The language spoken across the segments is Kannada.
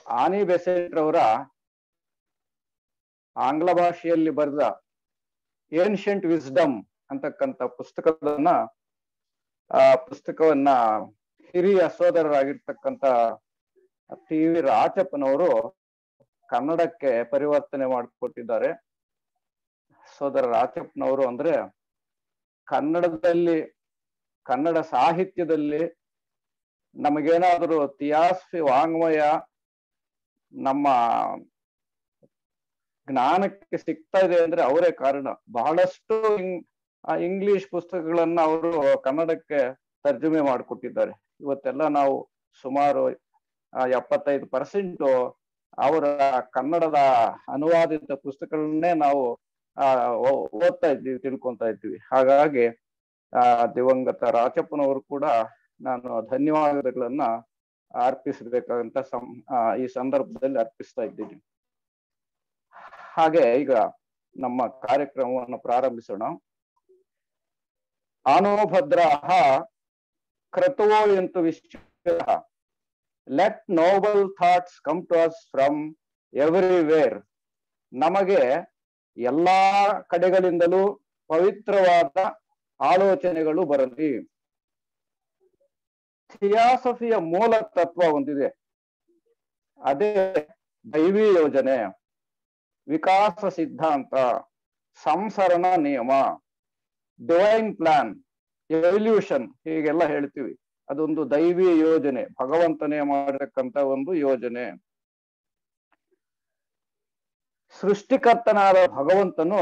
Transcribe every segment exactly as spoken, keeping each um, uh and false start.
ಆನಿ ಬೆಸೆಂಟ್ ರವರ ಆಂಗ್ಲ ಭಾಷೆಯಲ್ಲಿ ಬರೆದ ಏನ್ಷಿಯಂಟ್ ವಿಸ್ಡಮ್ ಅಂತಕ್ಕಂಥ ಪುಸ್ತಕವನ್ನ ಆ ಪುಸ್ತಕವನ್ನ ಹಿರಿಯ ಸೋದರರಾಗಿರ್ತಕ್ಕಂಥ ಟಿ ವಿ ರಾಚಪ್ಪನವರು ಕನ್ನಡಕ್ಕೆ ಪರಿವರ್ತನೆ ಮಾಡಿಕೊಟ್ಟಿದ್ದಾರೆ. ಸೋದರ ರಾಚಪ್ಪನವರು ಅಂದ್ರೆ ಕನ್ನಡದಲ್ಲಿ ಕನ್ನಡ ಸಾಹಿತ್ಯದಲ್ಲಿ ನಮಗೇನಾದರೂ ತಿಯಾಸಫಿ ವಾಂಗ್ಮಯ ನಮ್ಮ ಜ್ಞಾನಕ್ಕೆ ಸಿಗ್ತಾ ಇದೆ ಅಂದ್ರೆ ಅವರೇ ಕಾರಣ. ಬಹಳಷ್ಟು ಇಂಗ್ಲಿಷ್ ಪುಸ್ತಕಗಳನ್ನ ಅವರು ಕನ್ನಡಕ್ಕೆ ತರ್ಜುಮೆ ಮಾಡಿಕೊಟ್ಟಿದ್ದಾರೆ. ಇವತ್ತೆಲ್ಲ ನಾವು ಸುಮಾರು ಎಪ್ಪತ್ತೈದು ಪರ್ಸೆಂಟ್ ಅವರ ಕನ್ನಡದ ಅನುವಾದಿತ ಪುಸ್ತಕಗಳನ್ನೇ ನಾವು ಆ ಓದ್ತಾ ಇದ್ದೀವಿ, ತಿಳ್ಕೊಂತಾ ಇದ್ದೀವಿ. ಹಾಗಾಗಿ ಆ ದಿವಂಗತ ರಾಚಪ್ಪನವರು ಕೂಡ ನಾನು ಧನ್ಯವಾದಗಳನ್ನ ಅರ್ಪಿಸಬೇಕಾದಂತ ಸಂ ಈ ಸಂದರ್ಭದಲ್ಲಿ ಅರ್ಪಿಸ್ತಾ ಇದ್ದೀನಿ. ಹಾಗೆ ಈಗ ನಮ್ಮ ಕಾರ್ಯಕ್ರಮವನ್ನು ಪ್ರಾರಂಭಿಸೋಣ. ಆನೋಭದ್ರಾಹ ಕ್ರತುವೋ ಎಂತು ವಿಶ್ವ let noble thoughts come to us from everywhere. ನಮಗೆ ಎಲ್ಲಾ ಕಡೆಗಳಿಂದಲೂ ಪವಿತ್ರವಾದ ಆಲೋಚನೆಗಳು ಬರಲಿ. ಥಿಯಾಸಫಿಯ ಮೂಲ ತತ್ವ ಒಂದಿದೆ, ಅದೇ ದೈವಿ ಯೋಜನೆ, ವಿಕಾಸ ಸಿದ್ಧಾಂತ, ಸಂಸರಣ ನಿಯಮ, ಡಿವೈನ್ ಪ್ಲಾನ್, ಎವಲ್ಯೂಷನ್ ಹೀಗೆಲ್ಲ ಹೇಳ್ತೀವಿ. ಅದೊಂದು ದೈವಿ ಯೋಜನೆ, ಭಗವಂತನೇ ಮಾಡಿರತಕ್ಕಂತ ಒಂದು ಯೋಜನೆ. ಸೃಷ್ಟಿಕರ್ತನಾದ ಭಗವಂತನು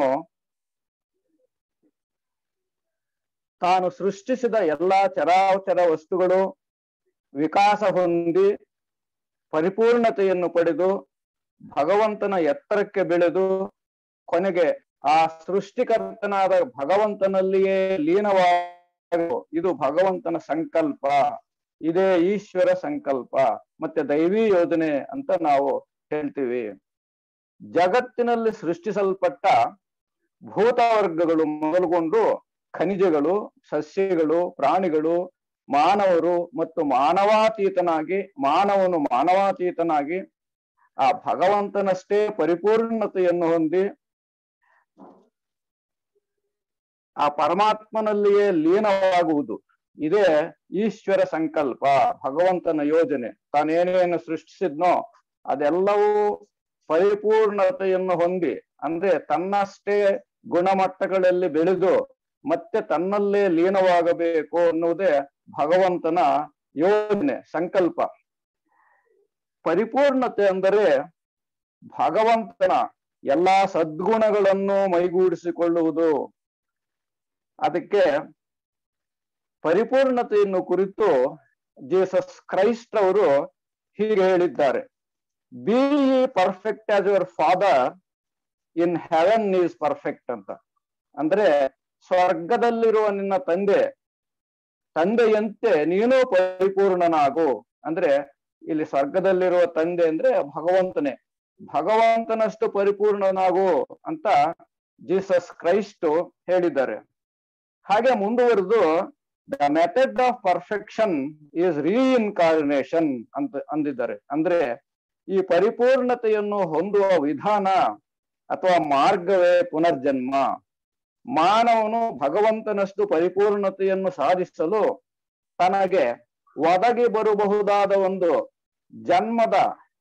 ತಾನು ಸೃಷ್ಟಿಸಿದ ಎಲ್ಲಾ ಚರಾಚರ ವಸ್ತುಗಳು ವಿಕಾಸ ಹೊಂದಿ ಪರಿಪೂರ್ಣತೆಯನ್ನು ಪಡೆದು ಭಗವಂತನ ಎತ್ತರಕ್ಕೆ ಬೆಳೆದು ಕೊನೆಗೆ ಆ ಸೃಷ್ಟಿಕರ್ತನಾದ ಭಗವಂತನಲ್ಲಿಯೇ ಲೀನವಾಗ ಇದು ಭಗವಂತನ ಸಂಕಲ್ಪ, ಇದೇ ಈಶ್ವರ ಸಂಕಲ್ಪ ಮತ್ತೆ ದೈವಿ ಯೋಜನೆ ಅಂತ ನಾವು ಹೇಳ್ತೀವಿ. ಜಗತ್ತಿನಲ್ಲಿ ಸೃಷ್ಟಿಸಲ್ಪಟ್ಟ ಭೂತವರ್ಗಗಳು ಮೊದಲುಗೊಂಡು ಖನಿಜಗಳು, ಸಸ್ಯಗಳು, ಪ್ರಾಣಿಗಳು, ಮಾನವರು ಮತ್ತು ಮಾನವಾತೀತನಾಗಿ ಮಾನವನು ಮಾನವಾತೀತನಾಗಿ ಆ ಭಗವಂತನಷ್ಟೇ ಪರಿಪೂರ್ಣತೆಯನ್ನು ಹೊಂದಿ ಆ ಪರಮಾತ್ಮನಲ್ಲಿಯೇ ಲೀನವಾಗುವುದು ಇದೇ ಈಶ್ವರ ಸಂಕಲ್ಪ, ಭಗವಂತನ ಯೋಜನೆ. ತಾನೇನೇನು ಸೃಷ್ಟಿಸಿದ್ನೋ ಅದೆಲ್ಲವೂ ಪರಿಪೂರ್ಣತೆಯನ್ನು ಹೊಂದಿ ಅಂದ್ರೆ ತನ್ನಷ್ಟೇ ಗುಣಮಟ್ಟಗಳಲ್ಲಿ ಬೆಳೆದು ಮತ್ತೆ ತನ್ನಲ್ಲೇ ಲೀನವಾಗಬೇಕು ಅನ್ನುವುದೇ ಭಗವಂತನ ಯೋಜನೆ, ಸಂಕಲ್ಪ. ಪರಿಪೂರ್ಣತೆ ಅಂದರೆ ಭಗವಂತನ ಎಲ್ಲಾ ಸದ್ಗುಣಗಳನ್ನು ಮೈಗೂಡಿಸಿಕೊಳ್ಳುವುದು. ಅದಕ್ಕೆ ಪರಿಪೂರ್ಣತೆಯನ್ನು ಕುರಿತು ಜೀಸಸ್ ಕ್ರೈಸ್ಟ್ ಅವರು ಹೀಗೆ ಹೇಳಿದ್ದಾರೆ, be perfect as your father in heaven is perfect ಅಂತ. ಅಂದ್ರೆ ಸ್ವರ್ಗದಲ್ಲಿರುವ ನಿನ್ನ ತಂದೆ ತಂದೆಯಂತೆ ನೀನು ಪರಿಪೂರ್ಣನಾಗು. ಅಂದ್ರೆ ಇಲ್ಲಿ ಸ್ವರ್ಗದಲ್ಲಿರುವ ತಂದೆ ಅಂದ್ರೆ ಭಗವಂತನೇ, ಭಗವಂತನಷ್ಟು ಪರಿಪೂರ್ಣನಾಗು ಅಂತ ಜೀಸಸ್ ಕ್ರೈಸ್ಟ್ ಹೇಳಿದ್ದಾರೆ. ಹಾಗೆ ಮುಂದುವರೆದು the method of perfection is reincarnation ಅಂತ ಅಂದಿದ್ದಾರೆ. ಅಂದ್ರೆ ಈ ಪರಿಪೂರ್ಣತೆಯನ್ನು ಹೊಂದುವ ವಿಧಾನ ಅಥವಾ ಮಾರ್ಗವೇ ಪುನರ್ಜನ್ಮ. ಮಾನವನು ಭಗವಂತನಷ್ಟು ಪರಿಪೂರ್ಣತೆಯನ್ನು ಸಾಧಿಸಲು ತನಗೆ ಒದಗಿ ಬರಬಹುದಾದ ಒಂದು ಜನ್ಮದ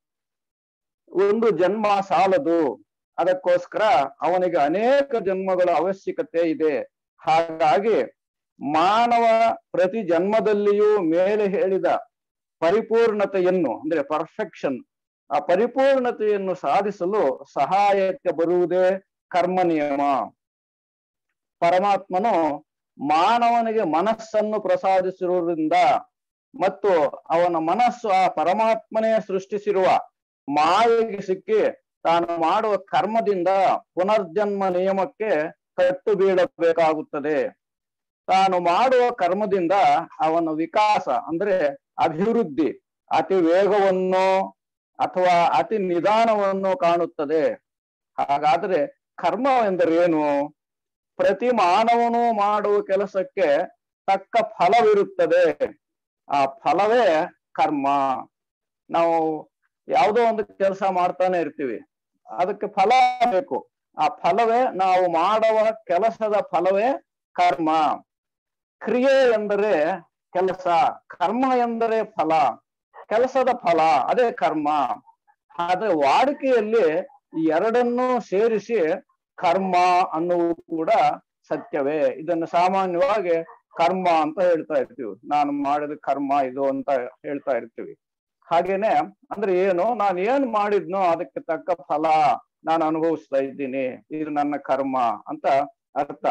ಒಂದು ಜನ್ಮ ಸಾಲದು. ಅದಕ್ಕೋಸ್ಕರ ಅವನಿಗೆ ಅನೇಕ ಜನ್ಮಗಳ ಅವಶ್ಯಕತೆ ಇದೆ. ಹಾಗಾಗಿ ಮಾನವ ಪ್ರತಿ ಜನ್ಮದಲ್ಲಿಯೂ ಮೇಲೆ ಹೇಳಿದ ಪರಿಪೂರ್ಣತೆಯನ್ನು ಅಂದ್ರೆ ಪರ್ಫೆಕ್ಷನ್, ಆ ಪರಿಪೂರ್ಣತೆಯನ್ನು ಸಾಧಿಸಲು ಸಹಾಯಕ್ಕೆ ಬರುವುದೇ ಕರ್ಮ ನಿಯಮ. ಪರಮಾತ್ಮನು ಮಾನವನಿಗೆ ಮನಸ್ಸನ್ನು ಪ್ರಸಾದಿಸಿರುವುದರಿಂದ ಮತ್ತು ಅವನ ಮನಸ್ಸು ಆ ಪರಮಾತ್ಮನೇ ಸೃಷ್ಟಿಸಿರುವ ಮಾಯೆಗೆ ಸಿಕ್ಕಿ ತಾನು ಮಾಡುವ ಕರ್ಮದಿಂದ ಪುನರ್ಜನ್ಮ ನಿಯಮಕ್ಕೆ ಕಟ್ಟು ಬೀಳಬೇಕಾಗುತ್ತದೆ. ತಾನು ಮಾಡುವ ಕರ್ಮದಿಂದ ಅವನ ವಿಕಾಸ ಅಂದ್ರೆ ಅಭಿವೃದ್ಧಿ ಅತಿ ವೇಗವನ್ನು ಅಥವಾ ಅತಿ ನಿಧಾನವನ್ನು ಕಾಣುತ್ತದೆ. ಹಾಗಾದ್ರೆ ಕರ್ಮ ಎಂದರೇನು? ಪ್ರತಿ ಮಾನವನು ಮಾಡುವ ಕೆಲಸಕ್ಕೆ ತಕ್ಕ ಫಲವಿರುತ್ತದೆ. ಆ ಫಲವೇ ಕರ್ಮ. ನಾವು ಯಾವುದೋ ಒಂದು ಕೆಲಸ ಮಾಡ್ತಾನೆ ಇರ್ತೀವಿ, ಅದಕ್ಕೆ ಫಲ ಬೇಕು. ಆ ಫಲವೇ ನಾವು ಮಾಡುವ ಕೆಲಸದ ಫಲವೇ ಕರ್ಮ. ಕ್ರಿಯೆ ಎಂದರೆ ಕೆಲಸ, ಕರ್ಮ ಎಂದರೆ ಫಲ, ಕೆಲಸದ ಫಲ ಅದೇ ಕರ್ಮ. ಆದ್ರೆ ವಾಡಿಕೆಯಲ್ಲಿ ಈ ಎರಡನ್ನೂ ಸೇರಿಸಿ ಕರ್ಮ ಅನ್ನುವುದು ಕೂಡ ಸತ್ಯವೇ. ಇದನ್ನು ಸಾಮಾನ್ಯವಾಗಿ ಕರ್ಮ ಅಂತ ಹೇಳ್ತಾ ಇರ್ತೀವಿ, ನಾನು ಮಾಡಿದ ಕರ್ಮ ಇದು ಅಂತ ಹೇಳ್ತಾ ಇರ್ತೀವಿ. ಹಾಗೇನೆ ಅಂದ್ರೆ ಏನು, ನಾನು ಏನ್ ಮಾಡಿದ್ನೋ ಅದಕ್ಕೆ ತಕ್ಕ ಫಲ ನಾನು ಅನುಭವಿಸ್ತಾ ಇದ್ದೀನಿ, ಇದು ನನ್ನ ಕರ್ಮ ಅಂತ ಅರ್ಥ.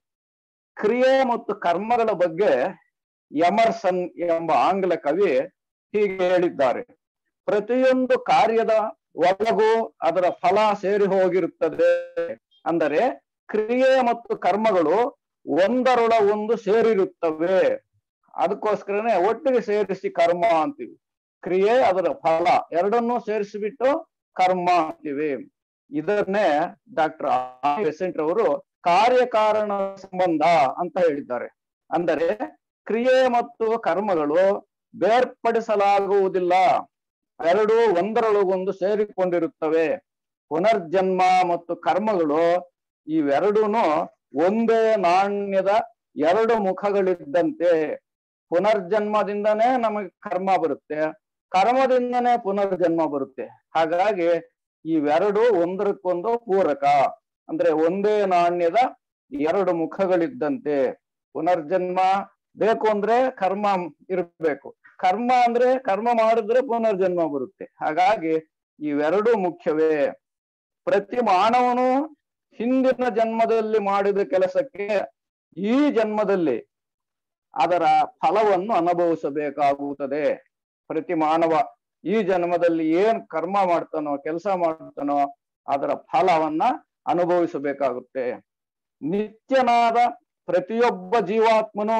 ಕ್ರಿಯೆ ಮತ್ತು ಕರ್ಮಗಳ ಬಗ್ಗೆ ಎಮರ್ಸನ್ ಎಂಬ ಆಂಗ್ಲ ಕವಿ ಹೀಗೆ ಹೇಳಿದ್ದಾರೆ: ಪ್ರತಿಯೊಂದು ಕಾರ್ಯದ ಒಳಗೂ ಅದರ ಫಲ ಸೇರಿ ಹೋಗಿರುತ್ತದೆ. ಅಂದರೆ ಕ್ರಿಯೆ ಮತ್ತು ಕರ್ಮಗಳು ಒಂದರೊಳ ಒಂದು ಸೇರಿರುತ್ತವೆ, ಅದಕ್ಕೋಸ್ಕರನೇ ಒಟ್ಟಿಗೆ ಸೇರಿಸಿ ಕರ್ಮ ಅಂತೀವಿ. ಕ್ರಿಯೆ ಅದರ ಫಲ ಎರಡನ್ನೂ ಸೇರಿಸಿಬಿಟ್ಟು ಕರ್ಮ ಅಂತೀವಿ. ಇದನ್ನೇ ಡಾಕ್ಟರ್ ಬೆಸೆಂಟ್ ಅವರು ಕಾರ್ಯಕಾರಣ ಸಂಬಂಧ ಅಂತ ಹೇಳಿದ್ದಾರೆ. ಅಂದರೆ ಕ್ರಿಯೆ ಮತ್ತು ಕರ್ಮಗಳು ಬೇರ್ಪಡಿಸಲಾಗುವುದಿಲ್ಲ, ಎರಡು ಒಂದರೊಳಗೊಂದು ಸೇರಿಕೊಂಡಿರುತ್ತವೆ. ಪುನರ್ಜನ್ಮ ಮತ್ತು ಕರ್ಮಗಳು ಇವೆರಡೂನು ಒಂದೇ ನಾಣ್ಯದ ಎರಡು ಮುಖಗಳಿದ್ದಂತೆ. ಪುನರ್ಜನ್ಮದಿಂದನೇ ನಮಗೆ ಕರ್ಮ ಬರುತ್ತೆ, ಕರ್ಮದಿಂದನೇ ಪುನರ್ಜನ್ಮ ಬರುತ್ತೆ. ಹಾಗಾಗಿ ಇವೆರಡು ಒಂದರಕ್ಕೊಂದು ಪೂರಕ, ಅಂದ್ರೆ ಒಂದೇ ನಾಣ್ಯದ ಎರಡು ಮುಖಗಳಿದ್ದಂತೆ. ಪುನರ್ಜನ್ಮ ಬೇಕು ಅಂದ್ರೆ ಕರ್ಮ ಇರಬೇಕು, ಕರ್ಮ ಅಂದ್ರೆ ಕರ್ಮ ಮಾಡಿದ್ರೆ ಪುನರ್ಜನ್ಮ ಬರುತ್ತೆ. ಹಾಗಾಗಿ ಇವೆರಡು ಮುಖ್ಯವೇ. ಪ್ರತಿ ಮಾನವನು ಹಿಂದಿನ ಜನ್ಮದಲ್ಲಿ ಮಾಡಿದ ಕೆಲಸಕ್ಕೆ ಈ ಜನ್ಮದಲ್ಲಿ ಅದರ ಫಲವನ್ನು ಅನುಭವಿಸಬೇಕಾಗುತ್ತದೆ. ಪ್ರತಿ ಮಾನವ ಈ ಜನ್ಮದಲ್ಲಿ ಏನ್ ಕರ್ಮ ಮಾಡ್ತಾನೋ, ಕೆಲಸ ಮಾಡ್ತಾನೋ ಅದರ ಫಲವನ್ನ ಅನುಭವಿಸಬೇಕಾಗುತ್ತೆ. ನಿತ್ಯನಾದ ಪ್ರತಿಯೊಬ್ಬ ಜೀವಾತ್ಮನು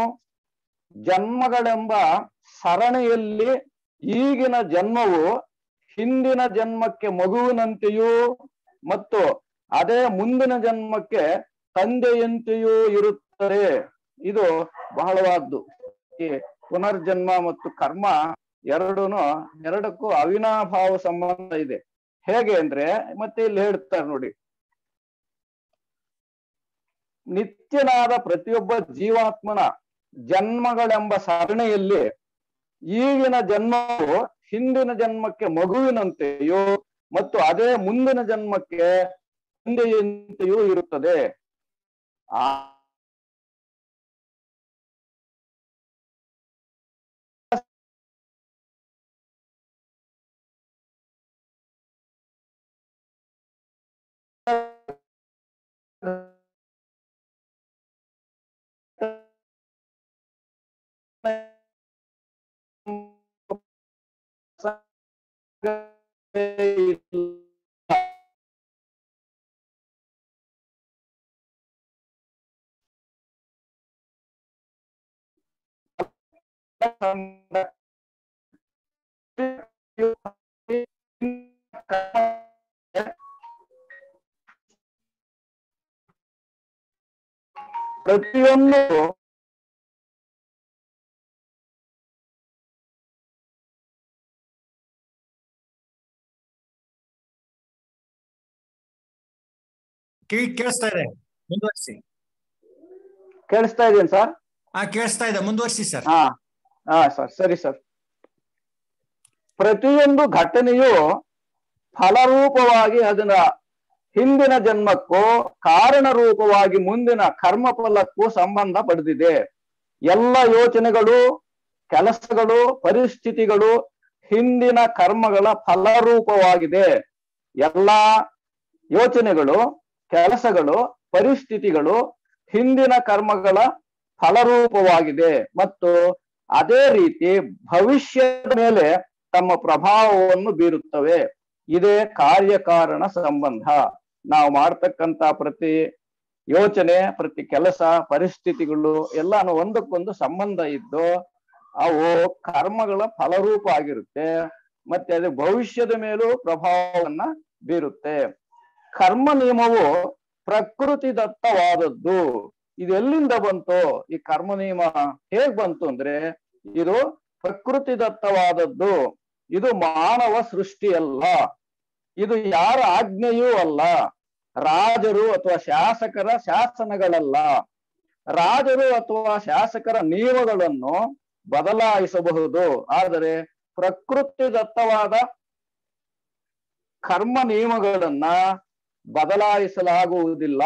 ಜನ್ಮಗಳೆಂಬ ಸರಣಿಯಲ್ಲಿ ಈಗಿನ ಜನ್ಮವು ಹಿಂದಿನ ಜನ್ಮಕ್ಕೆ ಮಗುವಿನಂತೆಯೂ ಮತ್ತು ಅದೇ ಮುಂದಿನ ಜನ್ಮಕ್ಕೆ ತಂದೆಯಂತೆಯೂ ಇರುತ್ತದೆ. ಇದು ಬಹಳವಾದ್ದು. ಈ ಪುನರ್ಜನ್ಮ ಮತ್ತು ಕರ್ಮ ಎರಡೂನು ಎರಡಕ್ಕೂ ಅವಿನಾಭಾವ ಸಂಬಂಧ ಇದೆ. ಹೇಗೆ ಅಂದ್ರೆ ಮತ್ತೆ ಇಲ್ಲಿ ಹೇಳ್ತಾರೆ ನೋಡಿ, ನಿತ್ಯನಾದ ಪ್ರತಿಯೊಬ್ಬ ಜೀವಾತ್ಮನ ಜನ್ಮಗಳೆಂಬ ಸರಣಿಯಲ್ಲಿ ಈಗಿನ ಜನ್ಮವು ಹಿಂದಿನ ಜನ್ಮಕ್ಕೆ ಮಗುವಿನಂತೆಯೂ ಮತ್ತು ಅದೇ ಮುಂದಿನ ಜನ್ಮಕ್ಕೆ ತಂದೆಯಂತೆಯೂ ಇರುತ್ತದೆ. ಆ ಪ್ರತಿಯೊಂದು ಕೇಳಿಸ್ತಾ ಇದೆ, ಮುಂದುವರಿಸಿ. ಕೇಳಿಸ್ತಾ ಇದೆಯಾ ಸರ್? ಹಾ ಕೇಳಿಸ್ತಾ ಇದೆ, ಮುಂದುವರಿಸಿ ಸರ್. ಹಾ ಹಾ ಸರ್, ಸರಿ ಸರ್. ಪ್ರತಿಯೊಂದು ಘಟನೆಯು ಫಲರೂಪವಾಗಿ ಅದನ್ನ ಹಿಂದಿನ ಜನ್ಮಕ್ಕೂ ಕಾರಣ ರೂಪವಾಗಿ ಮುಂದಿನ ಕರ್ಮ ಫಲಕ್ಕೂ ಸಂಬಂಧ ಪಡೆದಿದೆ. ಎಲ್ಲ ಯೋಚನೆಗಳು, ಕೆಲಸಗಳು, ಪರಿಸ್ಥಿತಿಗಳು ಹಿಂದಿನ ಕರ್ಮಗಳ ಫಲರೂಪವಾಗಿದೆ. ಎಲ್ಲಾ ಯೋಚನೆಗಳು, ಕೆಲಸಗಳು, ಪರಿಸ್ಥಿತಿಗಳು ಹಿಂದಿನ ಕರ್ಮಗಳ ಫಲರೂಪವಾಗಿದೆ ಮತ್ತು ಅದೇ ರೀತಿ ಭವಿಷ್ಯದ ಮೇಲೆ ತಮ್ಮ ಪ್ರಭಾವವನ್ನು ಬೀರುತ್ತವೆ. ಇದೇ ಕಾರ್ಯಕಾರಣ ಸಂಬಂಧ. ನಾವು ಮಾಡ್ತಕ್ಕಂತ ಪ್ರತಿ ಯೋಚನೆ, ಪ್ರತಿ ಕೆಲಸ, ಪರಿಸ್ಥಿತಿಗಳು ಎಲ್ಲಾನು ಒಂದಕ್ಕೊಂದು ಸಂಬಂಧ ಇದ್ದು ಅವು ಕರ್ಮಗಳ ಫಲರೂಪ ಆಗಿರುತ್ತೆ. ಮತ್ತೆ ಅದು ಭವಿಷ್ಯದ ಮೇಲೂ ಪ್ರಭಾವವನ್ನ ಬೀರುತ್ತೆ. ಕರ್ಮ ನಿಯಮವು ಪ್ರಕೃತಿ ದತ್ತವಾದದ್ದು. ಇದು ಎಲ್ಲಿಂದ ಬಂತು? ಈ ಕರ್ಮ ನಿಯಮ ಹೇಗ್ ಬಂತು ಅಂದ್ರೆ ಇದು ಪ್ರಕೃತಿ ದತ್ತವಾದದ್ದು. ಇದು ಮಾನವ ಸೃಷ್ಟಿಯಲ್ಲ, ಇದು ಯಾರ ಆಜ್ಞೆಯೂ ಅಲ್ಲ, ರಾಜರು ಅಥವಾ ಶಾಸಕರ ಶಾಸನಗಳಲ್ಲ. ರಾಜರು ಅಥವಾ ಶಾಸಕರ ನಿಯಮಗಳನ್ನು ಬದಲಾಯಿಸಬಹುದು, ಆದರೆ ಪ್ರಕೃತಿದತ್ತವಾದ ಕರ್ಮ ನಿಯಮಗಳನ್ನ ಬದಲಾಯಿಸಲಾಗುವುದಿಲ್ಲ.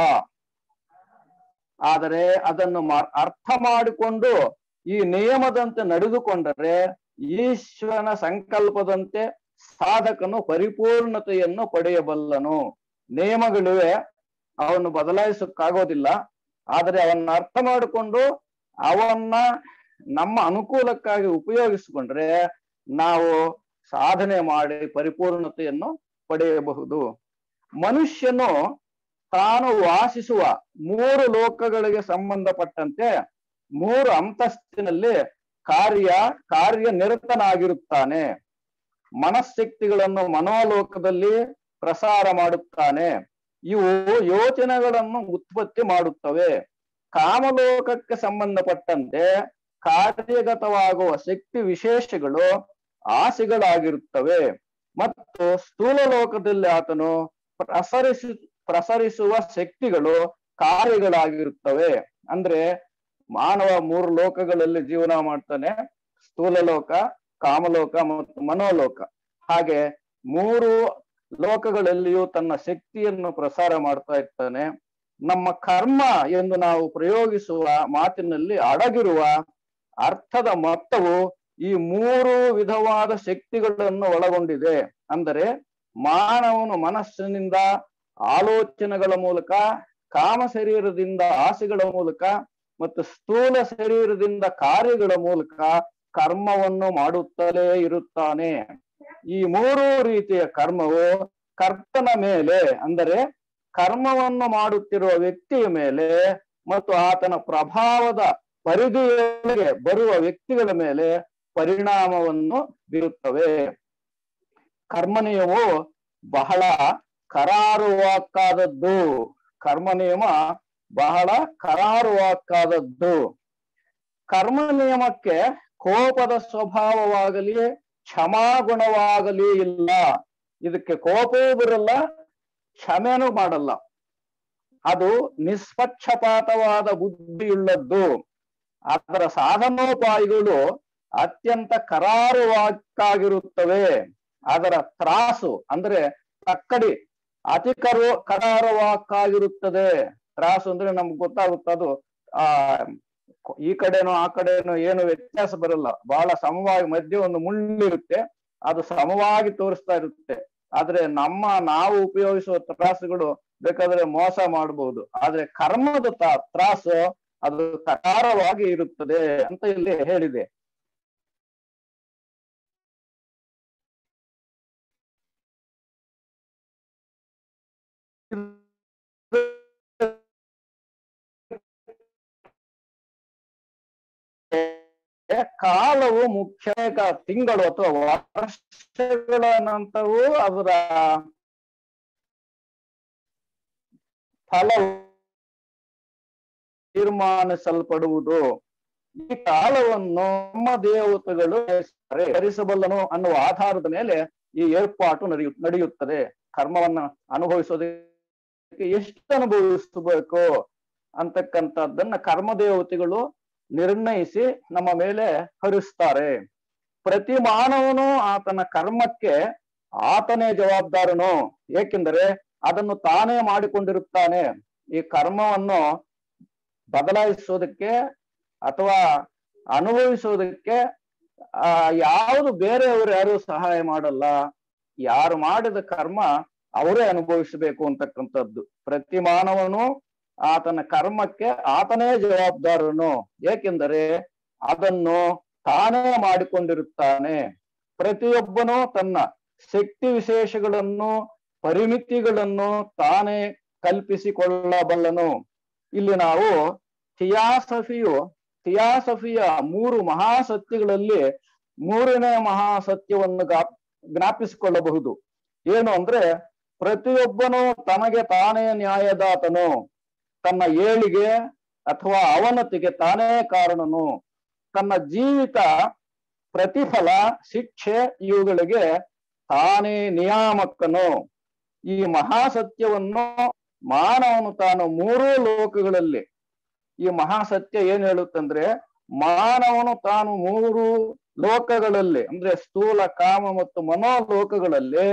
ಆದರೆ ಅದನ್ನು ಅರ್ಥ ಮಾಡಿಕೊಂಡು ಈ ನಿಯಮದಂತೆ ನಡೆದುಕೊಂಡರೆ ಈಶ್ವರನ ಸಂಕಲ್ಪದಂತೆ ಸಾಧಕನು ಪರಿಪೂರ್ಣತೆಯನ್ನು ಪಡೆಯಬಲ್ಲನು. ನಿಯಮಗಳಿವೆ, ಅವನ್ನು ಬದಲಾಯಿಸಕ್ಕಾಗೋದಿಲ್ಲ. ಆದರೆ ಅವನ್ನ ಅರ್ಥ ಮಾಡಿಕೊಂಡು ಅವನ್ನ ನಮ್ಮ ಅನುಕೂಲಕ್ಕಾಗಿ ಉಪಯೋಗಿಸಿಕೊಂಡ್ರೆ ನಾವು ಸಾಧನೆ ಮಾಡಿ ಪರಿಪೂರ್ಣತೆಯನ್ನು ಪಡೆಯಬಹುದು. ಮನುಷ್ಯನು ತಾನು ವಾಸಿಸುವ ಮೂರು ಲೋಕಗಳಿಗೆ ಸಂಬಂಧಪಟ್ಟಂತೆ ಮೂರು ಅಂತಸ್ತಿನಲ್ಲಿ ಕಾರ್ಯ ಕಾರ್ಯನಿರತನಾಗಿರುತ್ತಾನೆ. ಮನಃಶಕ್ತಿಗಳನ್ನು ಮನೋಲೋಕದಲ್ಲಿ ಪ್ರಸಾರ ಮಾಡುತ್ತಾನೆ. ಇವು ಯೋಚನೆಗಳನ್ನು ಉತ್ಪತ್ತಿ ಮಾಡುತ್ತವೆ. ಕಾಮಲೋಕಕ್ಕೆ ಸಂಬಂಧಪಟ್ಟಂತೆ ಕಾರ್ಯಗತವಾಗುವ ಶಕ್ತಿ ವಿಶೇಷಗಳು ಆಸೆಗಳಾಗಿರುತ್ತವೆ. ಮತ್ತು ಸ್ಥೂಲ ಲೋಕದಲ್ಲಿ ಆತನು ಪ್ರಸರಿಸಿ ಪ್ರಸರಿಸುವ ಶಕ್ತಿಗಳು ಕಾರ್ಯಗಳಾಗಿರುತ್ತವೆ. ಅಂದ್ರೆ ಮಾನವ ಮೂರು ಲೋಕಗಳಲ್ಲಿ ಜೀವನ ಮಾಡ್ತಾನೆ, ಸ್ಥೂಲ ಲೋಕ, ಕಾಮಲೋಕ ಮತ್ತು ಮನೋಲೋಕ. ಹಾಗೆ ಮೂರು ಲೋಕಗಳಲ್ಲಿಯೂ ತನ್ನ ಶಕ್ತಿಯನ್ನು ಪ್ರಸಾರ ಮಾಡ್ತಾ ಇರ್ತಾನೆ. ನಮ್ಮ ಕರ್ಮ ಎಂದು ನಾವು ಪ್ರಯೋಗಿಸುವ ಮಾತಿನಲ್ಲಿ ಅಡಗಿರುವ ಅರ್ಥದ ಮೊತ್ತವು ಈ ಮೂರು ವಿಧವಾದ ಶಕ್ತಿಗಳನ್ನು ಒಳಗೊಂಡಿದೆ. ಅಂದರೆ ಮಾನವನು ಮನಸ್ಸಿನಿಂದ ಆಲೋಚನೆಗಳ ಮೂಲಕ, ಕಾಮ ಶರೀರದಿಂದ ಆಸೆಗಳ ಮೂಲಕ ಮತ್ತು ಸ್ಥೂಲ ಶರೀರದಿಂದ ಕಾರ್ಯಗಳ ಮೂಲಕ ಕರ್ಮವನ್ನು ಮಾಡುತ್ತಲೇ ಇರುತ್ತಾನೆ. ಈ ಮೂರು ರೀತಿಯ ಕರ್ಮವು ಕರ್ತನ ಮೇಲೆ, ಅಂದರೆ ಕರ್ಮವನ್ನು ಮಾಡುತ್ತಿರುವ ವ್ಯಕ್ತಿಯ ಮೇಲೆ ಮತ್ತು ಆತನ ಪ್ರಭಾವದ ಪರಿಧಿಯೊಳಗೆ ಬರುವ ವ್ಯಕ್ತಿಗಳ ಮೇಲೆ ಪರಿಣಾಮವನ್ನು ಬೀರುತ್ತವೆ. ಕರ್ಮನಿಯಮವು ಬಹಳ ಕರಾರುವಾಕ್ಕಾದದ್ದು. ಕರ್ಮ ನಿಯಮ ಬಹಳ ಕರಾರುವಾಕ್ಕಾದದ್ದು. ಕರ್ಮ ನಿಯಮಕ್ಕೆ ಕೋಪದ ಸ್ವಭಾವವಾಗಲಿ ಕ್ಷಮಾಗುಣವಾಗಲಿ ಇಲ್ಲ. ಇದಕ್ಕೆ ಕೋಪವೂ ಬರಲ್ಲ, ಕ್ಷಮೆನೂ ಮಾಡಲ್ಲ. ಅದು ನಿಷ್ಪಕ್ಷಪಾತವಾದ ಬುದ್ಧಿಯುಳ್ಳದ್ದು. ಅದರ ಸಾಧನೋಪಾಯಗಳು ಅತ್ಯಂತ ಕರಾರುವಾಕ್ಕಾಗಿರುತ್ತವೆ. ಅದರ ತ್ರಾಸು ಅಂದ್ರೆ ತಕ್ಕಡಿ ಅತಿ ಕರು ಕರಾರುವಾಕ್ಕಾಗಿರುತ್ತದೆ. ತ್ರಾಸು ಅಂದ್ರೆ ನಮ್ಗೆ ಗೊತ್ತಾಗುತ್ತೆ, ಅದು ಆ ಈ ಕಡೆನೋ ಆ ಕಡೆನೋ ಏನು ವ್ಯತ್ಯಾಸ ಬರಲ್ಲ, ಬಹಳ ಸಮವಾಗಿ ಮಧ್ಯೆ ಒಂದು ಮುಳ್ಳಿರುತ್ತೆ, ಅದು ಸಮವಾಗಿ ತೋರಿಸ್ತಾ ಇರುತ್ತೆ. ಆದ್ರೆ ನಮ್ಮ ನಾವು ಉಪಯೋಗಿಸುವ ತ್ರಾಸುಗಳು ಬೇಕಾದ್ರೆ ಮೋಸ ಮಾಡಬಹುದು. ಆದ್ರೆ ಕರ್ಮದ ತ್ರಾಸು ಅದು ಕರಾರವಾಗಿ ಇರುತ್ತದೆ ಅಂತ ಇಲ್ಲಿ ಹೇಳಿದೆ. ಕಾಲವು ಮುಖ್ಯ, ತಿಂಗಳು ಅಥವಾ ವರ್ಷಗಳ ನಂತರವೂ ಅದರ ಫಲವು ತೀರ್ಮಾನಿಸಲ್ಪಡುವುದು. ಈ ಕಾಲವನ್ನು ನಮ್ಮ ದೇವತೆಗಳು ಹರಿಸಬಲ್ಲನು ಅನ್ನುವ ಆಧಾರದ ಮೇಲೆ ಈ ಏರ್ಪಾಟು ನಡೆಯು ನಡೆಯುತ್ತದೆ. ಕರ್ಮವನ್ನ ಅನುಭವಿಸೋದಕ್ಕೆ ಎಷ್ಟು ಅನುಭವಿಸಬೇಕು ಅಂತಕ್ಕಂಥದ್ದನ್ನ ಕರ್ಮ ದೇವತೆಗಳು ನಿರ್ಣಯಿಸಿ ನಮ್ಮ ಮೇಲೆ ಹರಿಸ್ತಾರೆ. ಪ್ರತಿ ಮಾನವನು ಆತನ ಕರ್ಮಕ್ಕೆ ಆತನೇ ಜವಾಬ್ದಾರನು, ಏಕೆಂದರೆ ಅದನ್ನು ತಾನೇ ಮಾಡಿಕೊಂಡಿರುತ್ತಾನೆ. ಈ ಕರ್ಮವನ್ನು ಬದಲಾಯಿಸೋದಕ್ಕೆ ಅಥವಾ ಅನುಭವಿಸೋದಕ್ಕೆ ಆ ಯಾವುದು ಬೇರೆಯವರು ಯಾರು ಸಹಾಯ ಮಾಡಲ್ಲ. ಯಾರು ಮಾಡಿದ ಕರ್ಮ ಅವರೇ ಅನುಭವಿಸಬೇಕು ಅಂತಕ್ಕಂಥದ್ದು. ಪ್ರತಿ ಮಾನವನು ಆತನ ಕರ್ಮಕ್ಕೆ ಆತನೇ ಜವಾಬ್ದಾರನು, ಏಕೆಂದರೆ ಅದನ್ನು ತಾನೇ ಮಾಡಿಕೊಂಡಿರುತ್ತಾನೆ. ಪ್ರತಿಯೊಬ್ಬನು ತನ್ನ ಶಕ್ತಿ ವಿಶೇಷಗಳನ್ನು ಪರಿಮಿತಿಗಳನ್ನು ತಾನೇ ಕಲ್ಪಿಸಿಕೊಳ್ಳಬಲ್ಲನು. ಇಲ್ಲಿ ನಾವು ಥಿಯಾಸಫಿಯು ಥಿಯಾಸಫಿಯ ಮೂರು ಮಹಾಸತ್ಯಗಳಲ್ಲಿ ಮೂರನೇ ಮಹಾಸತ್ಯವನ್ನು ಜ್ಞಾಪಿಸಿಕೊಳ್ಳಬಹುದು. ಏನು ಅಂದ್ರೆ, ಪ್ರತಿಯೊಬ್ಬನು ತನಗೆ ತಾನೇ ನ್ಯಾಯದಾತನು, ತನ್ನ ಏಳಿಗೆ ಅಥವಾ ಅವನತಿಗೆ ತಾನೇ ಕಾರಣನು, ತನ್ನ ಜೀವಿತ ಪ್ರತಿಫಲ, ಶಿಕ್ಷೆ ಇವುಗಳಿಗೆ ತಾನೇ ನಿಯಾಮಕನು. ಈ ಮಹಾಸತ್ಯವನ್ನು ಮಾನವನು ತಾನು ಮೂರೂ ಲೋಕಗಳಲ್ಲಿ, ಈ ಮಹಾಸತ್ಯ ಏನ್ ಹೇಳುತ್ತಂದ್ರೆ ಮಾನವನು ತಾನು ಮೂರು ಲೋಕಗಳಲ್ಲಿ ಅಂದ್ರೆ ಸ್ಥೂಲ, ಕಾಮ ಮತ್ತು ಮನೋಲೋಕಗಳಲ್ಲಿ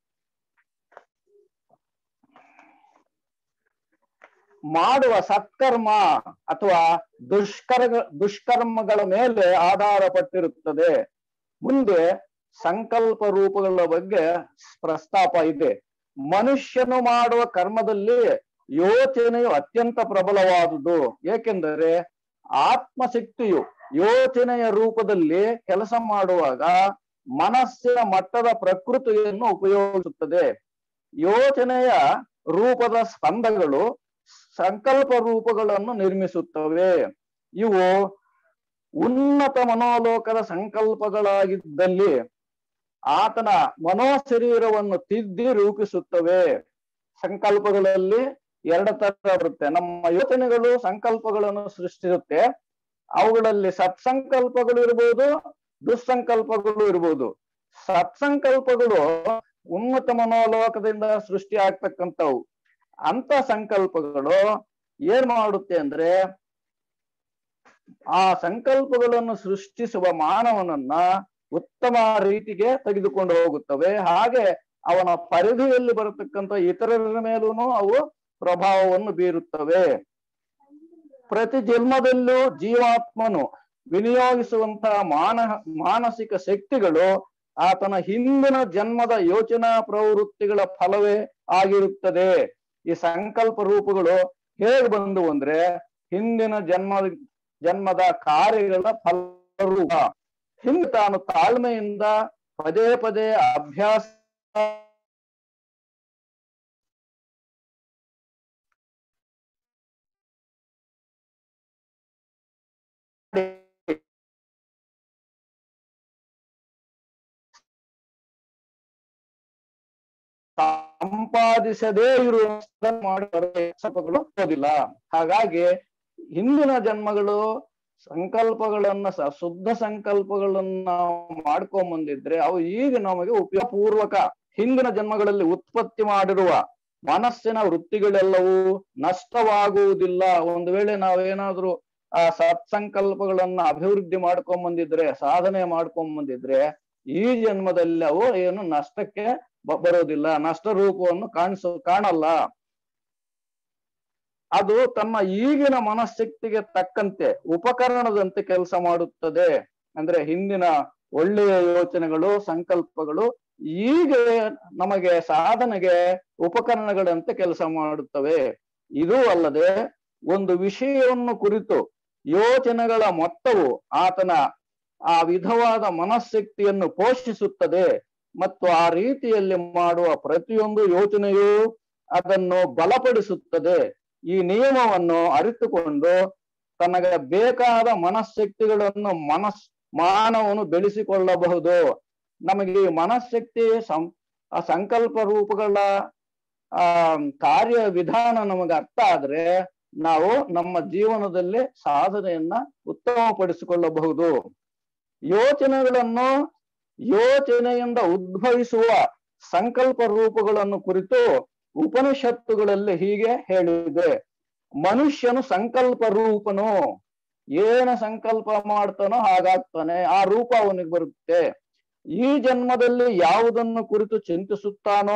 ಮಾಡುವ ಸತ್ಕರ್ಮ ಅಥವಾ ದುಷ್ಕರ್ಮ ದುಷ್ಕರ್ಮಗಳ ಮೇಲೆ ಆಧಾರ ಪಟ್ಟಿರುತ್ತದೆ. ಮುಂದೆ ಸಂಕಲ್ಪ ರೂಪಗಳ ಬಗ್ಗೆ ಪ್ರಸ್ತಾಪ ಇದೆ. ಮನುಷ್ಯನು ಮಾಡುವ ಕರ್ಮದಲ್ಲಿ ಯೋಚನೆಯು ಅತ್ಯಂತ ಪ್ರಬಲವಾದುದು. ಏಕೆಂದರೆ ಆತ್ಮಶಕ್ತಿಯು ಯೋಚನೆಯ ರೂಪದಲ್ಲಿ ಕೆಲಸ ಮಾಡುವಾಗ ಮನಸ್ಸಿನ ಮಟ್ಟದ ಪ್ರಕೃತಿಯನ್ನು ಉಪಯೋಗಿಸುತ್ತದೆ. ಯೋಚನೆಯ ರೂಪದ ಸ್ಪಂದಗಳು ಸಂಕಲ್ಪ ರೂಪಗಳನ್ನು ನಿರ್ಮಿಸುತ್ತವೆ. ಇವು ಉನ್ನತ ಮನೋಲೋಕದ ಸಂಕಲ್ಪಗಳಾಗಿದ್ದಲ್ಲಿ ಆತನ ಮನೋಶರೀರವನ್ನು ತಿದ್ದಿ ರೂಪಿಸುತ್ತವೆ. ಸಂಕಲ್ಪಗಳಲ್ಲಿ ಎರಡು ತರ ಬರುತ್ತೆ. ನಮ್ಮ ಯೋಚನೆಗಳು ಸಂಕಲ್ಪಗಳನ್ನು ಸೃಷ್ಟಿಸುತ್ತೆ. ಅವುಗಳಲ್ಲಿ ಸತ್ಸಂಕಲ್ಪಗಳು ಇರ್ಬೋದು, ದುಸ್ಸಂಕಲ್ಪಗಳು ಇರ್ಬೋದು. ಸತ್ಸಂಕಲ್ಪಗಳು ಉನ್ನತ ಮನೋಲೋಕದಿಂದ ಸೃಷ್ಟಿ ಆಗ್ತಕ್ಕಂಥವು. ಅಂತ ಸಂಕಲ್ಪಗಳು ಏನ್ ಮಾಡುತ್ತೆ ಅಂದ್ರೆ ಆ ಸಂಕಲ್ಪಗಳನ್ನು ಸೃಷ್ಟಿಸುವ ಮಾನವನನ್ನ ಉತ್ತಮ ರೀತಿಗೆ ತೆಗೆದುಕೊಂಡು ಹೋಗುತ್ತವೆ. ಹಾಗೆ ಅವನ ಪರಿಧಿಯಲ್ಲಿ ಬರತಕ್ಕಂಥ ಇತರರ ಮೇಲೂ ಅವು ಪ್ರಭಾವವನ್ನು ಬೀರುತ್ತವೆ. ಪ್ರತಿ ಜನ್ಮದಲ್ಲೂ ಜೀವಾತ್ಮನು ವಿನಿಯೋಗಿಸುವಂತಹ ಮಾನ ಮಾನಸಿಕ ಶಕ್ತಿಗಳು ಆತನ ಹಿಂದಿನ ಜನ್ಮದ ಯೋಚನಾ ಪ್ರವೃತ್ತಿಗಳ ಫಲವೇ ಆಗಿರುತ್ತದೆ. ಈ ಸಂಕಲ್ಪ ರೂಪಗಳು ಹೇಗೆ ಬಂದು ಅಂದ್ರೆ ಹಿಂದಿನ ಜನ್ಮ ಜನ್ಮದ ಕಾರ್ಯಗಳ ಫಲರೂಪ. ಹಿಂದೆ ತಾನು ತಾಳ್ಮೆಯಿಂದ ಪದೇ ಪದೇ ಅಭ್ಯಾಸ ಸಂಪಾದಿಸದೇ ಇರುವ ಮಾಡೋದಿಲ್ಲ. ಹಾಗಾಗಿ ಹಿಂದಿನ ಜನ್ಮಗಳು ಸಂಕಲ್ಪಗಳನ್ನ ಶುದ್ಧ ಸಂಕಲ್ಪಗಳನ್ನ ಮಾಡ್ಕೊಂಡ್ ಬಂದಿದ್ರೆ ಅವು ಈಗ ನಮಗೆ ಉಪಯೋಗಪೂರ್ವಕ. ಹಿಂದಿನ ಜನ್ಮಗಳಲ್ಲಿ ಉತ್ಪತ್ತಿ ಮಾಡಿರುವ ಮನಸ್ಸಿನ ವೃತ್ತಿಗಳೆಲ್ಲವೂ ನಷ್ಟವಾಗುವುದಿಲ್ಲ. ಒಂದು ವೇಳೆ ನಾವೇನಾದ್ರೂ ಆ ಸತ್ಸಂಕಲ್ಪಗಳನ್ನ ಅಭಿವೃದ್ಧಿ ಮಾಡ್ಕೊಂಡ್ ಬಂದಿದ್ರೆ, ಸಾಧನೆ ಮಾಡ್ಕೊಂಡ್ ಬಂದಿದ್ರೆ ಈ ಜನ್ಮದಲ್ಲಿ ಅವು ಏನು ನಷ್ಟಕ್ಕೆ ಬರೋದಿಲ್ಲ, ನಷ್ಟ ರೂಪವನ್ನು ಕಾಣಿಸೋ ಕಾಣಲ್ಲ. ಅದು ತನ್ನ ಈಗಿನ ಮನಸ್ಥಿತಿಗೆ ತಕ್ಕಂತೆ ಉಪಕರಣದಂತೆ ಕೆಲಸ ಮಾಡುತ್ತದೆ. ಅಂದ್ರೆ ಹಿಂದಿನ ಒಳ್ಳೆಯ ಯೋಚನೆಗಳು, ಸಂಕಲ್ಪಗಳು ಈಗ ನಮಗೆ ಸಾಧನೆಗೆ ಉಪಕರಣಗಳಂತೆ ಕೆಲಸ ಮಾಡುತ್ತವೆ. ಇದು ಅಲ್ಲದೆ ಒಂದು ವಿಷಯವನ್ನು ಕುರಿತು ಯೋಚನೆಗಳ ಮೊತ್ತವು ಆತನ ಆ ವಿಧವಾದ ಮನಸ್ಥಿತಿಯನ್ನು ಪೋಷಿಸುತ್ತದೆ ಮತ್ತು ಆ ರೀತಿಯಲ್ಲಿ ಮಾಡುವ ಪ್ರತಿಯೊಂದು ಯೋಚನೆಯೂ ಅದನ್ನು ಬಲಪಡಿಸುತ್ತದೆ. ಈ ನಿಯಮವನ್ನು ಅರಿತುಕೊಂಡು ತನಗೆ ಬೇಕಾದ ಮನಶಕ್ತಿಗಳನ್ನು ಮನಸ್ ಮಾನವನು ಬೆಳೆಸಿಕೊಳ್ಳಬಹುದು. ನಮಗೆ ಈ ಮನಶಕ್ತಿ ಸಂ ಆ ಸಂಕಲ್ಪ ರೂಪಗಳ ಆ ಕಾರ್ಯ ವಿಧಾನ ನಮಗೆ ಅರ್ಥ ಆದ್ರೆ ನಾವು ನಮ್ಮ ಜೀವನದಲ್ಲಿ ಸಾಧನೆಯನ್ನ ಉತ್ತಮಪಡಿಸಿಕೊಳ್ಳಬಹುದು. ಯೋಚನೆಗಳನ್ನು ಯೋಚನೆಯಿಂದ ಉದ್ಭವಿಸುವ ಸಂಕಲ್ಪ ರೂಪಗಳನ್ನು ಕುರಿತು ಉಪನಿಷತ್ತುಗಳಲ್ಲಿ ಹೀಗೆ ಹೇಳಿದೆ. ಮನುಷ್ಯನು ಸಂಕಲ್ಪ ರೂಪನು. ಏನ ಸಂಕಲ್ಪ ಮಾಡ್ತಾನೋ ಹಾಗಾಗ್ತಾನೆ, ಆ ರೂಪ ಅವನಿಗೆ ಬರುತ್ತೆ. ಈ ಜನ್ಮದಲ್ಲಿ ಯಾವುದನ್ನು ಕುರಿತು ಚಿಂತಿಸುತ್ತಾನೋ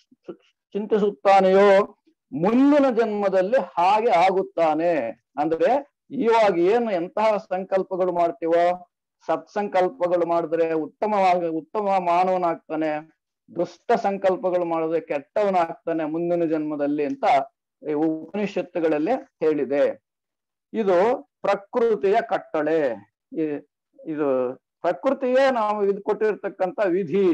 ಚಿಂತಿಸುತ್ತಾನೆಯೋ ಮುಂದಿನ ಜನ್ಮದಲ್ಲಿ ಹಾಗೆ ಆಗುತ್ತಾನೆ. ಅಂದ್ರೆ ಇವಾಗ ಏನು ಎಂತಹ ಸಂಕಲ್ಪಗಳು ಮಾಡ್ತೀವೋ, ಸತ್ಸಂಕಲ್ಪಗಳು ಮಾಡಿದ್ರೆ ಉತ್ತಮವಾಗಿ ಉತ್ತಮ ಮಾನವನಾಗ್ತಾನೆ, ದುಷ್ಟ ಸಂಕಲ್ಪಗಳು ಮಾಡಿದ್ರೆ ಕೆಟ್ಟವನಾಗ್ತಾನೆ ಮುಂದಿನ ಜನ್ಮದಲ್ಲಿ ಅಂತ ಉಪನಿಷತ್ತುಗಳಲ್ಲಿ ಹೇಳಿದೆ. ಇದು ಪ್ರಕೃತಿಯ ಕಟ್ಟಳೆ. ಇದು ಪ್ರಕೃತಿಯೇ ನಾವು ಇದು ಕೊಟ್ಟಿರ್ತಕ್ಕಂಥ ವಿಧಿ.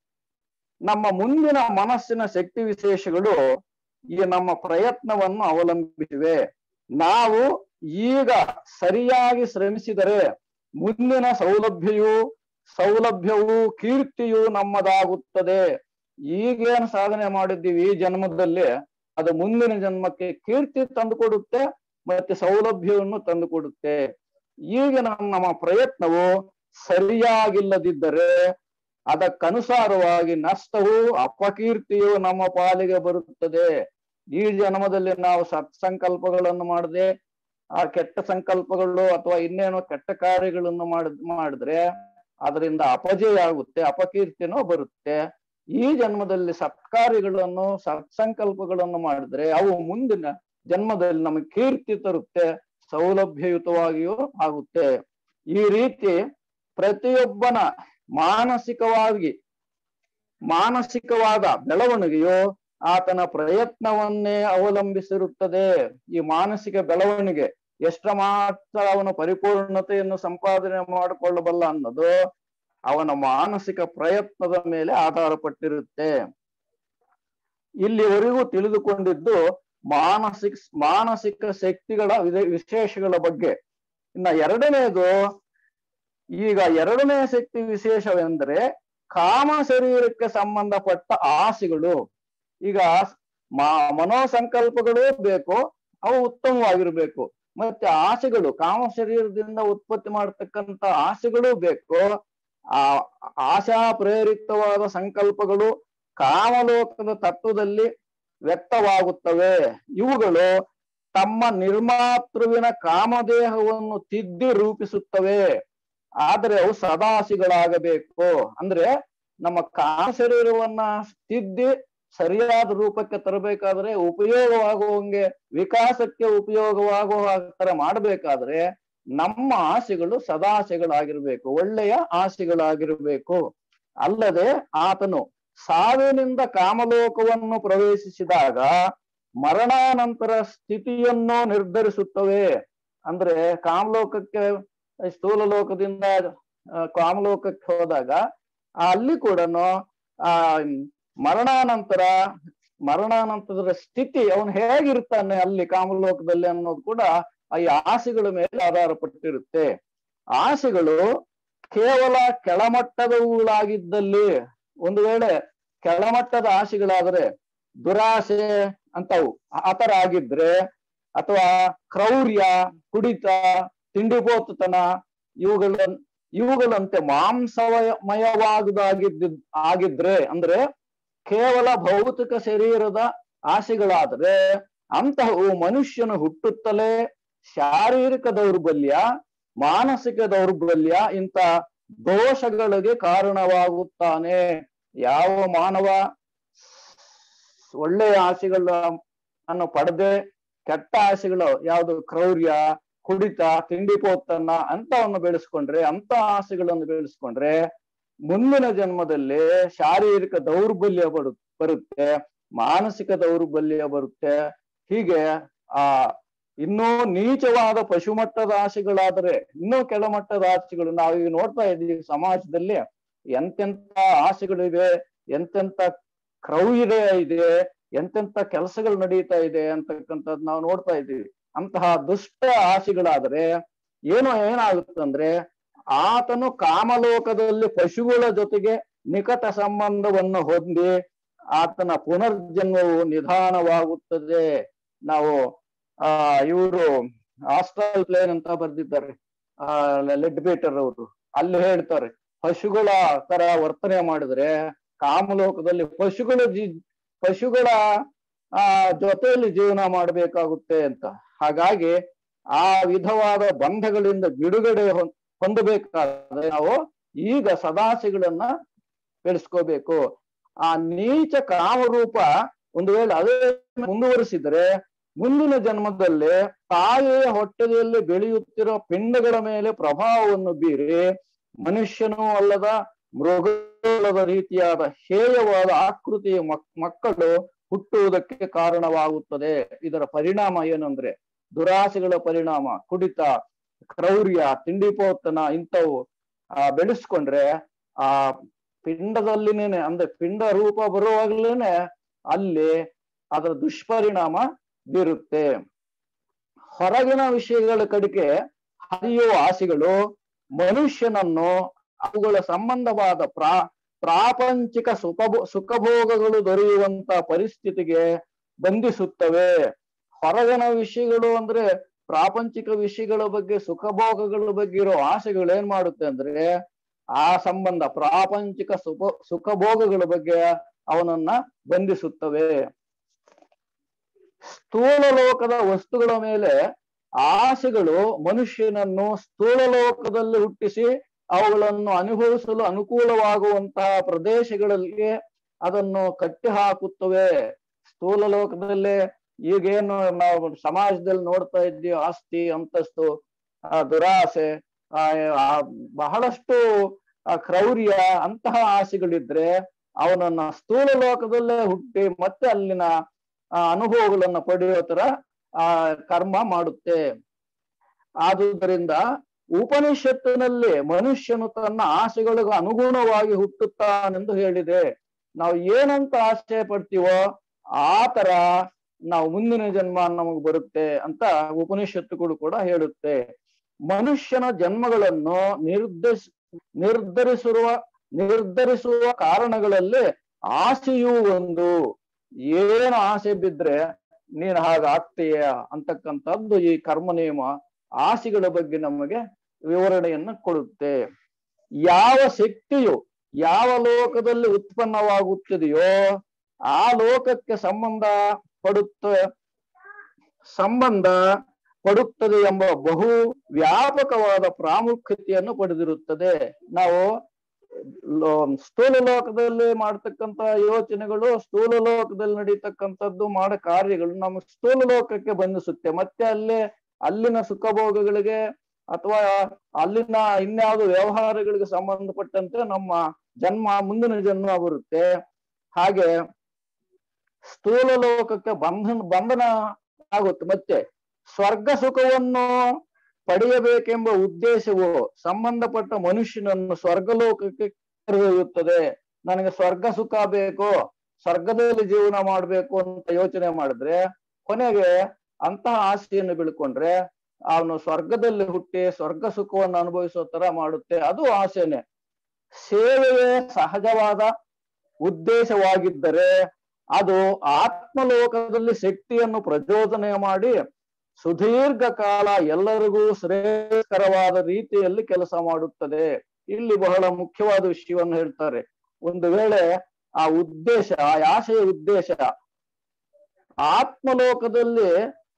ನಮ್ಮ ಮುಂದಿನ ಮನಸ್ಸಿನ ಶಕ್ತಿ ವಿಶೇಷಗಳು ಈ ನಮ್ಮ ಪ್ರಯತ್ನವನ್ನು ಅವಲಂಬಿಸಿವೆ. ನಾವು ಈಗ ಸರಿಯಾಗಿ ಶ್ರಮಿಸಿದರೆ ಮುಂದಿನ ಸೌಲಭ್ಯವು ಸೌಲಭ್ಯವು ಕೀರ್ತಿಯು ನಮ್ಮದಾಗುತ್ತದೆ. ಈಗೇನು ಸಾಧನೆ ಮಾಡಿದ್ದೀವಿ ಈ ಜನ್ಮದಲ್ಲಿ ಅದು ಮುಂದಿನ ಜನ್ಮಕ್ಕೆ ಕೀರ್ತಿ ತಂದುಕೊಡುತ್ತೆ ಮತ್ತೆ ಸೌಲಭ್ಯವನ್ನು ತಂದುಕೊಡುತ್ತೆ. ಈಗ ನಮ್ಮ ಪ್ರಯತ್ನವು ಸರಿಯಾಗಿಲ್ಲದಿದ್ದರೆ ಅದಕ್ಕನುಸಾರವಾಗಿ ನಷ್ಟವೂ ಅಪಕೀರ್ತಿಯು ನಮ್ಮ ಪಾಲಿಗೆ ಬರುತ್ತದೆ. ಈ ಜನ್ಮದಲ್ಲಿ ನಾವು ಸತ್ಸಂಕಲ್ಪಗಳನ್ನು ಮಾಡದೆ ಆ ಕೆಟ್ಟ ಸಂಕಲ್ಪಗಳು ಅಥವಾ ಇನ್ನೇನೋ ಕೆಟ್ಟ ಕಾರ್ಯಗಳನ್ನು ಮಾಡ ಮಾಡಿದ್ರೆ ಅದರಿಂದ ಅಪಜಯ ಆಗುತ್ತೆ, ಅಪಕೀರ್ತಿನೂ ಬರುತ್ತೆ. ಈ ಜನ್ಮದಲ್ಲಿ ಸತ್ಕಾರ್ಯಗಳನ್ನು ಸತ್ಸಂಕಲ್ಪಗಳನ್ನು ಮಾಡಿದ್ರೆ ಅವು ಮುಂದಿನ ಜನ್ಮದಲ್ಲಿ ನಮಗೆ ಕೀರ್ತಿ ತರುತ್ತೆ, ಸೌಲಭ್ಯಯುತವಾಗಿಯೂ ಆಗುತ್ತೆ. ಈ ರೀತಿ ಪ್ರತಿಯೊಬ್ಬನ ಮಾನಸಿಕವಾಗಿ ಮಾನಸಿಕವಾದ ಬೆಳವಣಿಗೆಯು ಆತನ ಪ್ರಯತ್ನವನ್ನೇ ಅವಲಂಬಿಸಿರುತ್ತದೆ. ಈ ಮಾನಸಿಕ ಬೆಳವಣಿಗೆ ಎಷ್ಟರ ಮಾತ್ರ ಅವನು ಪರಿಪೂರ್ಣತೆಯನ್ನು ಸಂಪಾದನೆ ಮಾಡಿಕೊಳ್ಳಬಲ್ಲ ಅನ್ನೋದು ಅವನ ಮಾನಸಿಕ ಪ್ರಯತ್ನದ ಮೇಲೆ ಆಧಾರ ಪಟ್ಟಿರುತ್ತೆ. ಇಲ್ಲಿವರೆಗೂ ತಿಳಿದುಕೊಂಡಿದ್ದು ಮಾನಸಿಕ ಮಾನಸಿಕ ಶಕ್ತಿಗಳ ವಿಶೇಷಗಳ ಬಗ್ಗೆ. ಇನ್ನ ಎರಡನೇದು, ಈಗ ಎರಡನೇ ಶಕ್ತಿ ವಿಶೇಷವೆಂದರೆ ಕಾಮ ಶರೀರಕ್ಕೆ ಸಂಬಂಧಪಟ್ಟ ಆಸೆಗಳು. ಈಗ ಮಾ ಮನೋಸಂಕಲ್ಪಗಳು ಬೇಕು, ಅವು ಉತ್ತಮವಾಗಿರ್ಬೇಕು. ಮತ್ತೆ ಆಸೆಗಳು, ಕಾಮ ಶರೀರದಿಂದ ಉತ್ಪತ್ತಿ ಮಾಡತಕ್ಕಂತ ಆಸೆಗಳು ಬೇಕು. ಆ ಆಶಾ ಪ್ರೇರಿತವಾದ ಸಂಕಲ್ಪಗಳು ಕಾಮಲೋಕದ ತತ್ವದಲ್ಲಿ ವ್ಯಕ್ತವಾಗುತ್ತವೆ. ಇವುಗಳು ತಮ್ಮ ನಿರ್ಮಾತೃವಿನ ಕಾಮದೇಹವನ್ನು ತಿದ್ದಿ ರೂಪಿಸುತ್ತವೆ. ಆದರೆ ಅವು ಸದಾಸಿಗಳಾಗಬೇಕು. ಅಂದ್ರೆ ನಮ್ಮ ಕಾಮ ಶರೀರವನ್ನ ತಿದ್ದಿ ಸರಿಯಾದ ರೂಪಕ್ಕೆ ತರಬೇಕಾದ್ರೆ, ಉಪಯೋಗವಾಗುವಂಗೆ ವಿಕಾಸಕ್ಕೆ ಉಪಯೋಗವಾಗುವ ತರ ಮಾಡಬೇಕಾದ್ರೆ ನಮ್ಮ ಆಸೆಗಳು ಸದಾಸೆಗಳಾಗಿರ್ಬೇಕು, ಒಳ್ಳೆಯ ಆಸೆಗಳಾಗಿರ್ಬೇಕು. ಅಲ್ಲದೆ ಆತನು ಸಾವಿನಿಂದ ಕಾಮಲೋಕವನ್ನು ಪ್ರವೇಶಿಸಿದಾಗ ಮರಣಾನಂತರ ಸ್ಥಿತಿಯನ್ನು ನಿರ್ಧರಿಸುತ್ತವೆ. ಅಂದ್ರೆ ಕಾಮಲೋಕಕ್ಕೆ ಸ್ಥೂಲ ಲೋಕದಿಂದ ಕಾಮಲೋಕಕ್ಕೆ ಹೋದಾಗ ಅಲ್ಲಿ ಕೂಡ ಆ ಮರಣಾನಂತರ ಮರಣಾನಂತರದ ಸ್ಥಿತಿ ಅವನು ಹೇಗಿರ್ತಾನೆ ಅಲ್ಲಿ ಕಾಮಲೋಕದಲ್ಲಿ ಅನ್ನೋದು ಕೂಡ ಈ ಆಸೆಗಳ ಮೇಲೆ ಆಧಾರ ಪಟ್ಟಿರುತ್ತೆ. ಆಸೆಗಳು ಕೇವಲ ಕೆಳಮಟ್ಟದವುಗಳಾಗಿದ್ದಲ್ಲಿ, ಒಂದು ವೇಳೆ ಕೆಳಮಟ್ಟದ ಆಸೆಗಳಾದ್ರೆ ದುರಾಸೆ ಅಂತವು ಆತರ ಆಗಿದ್ರೆ, ಅಥವಾ ಕ್ರೌರ್ಯ, ಕುಡಿತ, ತಿಂಡಿಪೋತತನ ಇವುಗಳ ಇವುಗಳಂತೆ ಮಾಂಸಮಯವಾಗುದಾಗಿದ್ದ ಆಗಿದ್ರೆ, ಅಂದ್ರೆ ಕೇವಲ ಭೌತಿಕ ಶರೀರದ ಆಸೆಗಳಾದ್ರೆ ಅಂತಹವು ಮನುಷ್ಯನು ಹುಟ್ಟುತ್ತಲೇ ಶಾರೀರಿಕ ದೌರ್ಬಲ್ಯ, ಮಾನಸಿಕ ದೌರ್ಬಲ್ಯ ಇಂಥ ದೋಷಗಳಿಗೆ ಕಾರಣವಾಗುತ್ತಾನೆ. ಯಾವ ಮಾನವ ಒಳ್ಳೆಯ ಆಸೆಗಳ ಅನ್ನು ಪಡೆದೆ ಕೆಟ್ಟ ಆಸೆಗಳು ಯಾವುದು ಕ್ರೌರ್ಯ, ಕುಡಿತ, ತಿಂಡಿಪೋತನ ಅಂತವನ್ನು ಬೆಳೆಸ್ಕೊಂಡ್ರೆ, ಅಂತ ಆಸೆಗಳನ್ನು ಬೆಳೆಸ್ಕೊಂಡ್ರೆ ಮುಂದಿನ ಜನ್ಮದಲ್ಲಿ ಶಾರೀರಿಕ ದೌರ್ಬಲ್ಯ ಬರು ಬರುತ್ತೆ ಮಾನಸಿಕ ದೌರ್ಬಲ್ಯ ಬರುತ್ತೆ. ಹೀಗೆ ಆ ಇನ್ನೂ ನೀಚವಾದ ಪಶುಮಟ್ಟದ ಆಸೆಗಳಾದರೆ, ಇನ್ನೂ ಕೆಳಮಟ್ಟದ ಆಸೆಗಳು ನಾವೀಗ ನೋಡ್ತಾ ಇದ್ದೀವಿ ಸಮಾಜದಲ್ಲಿ. ಎಂತೆಂತ ಆಸೆಗಳಿವೆ, ಎಂತೆಂತ ಕ್ರೌರ್ಯ ಇದೆ, ಎಂತೆಂತ ಕೆಲಸಗಳು ನಡೀತಾ ಇದೆ ಅಂತಕ್ಕಂಥದ್ದು ನಾವು ನೋಡ್ತಾ ಇದ್ದೀವಿ. ಅಂತಹ ದುಷ್ಟ ಆಸೆಗಳಾದರೆ ಏನೋ ಏನಾಗುತ್ತಂದ್ರೆ ಆತನು ಕಾಮಲೋಕದಲ್ಲಿ ಪಶುಗಳ ಜೊತೆಗೆ ನಿಕಟ ಸಂಬಂಧವನ್ನು ಹೊಂದಿ ಆತನ ಪುನರ್ಜನ್ಮವು ನಿಧಾನವಾಗುತ್ತದೆ. ನಾವು ಆ ಇವರು ಆಸ್ಟ್ರಲ್ ಪ್ಲೇನ್ ಅಂತ ಬರ್ದಿದ್ದಾರೆ ಆ ಲೆಡ್ ಬೇಟರ್ ಅವರು. ಅಲ್ಲಿ ಹೇಳ್ತಾರೆ ಪಶುಗಳ ತರ ವರ್ತನೆ ಮಾಡಿದ್ರೆ ಕಾಮಲೋಕದಲ್ಲಿ ಪಶುಗಳ ಜೀ ಪಶುಗಳ ಆ ಜೊತೆಯಲ್ಲಿ ಜೀವನ ಮಾಡಬೇಕಾಗುತ್ತೆ ಅಂತ. ಹಾಗಾಗಿ ಆ ವಿಧವಾದ ಬಂಧಗಳಿಂದ ಬಿಡುಗಡೆ ಹೊಂದಬೇಕಾದ್ರೆ ನಾವು ಈಗ ಸದಾಸೆಗಳನ್ನ ಬೆಳೆಸ್ಕೋಬೇಕು. ಆ ನೀಚ ಕಾಮರೂಪ ಒಂದು ವೇಳೆ ಅದೇ ಮುಂದುವರಿಸಿದರೆ ಮುಂದಿನ ಜನ್ಮದಲ್ಲಿ ತಾಯಿಯ ಹೊಟ್ಟೆಯಲ್ಲಿ ಬೆಳೆಯುತ್ತಿರೋ ಪಿಂಡಗಳ ಮೇಲೆ ಪ್ರಭಾವವನ್ನು ಬೀರಿ ಮನುಷ್ಯನೂ ಅಲ್ಲದ ಮೃಗದ ರೀತಿಯಾದ ಹೇಯವಾದ ಆಕೃತಿಯ ಮಕ್ ಮಕ್ಕಳು ಹುಟ್ಟುವುದಕ್ಕೆ ಕಾರಣವಾಗುತ್ತದೆ. ಇದರ ಪರಿಣಾಮ ಏನಂದ್ರೆ ದುರಾಸೆಗಳ ಪರಿಣಾಮ, ಕುಡಿತ, ಕ್ರೌರ್ಯ, ತಿಂಡಿಪೋತನ ಇಂಥವು ಆ ಬೆಳೆಸ್ಕೊಂಡ್ರೆ ಆ ಪಿಂಡದಲ್ಲಿನೇನೆ ಅಂದ್ರೆ ಪಿಂಡ ರೂಪ ಬರುವಾಗ್ಲೇನೆ ಅಲ್ಲಿ ಅದರ ದುಷ್ಪರಿಣಾಮ ಬೀರುತ್ತೆ. ಹೊರಗಿನ ವಿಷಯಗಳ ಕಡೆಗೆ ಹರಿಯುವ ಆಸೆಗಳು ಮನುಷ್ಯನನ್ನು ಅವುಗಳ ಸಂಬಂಧವಾದ ಪ್ರಾ ಪ್ರಾಪಂಚಿಕ ಸುಖಭೋ ಸುಖಭೋಗಗಳು ದೊರೆಯುವಂತ ಪರಿಸ್ಥಿತಿಗೆ ಬಂಧಿಸುತ್ತವೆ. ಹೊರಗಿನ ವಿಷಯಗಳು ಅಂದ್ರೆ ಪ್ರಾಪಂಚಿಕ ವಿಷಯಗಳ ಬಗ್ಗೆ, ಸುಖಭೋಗಗಳ ಬಗ್ಗೆ ಇರೋ ಆಸೆಗಳು ಏನ್ ಮಾಡುತ್ತೆ ಅಂದ್ರೆ ಆ ಸಂಬಂಧ ಪ್ರಾಪಂಚಿಕ ಸುಖ ಸುಖಭೋಗಗಳ ಬಗ್ಗೆ ಅವನನ್ನ ಬಂಧಿಸುತ್ತವೆ. ಸ್ಥೂಲ ಲೋಕದ ವಸ್ತುಗಳ ಮೇಲೆ ಆಸೆಗಳು ಮನುಷ್ಯನನ್ನು ಸ್ಥೂಲ ಲೋಕದಲ್ಲಿ ಹುಟ್ಟಿಸಿ ಅವುಗಳನ್ನು ಅನುಭವಿಸಲು ಅನುಕೂಲವಾಗುವಂತಹ ಪ್ರದೇಶಗಳಲ್ಲಿ ಅದನ್ನು ಕಟ್ಟಿ ಹಾಕುತ್ತವೆ. ಸ್ಥೂಲ ಲೋಕದಲ್ಲಿ ಈಗೇನು ನಾವು ಸಮಾಜದಲ್ಲಿ ನೋಡ್ತಾ ಇದ್ದೀವಿ, ಆಸ್ತಿ, ಅಂತಸ್ತು, ಆ ದುರಾಸೆ, ಆ ಬಹಳಷ್ಟು ಆ ಕ್ರೌರ್ಯ, ಅಂತಹ ಆಸೆಗಳಿದ್ರೆ ಅವನನ್ನ ಸ್ಥೂಲ ಲೋಕದಲ್ಲೇ ಹುಟ್ಟಿ ಮತ್ತೆ ಅಲ್ಲಿನ ಆ ಅನುಭವಗಳನ್ನ ಪಡೆಯೋ ತರ ಆ ಕರ್ಮ ಮಾಡುತ್ತೆ. ಆದುದರಿಂದ ಉಪನಿಷತ್ತಿನಲ್ಲಿ ಮನುಷ್ಯನು ತನ್ನ ಆಸೆಗಳಿಗೆ ಅನುಗುಣವಾಗಿ ಹುಟ್ಟುತ್ತಾನೆಂದು ಹೇಳಿದೆ. ನಾವು ಏನಂತ ಆಸೆ ಪಡ್ತೀವೋ ಆ ತರ ನಾವು ಮುಂದಿನ ಜನ್ಮ ನಮಗ್ ಬರುತ್ತೆ ಅಂತ ಉಪನಿಷತ್ತುಗಳು ಕೂಡ ಹೇಳುತ್ತೆ. ಮನುಷ್ಯನ ಜನ್ಮಗಳನ್ನು ನಿರ್ಧರಿಸ ನಿರ್ಧರಿಸಿರುವ ನಿರ್ಧರಿಸುವ ಕಾರಣಗಳಲ್ಲಿ ಆಸೆಯೂ ಒಂದು. ಏನು ಆಸೆ ಬಿದ್ರೆ ನೀನ್ ಹಾಗಾಗ್ತೀಯ ಅಂತಕ್ಕಂಥದ್ದು ಈ ಕರ್ಮ ನಿಯಮ ಆಸೆಗಳ ಬಗ್ಗೆ ನಮಗೆ ವಿವರಣೆಯನ್ನ ಕೊಡುತ್ತೆ. ಯಾವ ಶಕ್ತಿಯು ಯಾವ ಲೋಕದಲ್ಲಿ ಉತ್ಪನ್ನವಾಗುತ್ತದೆಯೋ ಆ ಲೋಕಕ್ಕೆ ಸಂಬಂಧ ಪಡುತ್ತ ಸಂಬಂಧ ಪಡುತ್ತದೆ ಎಂಬ ಬಹು ವ್ಯಾಪಕವಾದ ಪ್ರಾಮುಖ್ಯತೆಯನ್ನು ಪಡೆದಿರುತ್ತದೆ. ನಾವು ಸ್ಥೂಲ ಲೋಕದಲ್ಲಿ ಮಾಡ್ತಕ್ಕಂಥ ಯೋಚನೆಗಳು, ಸ್ಥೂಲ ಲೋಕದಲ್ಲಿ ನಡೀತಕ್ಕಂಥದ್ದು ಮಾಡೋ ಕಾರ್ಯಗಳು ನಮ್ಮ ಸ್ಥೂಲ ಲೋಕಕ್ಕೆ ಬಂಧಿಸುತ್ತೆ. ಮತ್ತೆ ಅಲ್ಲೇ ಅಲ್ಲಿನ ಸುಖಭೋಗಗಳಿಗೆ ಅಥವಾ ಅಲ್ಲಿನ ಇನ್ಯಾವುದು ವ್ಯವಹಾರಗಳಿಗೆ ಸಂಬಂಧಪಟ್ಟಂತೆ ನಮ್ಮ ಜನ್ಮ ಮುಂದಿನ ಜನ್ಮ ಬರುತ್ತೆ. ಹಾಗೆ ಸ್ಥೂಲ ಲೋಕಕ್ಕೆ ಬಂಧನ ಬಂಧನ ಆಗುತ್ತೆ. ಮತ್ತೆ ಸ್ವರ್ಗ ಸುಖವನ್ನು ಪಡೆಯಬೇಕೆಂಬ ಉದ್ದೇಶವು ಸಂಬಂಧಪಟ್ಟ ಮನುಷ್ಯನನ್ನು ಸ್ವರ್ಗಲೋಕಕ್ಕೆ ಕರೆದೊಯ್ಯುತ್ತದೆ. ನನಗೆ ಸ್ವರ್ಗ ಸುಖ ಬೇಕು, ಸ್ವರ್ಗದಲ್ಲಿ ಜೀವನ ಮಾಡ್ಬೇಕು ಅಂತ ಯೋಚನೆ ಮಾಡಿದ್ರೆ ಕೊನೆಗೆ ಅಂತಹ ಆಸೆಯನ್ನು ಬೆಳ್ಕೊಂಡ್ರೆ ಅವನು ಸ್ವರ್ಗದಲ್ಲಿ ಹುಟ್ಟಿ ಸ್ವರ್ಗ ಸುಖವನ್ನು ಅನುಭವಿಸೋ ತರ ಮಾಡುತ್ತೆ. ಅದು ಆಸೆನೆ. ಸೇವೆಯೇ ಸಹಜವಾದ ಉದ್ದೇಶವಾಗಿದ್ದರೆ ಅದು ಆತ್ಮಲೋಕದಲ್ಲಿ ಶಕ್ತಿಯನ್ನು ಪ್ರಚೋದನೆ ಮಾಡಿ ಸುದೀರ್ಘ ಕಾಲ ಎಲ್ಲರಿಗೂ ಶ್ರೇಯಸ್ಕರವಾದ ರೀತಿಯಲ್ಲಿ ಕೆಲಸ ಮಾಡುತ್ತದೆ. ಇಲ್ಲಿ ಬಹಳ ಮುಖ್ಯವಾದ ವಿಷಯವನ್ನು ಹೇಳ್ತಾರೆ. ಒಂದು ವೇಳೆ ಆ ಉದ್ದೇಶ, ಆ ಆಸೆಯ ಉದ್ದೇಶ ಆತ್ಮಲೋಕದಲ್ಲಿ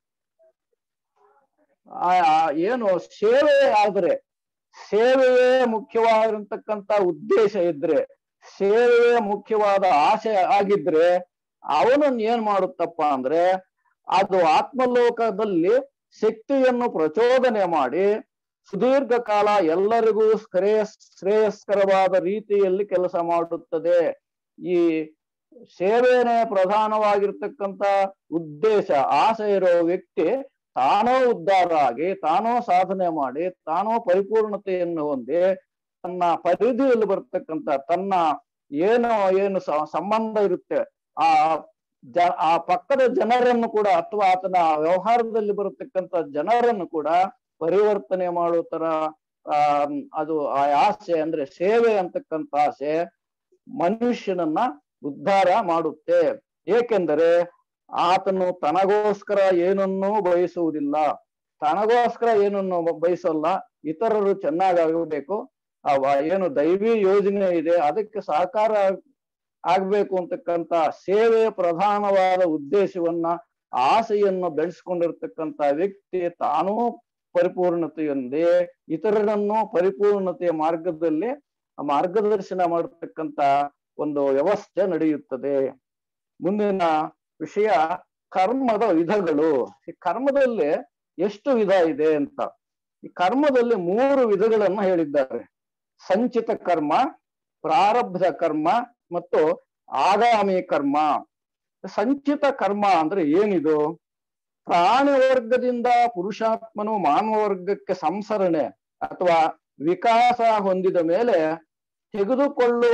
ಆ ಏನು ಸೇವೆ ಆದ್ರೆ, ಸೇವೆಯೇ ಮುಖ್ಯವಾಗಿರ್ತಕ್ಕಂಥ ಉದ್ದೇಶ ಇದ್ರೆ, ಸೇವೆಯೇ ಮುಖ್ಯವಾದ ಆಸೆ ಆಗಿದ್ರೆ ಅವನನ್ನು ಏನ್ ಮಾಡುತ್ತಪ್ಪ ಅಂದ್ರೆ ಅದು ಆತ್ಮಲೋಕದಲ್ಲಿ ಶಕ್ತಿಯನ್ನು ಪ್ರಚೋದನೆ ಮಾಡಿ ಸುದೀರ್ಘ ಕಾಲ ಎಲ್ಲರಿಗೂ ಶ್ರೇಯಸ್ ಶ್ರೇಯಸ್ಕರವಾದ ರೀತಿಯಲ್ಲಿ ಕೆಲಸ ಮಾಡುತ್ತದೆ. ಈ ಸೇವೆನೇ ಪ್ರಧಾನವಾಗಿರ್ತಕ್ಕಂಥ ಉದ್ದೇಶ ಆಸೆ ಇರೋ ವ್ಯಕ್ತಿ ತಾನೋ ಉದ್ಧಾರ ಆಗಿ, ತಾನೋ ಸಾಧನೆ ಮಾಡಿ, ತಾನೋ ಪರಿಪೂರ್ಣತೆಯನ್ನು ಹೊಂದಿ ತನ್ನ ಪರಿಧಿಯಲ್ಲಿ ಬರ್ತಕ್ಕಂಥ ತನ್ನ ಏನೋ ಏನು ಸಂಬಂಧ ಇರುತ್ತೆ ಆ ಜ ಆ ಪಕ್ಕದ ಜನರನ್ನು ಕೂಡ ಅಥವಾ ಆತನ ವ್ಯವಹಾರದಲ್ಲಿ ಬರತಕ್ಕಂಥ ಜನರನ್ನು ಕೂಡ ಪರಿವರ್ತನೆ ಮಾಡೋ ತರ ಆ ಅದು ಆ ಆಸೆ ಅಂದ್ರೆ ಸೇವೆ ಅಂತಕ್ಕಂಥ ಆಸೆ ಮನುಷ್ಯನನ್ನ ಉದ್ಧಾರ ಮಾಡುತ್ತೆ. ಏಕೆಂದರೆ ಆತನು ತನಗೋಸ್ಕರ ಏನನ್ನೂ ಬಯಸುವುದಿಲ್ಲ, ತನಗೋಸ್ಕರ ಏನನ್ನು ಬಯಸಲ್ಲ, ಇತರರು ಚೆನ್ನಾಗಾಗಬೇಕು, ಅವ ಏನು ದೈವಿ ಯೋಜನೆ ಇದೆ ಅದಕ್ಕೆ ಸಹಕಾರ ಆಗ್ಬೇಕು ಅಂತಕ್ಕಂಥ ಸೇವೆ ಪ್ರಧಾನವಾದ ಉದ್ದೇಶವನ್ನ ಆಸೆಯನ್ನು ಬೆಳೆಸ್ಕೊಂಡಿರ್ತಕ್ಕಂಥ ವ್ಯಕ್ತಿ ತಾನೂ ಪರಿಪೂರ್ಣತೆಯೊಂದೇ ಇತರರನ್ನು ಪರಿಪೂರ್ಣತೆಯ ಮಾರ್ಗದಲ್ಲಿ ಮಾರ್ಗದರ್ಶನ ಮಾಡತಕ್ಕಂಥ ಒಂದು ವ್ಯವಸ್ಥೆ ನಡೆಯುತ್ತದೆ. ಮುಂದಿನ ವಿಷಯ ಕರ್ಮದ ವಿಧಗಳು. ಈ ಕರ್ಮದಲ್ಲಿ ಎಷ್ಟು ವಿಧ ಇದೆ ಅಂತ, ಈ ಕರ್ಮದಲ್ಲಿ ಮೂರು ವಿಧಗಳನ್ನ ಹೇಳಿದ್ದಾರೆ. ಸಂಚಿತ ಕರ್ಮ, ಪ್ರಾರಬ್ಧ ಕರ್ಮ ಮತ್ತು ಆಗಾಮಿ ಕರ್ಮ. ಸಂಚಿತ ಕರ್ಮ ಅಂದ್ರೆ ಏನಿದು? ಪ್ರಾಣಿ ವರ್ಗದಿಂದ ಪುರುಷಾತ್ಮನು ಮಾನವ ವರ್ಗಕ್ಕೆ ಸಂಸರಣೆ ಅಥವಾ ವಿಕಾಸ ಹೊಂದಿದ ಮೇಲೆ ತೆಗೆದುಕೊಳ್ಳುವ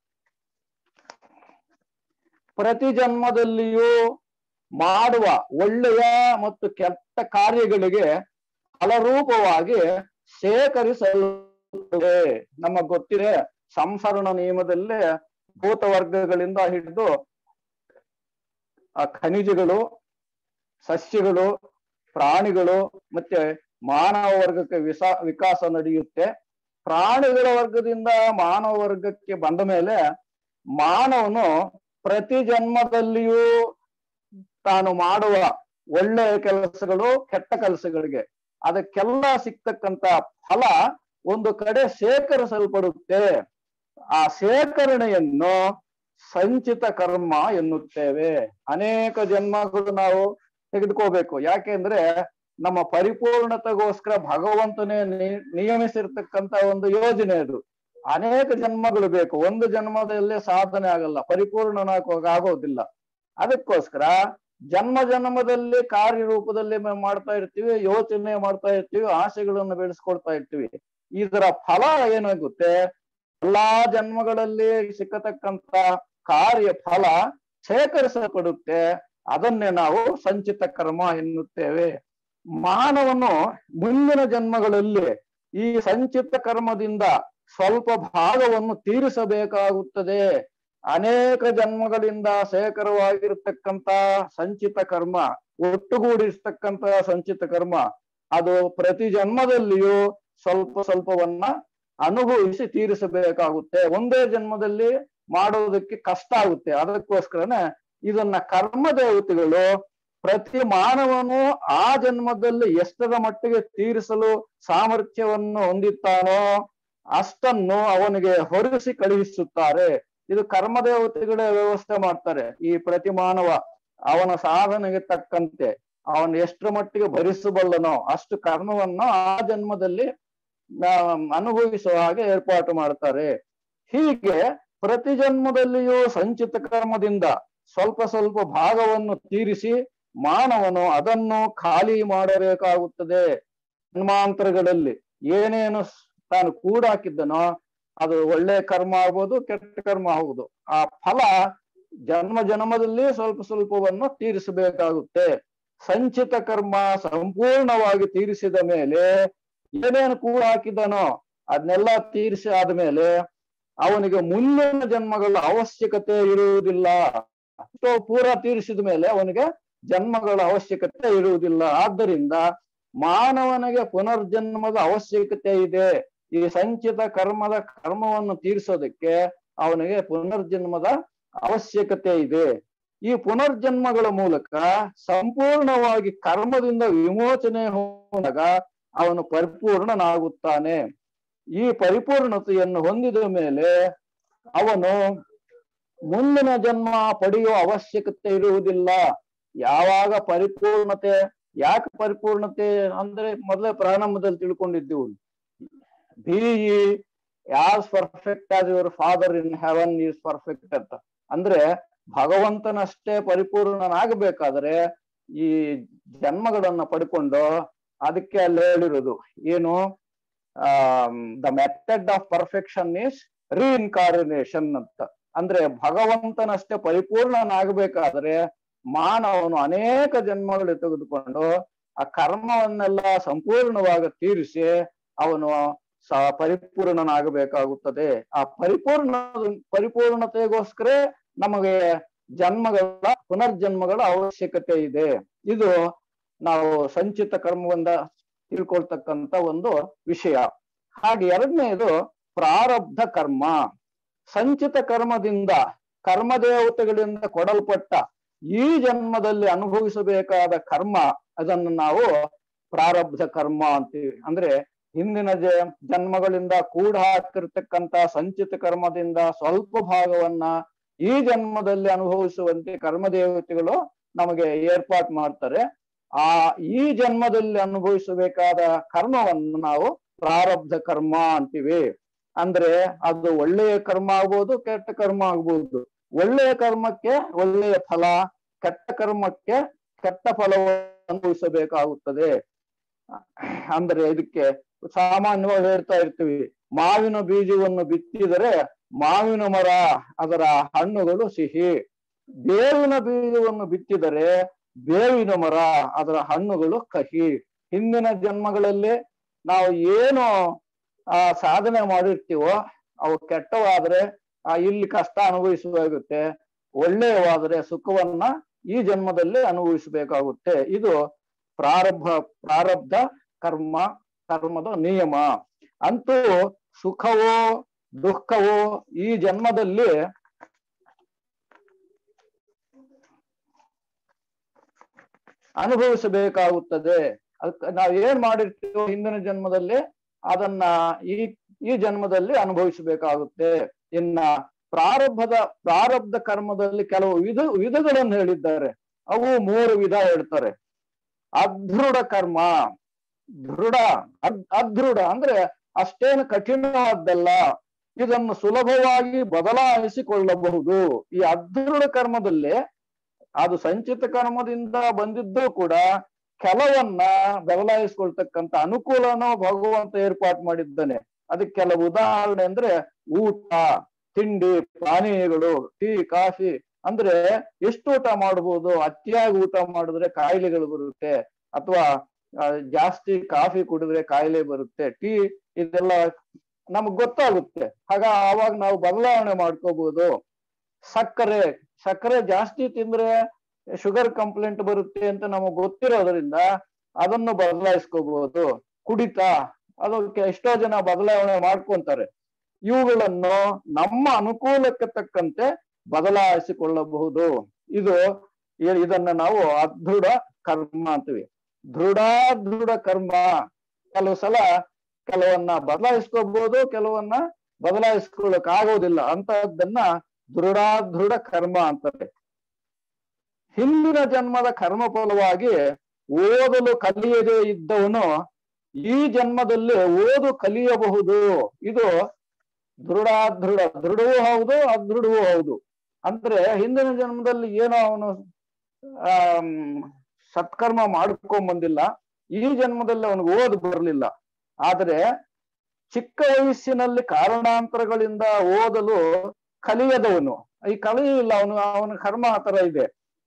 ಪ್ರತಿ ಜನ್ಮದಲ್ಲಿಯೂ ಮಾಡುವ ಒಳ್ಳೆಯ ಮತ್ತು ಕೆಟ್ಟ ಕಾರ್ಯಗಳಿಗೆ ಫಲರೂಪವಾಗಿ ಶೇಖರಿಸಲ್ಪಡುತ್ತದೆ. ನಮಗ್ ಗೊತ್ತಿದೆ, ಸಂಸರಣ ನಿಯಮದಲ್ಲೇ ಭೂತ ವರ್ಗಗಳಿಂದ ಹಿಡಿದು ಆ ಖನಿಜಗಳು, ಸಸ್ಯಗಳು, ಪ್ರಾಣಿಗಳು ಮತ್ತೆ ಮಾನವ ವರ್ಗಕ್ಕೆ ವಿಸ ವಿಕಾಸ ನಡೆಯುತ್ತೆ. ಪ್ರಾಣಿಗಳ ವರ್ಗದಿಂದ ಮಾನವ ವರ್ಗಕ್ಕೆ ಬಂದ ಮೇಲೆ ಮಾನವನು ಪ್ರತಿ ಜನ್ಮದಲ್ಲಿಯೂ ತಾನು ಮಾಡುವ ಒಳ್ಳೆಯ ಕೆಲಸಗಳು ಕೆಟ್ಟ ಕೆಲಸಗಳಿಗೆ ಅದಕ್ಕೆಲ್ಲ ಸಿಗ್ತಕ್ಕಂತ ಫಲ ಒಂದು ಕಡೆ ಶೇಖರಿಸಲ್ಪಡುತ್ತೆ. ಆ ಶೇಖರಣೆಯನ್ನು ಸಂಚಿತ ಕರ್ಮ ಎನ್ನುತ್ತೇವೆ. ಅನೇಕ ಜನ್ಮಗಳು ನಾವು ತೆಗೆದುಕೋಬೇಕು. ಯಾಕೆಂದ್ರೆ ನಮ್ಮ ಪರಿಪೂರ್ಣತೆಗೋಸ್ಕರ ಭಗವಂತನೇ ನಿಯಮಿಸಿರ್ತಕ್ಕಂತ ಒಂದು ಯೋಜನೆ ಅದು. ಅನೇಕ ಜನ್ಮಗಳು ಬೇಕು, ಒಂದು ಜನ್ಮದಲ್ಲೇ ಸಾಧನೆ ಆಗಲ್ಲ, ಪರಿಪೂರ್ಣನಾಗೋದಿಲ್ಲ. ಅದಕ್ಕೋಸ್ಕರ ಜನ್ಮ ಜನ್ಮದಲ್ಲಿ ಕಾರ್ಯರೂಪದಲ್ಲಿ ಮಾಡ್ತಾ ಇರ್ತೀವಿ, ಯೋಚನೆ ಮಾಡ್ತಾ ಇರ್ತೀವಿ, ಆಸೆಗಳನ್ನು ಬೆಳೆಸ್ಕೊಳ್ತಾ ಇರ್ತೀವಿ. ಇದರ ಫಲ ಏನಾಗುತ್ತೆ, ಎಲ್ಲಾ ಜನ್ಮಗಳಲ್ಲಿ ಸಿಕ್ಕತಕ್ಕಂತ ಕಾರ್ಯ ಫಲ ಶೇಖರಿಸಲ್ಪಡುತ್ತೆ. ಅದನ್ನೇ ನಾವು ಸಂಚಿತ ಕರ್ಮ ಎನ್ನುತ್ತೇವೆ. ಮಾನವನು ಮುಂದಿನ ಜನ್ಮಗಳಲ್ಲಿ ಈ ಸಂಚಿತ ಕರ್ಮದಿಂದ ಸ್ವಲ್ಪ ಭಾಗವನ್ನು ತೀರಿಸಬೇಕಾಗುತ್ತದೆ. ಅನೇಕ ಜನ್ಮಗಳಿಂದ ಶೇಖರವಾಗಿರ್ತಕ್ಕಂತ ಸಂಚಿತ ಕರ್ಮ, ಒಟ್ಟುಗೂಡಿರ್ತಕ್ಕಂತ ಸಂಚಿತ ಕರ್ಮ, ಅದು ಪ್ರತಿ ಜನ್ಮದಲ್ಲಿಯೂ ಸ್ವಲ್ಪ ಸ್ವಲ್ಪವನ್ನ ಅನುಭವಿಸಿ ತೀರಿಸಬೇಕಾಗುತ್ತೆ. ಒಂದೇ ಜನ್ಮದಲ್ಲಿ ಮಾಡೋದಕ್ಕೆ ಕಷ್ಟ ಆಗುತ್ತೆ. ಅದಕ್ಕೋಸ್ಕರನೇ ಇದನ್ನ ಕರ್ಮ ದೇವತೆಗಳು ಪ್ರತಿ ಮಾನವನು ಆ ಜನ್ಮದಲ್ಲಿ ಎಷ್ಟರ ಮಟ್ಟಿಗೆ ತೀರಿಸಲು ಸಾಮರ್ಥ್ಯವನ್ನು ಹೊಂದಿದ್ದಾನೋ ಅಷ್ಟನ್ನು ಅವನಿಗೆ ಹೊರಿಸಿ ಕಳುಹಿಸುತ್ತಾರೆ. ಇದು ಕರ್ಮದೇವತೆಗಳೇ ವ್ಯವಸ್ಥೆ ಮಾಡ್ತಾರೆ. ಈ ಪ್ರತಿ ಮಾನವ ಅವನ ಸಾಧನೆಗೆ ತಕ್ಕಂತೆ ಅವನು ಎಷ್ಟರ ಮಟ್ಟಿಗೆ ಭರಿಸಬಲ್ಲನೋ ಅಷ್ಟು ಕರ್ಮವನ್ನು ಆ ಜನ್ಮದಲ್ಲಿ ಅನುಭವಿಸುವ ಹಾಗೆ ಏರ್ಪಾಟು ಮಾಡ್ತಾರೆ. ಹೀಗೆ ಪ್ರತಿ ಜನ್ಮದಲ್ಲಿಯೂ ಸಂಚಿತ ಕರ್ಮದಿಂದ ಸ್ವಲ್ಪ ಸ್ವಲ್ಪ ಭಾಗವನ್ನು ತೀರಿಸಿ ಮಾನವನು ಅದನ್ನು ಖಾಲಿ ಮಾಡಬೇಕಾಗುತ್ತದೆ. ಜನ್ಮಾಂತರಗಳಲ್ಲಿ ಏನೇನು ತಾನು ಕೂಡಾಕಿದ್ದನೋ ಅದು ಒಳ್ಳೆ ಕರ್ಮ ಆಗ್ಬೋದು, ಕೆಟ್ಟ ಕರ್ಮ ಆಗ್ಬೋದು, ಆ ಫಲ ಜನ್ಮ ಜನ್ಮದಲ್ಲಿ ಸ್ವಲ್ಪ ಸ್ವಲ್ಪವನ್ನು ತೀರಿಸಬೇಕಾಗುತ್ತೆ. ಸಂಚಿತ ಕರ್ಮ ಸಂಪೂರ್ಣವಾಗಿ ತೀರಿಸಿದ ಮೇಲೆ ಏನೇನು ಕೂಡ ಹಾಕಿದನೋ ಅದನ್ನೆಲ್ಲ ತೀರಿಸಿ ಆದ್ಮೇಲೆ ಅವನಿಗೆ ಮುಂದಿನ ಜನ್ಮಗಳ ಅವಶ್ಯಕತೆ ಇರುವುದಿಲ್ಲ. ಪೂರ ತೀರಿಸಿದ ಮೇಲೆ ಅವನಿಗೆ ಜನ್ಮಗಳ ಅವಶ್ಯಕತೆ ಇರುವುದಿಲ್ಲ. ಆದ್ದರಿಂದ ಮಾನವನಿಗೆ ಪುನರ್ಜನ್ಮದ ಅವಶ್ಯಕತೆ ಇದೆ. ಈ ಸಂಚಿತ ಕರ್ಮದ ಕರ್ಮವನ್ನು ತೀರಿಸೋದಕ್ಕೆ ಅವನಿಗೆ ಪುನರ್ಜನ್ಮದ ಅವಶ್ಯಕತೆ ಇದೆ. ಈ ಪುನರ್ಜನ್ಮಗಳ ಮೂಲಕ ಸಂಪೂರ್ಣವಾಗಿ ಕರ್ಮದಿಂದ ವಿಮೋಚನೆ ಹೋದಾಗ ಅವನು ಪರಿಪೂರ್ಣನಾಗುತ್ತಾನೆ. ಈ ಪರಿಪೂರ್ಣತೆಯನ್ನು ಹೊಂದಿದ ಮೇಲೆ ಅವನು ಮುಂದಿನ ಜನ್ಮ ಪಡೆಯುವ ಅವಶ್ಯಕತೆ ಇರುವುದಿಲ್ಲ. ಯಾವಾಗ ಪರಿಪೂರ್ಣತೆ, ಯಾಕೆ ಪರಿಪೂರ್ಣತೆ ಅಂದ್ರೆ ಮೊದಲೇ ಪ್ರಾರಂಭದಲ್ಲಿ ತಿಳ್ಕೊಂಡಿದ್ದೀವಿ, be as perfect as your father in heaven is perfect ಅಂತ. ಅಂದ್ರೆ ಭಗವಂತನಷ್ಟೇ ಪರಿಪೂರ್ಣನಾಗಬೇಕಾದ್ರೆ ಈ ಜನ್ಮಗಳನ್ನ ಪಡ್ಕೊಂಡು ಅದಕ್ಕೆ ಅಲ್ಲಿ ಹೇಳಿರೋದು ಏನು, ಆ the method of perfection is reincarnation ಅಂತ. ಅಂದ್ರೆ ಭಗವಂತನಷ್ಟೇ ಪರಿಪೂರ್ಣನಾಗಬೇಕಾದ್ರೆ ಮಾನವನು ಅನೇಕ ಜನ್ಮಗಳು ತೆಗೆದುಕೊಂಡು ಆ ಕರ್ಮವನ್ನೆಲ್ಲ ಸಂಪೂರ್ಣವಾಗಿ ತೀರಿಸಿ ಅವನು ಸ ಪರಿಪೂರ್ಣನಾಗಬೇಕಾಗುತ್ತದೆ. ಆ ಪರಿಪೂರ್ಣ ಪರಿಪೂರ್ಣತೆಗೋಸ್ಕರ ನಮಗೆ ಜನ್ಮಗಳ ಪುನರ್ಜನ್ಮಗಳ ಅವಶ್ಯಕತೆ ಇದೆ. ಇದು ನಾವು ಸಂಚಿತ ಕರ್ಮದಿಂದ ತಿಳ್ಕೊಳ್ತಕ್ಕಂತ ಒಂದು ವಿಷಯ. ಹಾಗೆ ಎರಡನೇದು ಪ್ರಾರಬ್ಧ ಕರ್ಮ. ಸಂಚಿತ ಕರ್ಮದಿಂದ ಕರ್ಮದೇವತೆಗಳಿಂದ ಕೊಡಲ್ಪಟ್ಟ ಈ ಜನ್ಮದಲ್ಲಿ ಅನುಭವಿಸಬೇಕಾದ ಕರ್ಮ, ಅದನ್ನು ನಾವು ಪ್ರಾರಬ್ಧ ಕರ್ಮ ಅಂತೀವಿ. ಅಂದ್ರೆ ಹಿಂದಿನ ಜ ಜನ್ಮಗಳಿಂದ ಕೂಡ ಹಾಕಿರ್ತಕ್ಕಂತ ಸಂಚಿತ ಕರ್ಮದಿಂದ ಸ್ವಲ್ಪ ಭಾಗವನ್ನ ಈ ಜನ್ಮದಲ್ಲಿ ಅನುಭವಿಸುವಂತೆ ಕರ್ಮದೇವತೆಗಳು ನಮಗೆ ಏರ್ಪಾಟ್ ಮಾಡ್ತಾರೆ. ಆ ಈ ಜನ್ಮದಲ್ಲಿ ಅನುಭವಿಸಬೇಕಾದ ಕರ್ಮವನ್ನು ನಾವು ಪ್ರಾರಬ್ಧ ಕರ್ಮ ಅಂತೀವಿ. ಅಂದ್ರೆ ಅದು ಒಳ್ಳೆಯ ಕರ್ಮ ಆಗ್ಬೋದು, ಕೆಟ್ಟ ಕರ್ಮ ಆಗ್ಬೋದು. ಒಳ್ಳೆಯ ಕರ್ಮಕ್ಕೆ ಒಳ್ಳೆಯ ಫಲ, ಕೆಟ್ಟ ಕರ್ಮಕ್ಕೆ ಕೆಟ್ಟ ಫಲವನ್ನು ಅನುಭವಿಸಬೇಕಾಗುತ್ತದೆ. ಅಂದ್ರೆ ಇದಕ್ಕೆ ಸಾಮಾನ್ಯವಾಗಿ ಹೇಳ್ತಾ ಇರ್ತೀವಿ, ಮಾವಿನ ಬೀಜವನ್ನು ಬಿತ್ತಿದರೆ ಮಾವಿನ ಮರ ಅದರ ಹಣ್ಣುಗಳು ಸಿಹಿ, ಬೇವಿನ ಬೀಜವನ್ನು ಬಿತ್ತಿದರೆ ಬೇವಿನ ಮರ ಅದರ ಹಣ್ಣುಗಳು ಕಹಿ. ಹಿಂದಿನ ಜನ್ಮಗಳಲ್ಲಿ ನಾವು ಏನು ಆ ಸಾಧನೆ ಮಾಡಿರ್ತೀವೋ ಅವು ಕೆಟ್ಟವಾದ್ರೆ ಆ ಇಲ್ಲಿ ಕಷ್ಟ ಅನುಭವಿಸಬೇಕಾಗುತ್ತೆ, ಒಳ್ಳೆಯವಾದರೆ ಸುಖವನ್ನ ಈ ಜನ್ಮದಲ್ಲಿ ಅನುಭವಿಸಬೇಕಾಗುತ್ತೆ. ಇದು ಪ್ರಾರಬ್ಧ ಪ್ರಾರಬ್ಧ ಕರ್ಮ ಕರ್ಮದ ನಿಯಮ. ಅಂತೂ ಸುಖವೋ ದುಃಖವೋ ಈ ಜನ್ಮದಲ್ಲಿ ಅನುಭವಿಸಬೇಕಾಗುತ್ತದೆ. ಅದಕ್ಕೆ ನಾವ್ ಏನ್ ಮಾಡಿರ್ತೀವೋ ಹಿಂದಿನ ಜನ್ಮದಲ್ಲಿ ಅದನ್ನ ಈ ಈ ಜನ್ಮದಲ್ಲಿ ಅನುಭವಿಸಬೇಕಾಗುತ್ತೆ. ಇನ್ನ ಪ್ರಾರಬ್ಧದ ಪ್ರಾರಬ್ಧ ಕರ್ಮದಲ್ಲಿ ಕೆಲವು ವಿಧ ವಿಧಗಳನ್ನು ಹೇಳಿದ್ದಾರೆ. ಅವು ಮೂರು ವಿಧ ಹೇಳ್ತಾರೆ. ಅದೃಢ ಕರ್ಮ, ದೃಢ ಅದ್ ಅದೃಢ ಅಂದ್ರೆ ಅಷ್ಟೇನು ಕಠಿಣವಾದ್ದಲ್ಲ, ಇದನ್ನು ಸುಲಭವಾಗಿ ಬದಲಾಯಿಸಿಕೊಳ್ಳಬಹುದು. ಈ ಅದೃಢ ಕರ್ಮದಲ್ಲಿ ಅದು ಸಂಚಿತ ಕರ್ಮದಿಂದ ಬಂದಿದ್ದು ಕೂಡ ಕೆಲವನ್ನ ಬದಲಾಯಿಸ್ಕೊಳ್ತಕ್ಕಂಥ ಅನುಕೂಲನೂ ಭಗವಂತ ಏರ್ಪಾಟ್ ಮಾಡಿದ್ದಾನೆ. ಅದಕ್ಕೆ ಕೆಲವು ಉದಾಹರಣೆ ಅಂದ್ರೆ ಊಟ, ತಿಂಡಿ, ಪಾನೀಯಗಳು, ಟೀ, ಕಾಫಿ. ಅಂದ್ರೆ ಎಷ್ಟು ಊಟ ಮಾಡಬಹುದು? ಅತಿಯಾಗಿ ಊಟ ಮಾಡಿದ್ರೆ ಕಾಯಿಲೆಗಳು ಬರುತ್ತೆ, ಅಥವಾ ಜಾಸ್ತಿ ಕಾಫಿ ಕುಡಿದ್ರೆ ಕಾಯಿಲೆ ಬರುತ್ತೆ. ಟೀ ಇದೆಲ್ಲ ನಮಗ್ ಗೊತ್ತಾಗುತ್ತೆ. ಹಾಗ ಆವಾಗ ನಾವು ಬದಲಾವಣೆ ಮಾಡ್ಕೋಬಹುದು. ಸಕ್ಕರೆ ಸಕ್ಕರೆ ಜಾಸ್ತಿ ತಿಂದ್ರೆ ಶುಗರ್ ಕಂಪ್ಲೇಂಟ್ ಬರುತ್ತೆ ಅಂತ ನಮಗ್ ಗೊತ್ತಿರೋದ್ರಿಂದ ಅದನ್ನು ಬದಲಾಯಿಸ್ಕೋಬಹುದು. ಕುಡಿತ, ಅದಕ್ಕೆ ಎಷ್ಟೋ ಜನ ಬದಲಾವಣೆ ಮಾಡ್ಕೊಂತಾರೆ. ಇವುಗಳನ್ನು ನಮ್ಮ ಅನುಕೂಲಕ್ಕೆ ತಕ್ಕಂತೆ ಬದಲಾಯಿಸಿಕೊಳ್ಳಬಹುದು. ಇದು ಇದನ್ನ ನಾವು ಅದೃಢ ಕರ್ಮ ಅಂತೀವಿ. ದೃಢ ದೃಢ ಕರ್ಮ ಕೆಲವು ಸಲ ಕೆಲವನ್ನ ಬದಲಾಯಿಸ್ಕೋಬಹುದು, ಕೆಲವನ್ನ ಬದಲಾಯಿಸ್ಕೊಳ್ಳಕ್ ಆಗೋದಿಲ್ಲ. ಅಂತಹದ್ದನ್ನ ದೃಢಾದೃಢ ಕರ್ಮ ಅಂತಾರೆ. ಹಿಂದಿನ ಜನ್ಮದ ಕರ್ಮ ಫಲವಾಗಿ ಓದಲು ಕಲಿಯದೇ ಇದ್ದವನು ಈ ಜನ್ಮದಲ್ಲಿ ಓದು ಕಲಿಯಬಹುದು. ಇದು ದೃಢಾದೃಢ, ದೃಢವೂ ಹೌದು ಅದೃಢವೂ ಹೌದು. ಅಂದ್ರೆ ಹಿಂದಿನ ಜನ್ಮದಲ್ಲಿ ಏನೋ ಅವನು ಆ ಸತ್ಕರ್ಮ ಮಾಡ್ಕೊಂಡ್ ಬಂದಿಲ್ಲ, ಈ ಜನ್ಮದಲ್ಲಿ ಅವನಿಗೆ ಓದು ಬರಲಿಲ್ಲ. ಆದ್ರೆ ಚಿಕ್ಕ ವಯಸ್ಸಿನಲ್ಲಿ ಕಾರಣಾಂತರಗಳಿಂದ ಓದಲು ಕಲಿಯದವನು ಈ ಕಲಿಯಿಲ್ಲ, ಅವನು ಅವನ ಕರ್ಮ ಆ ತರ ಇದೆ.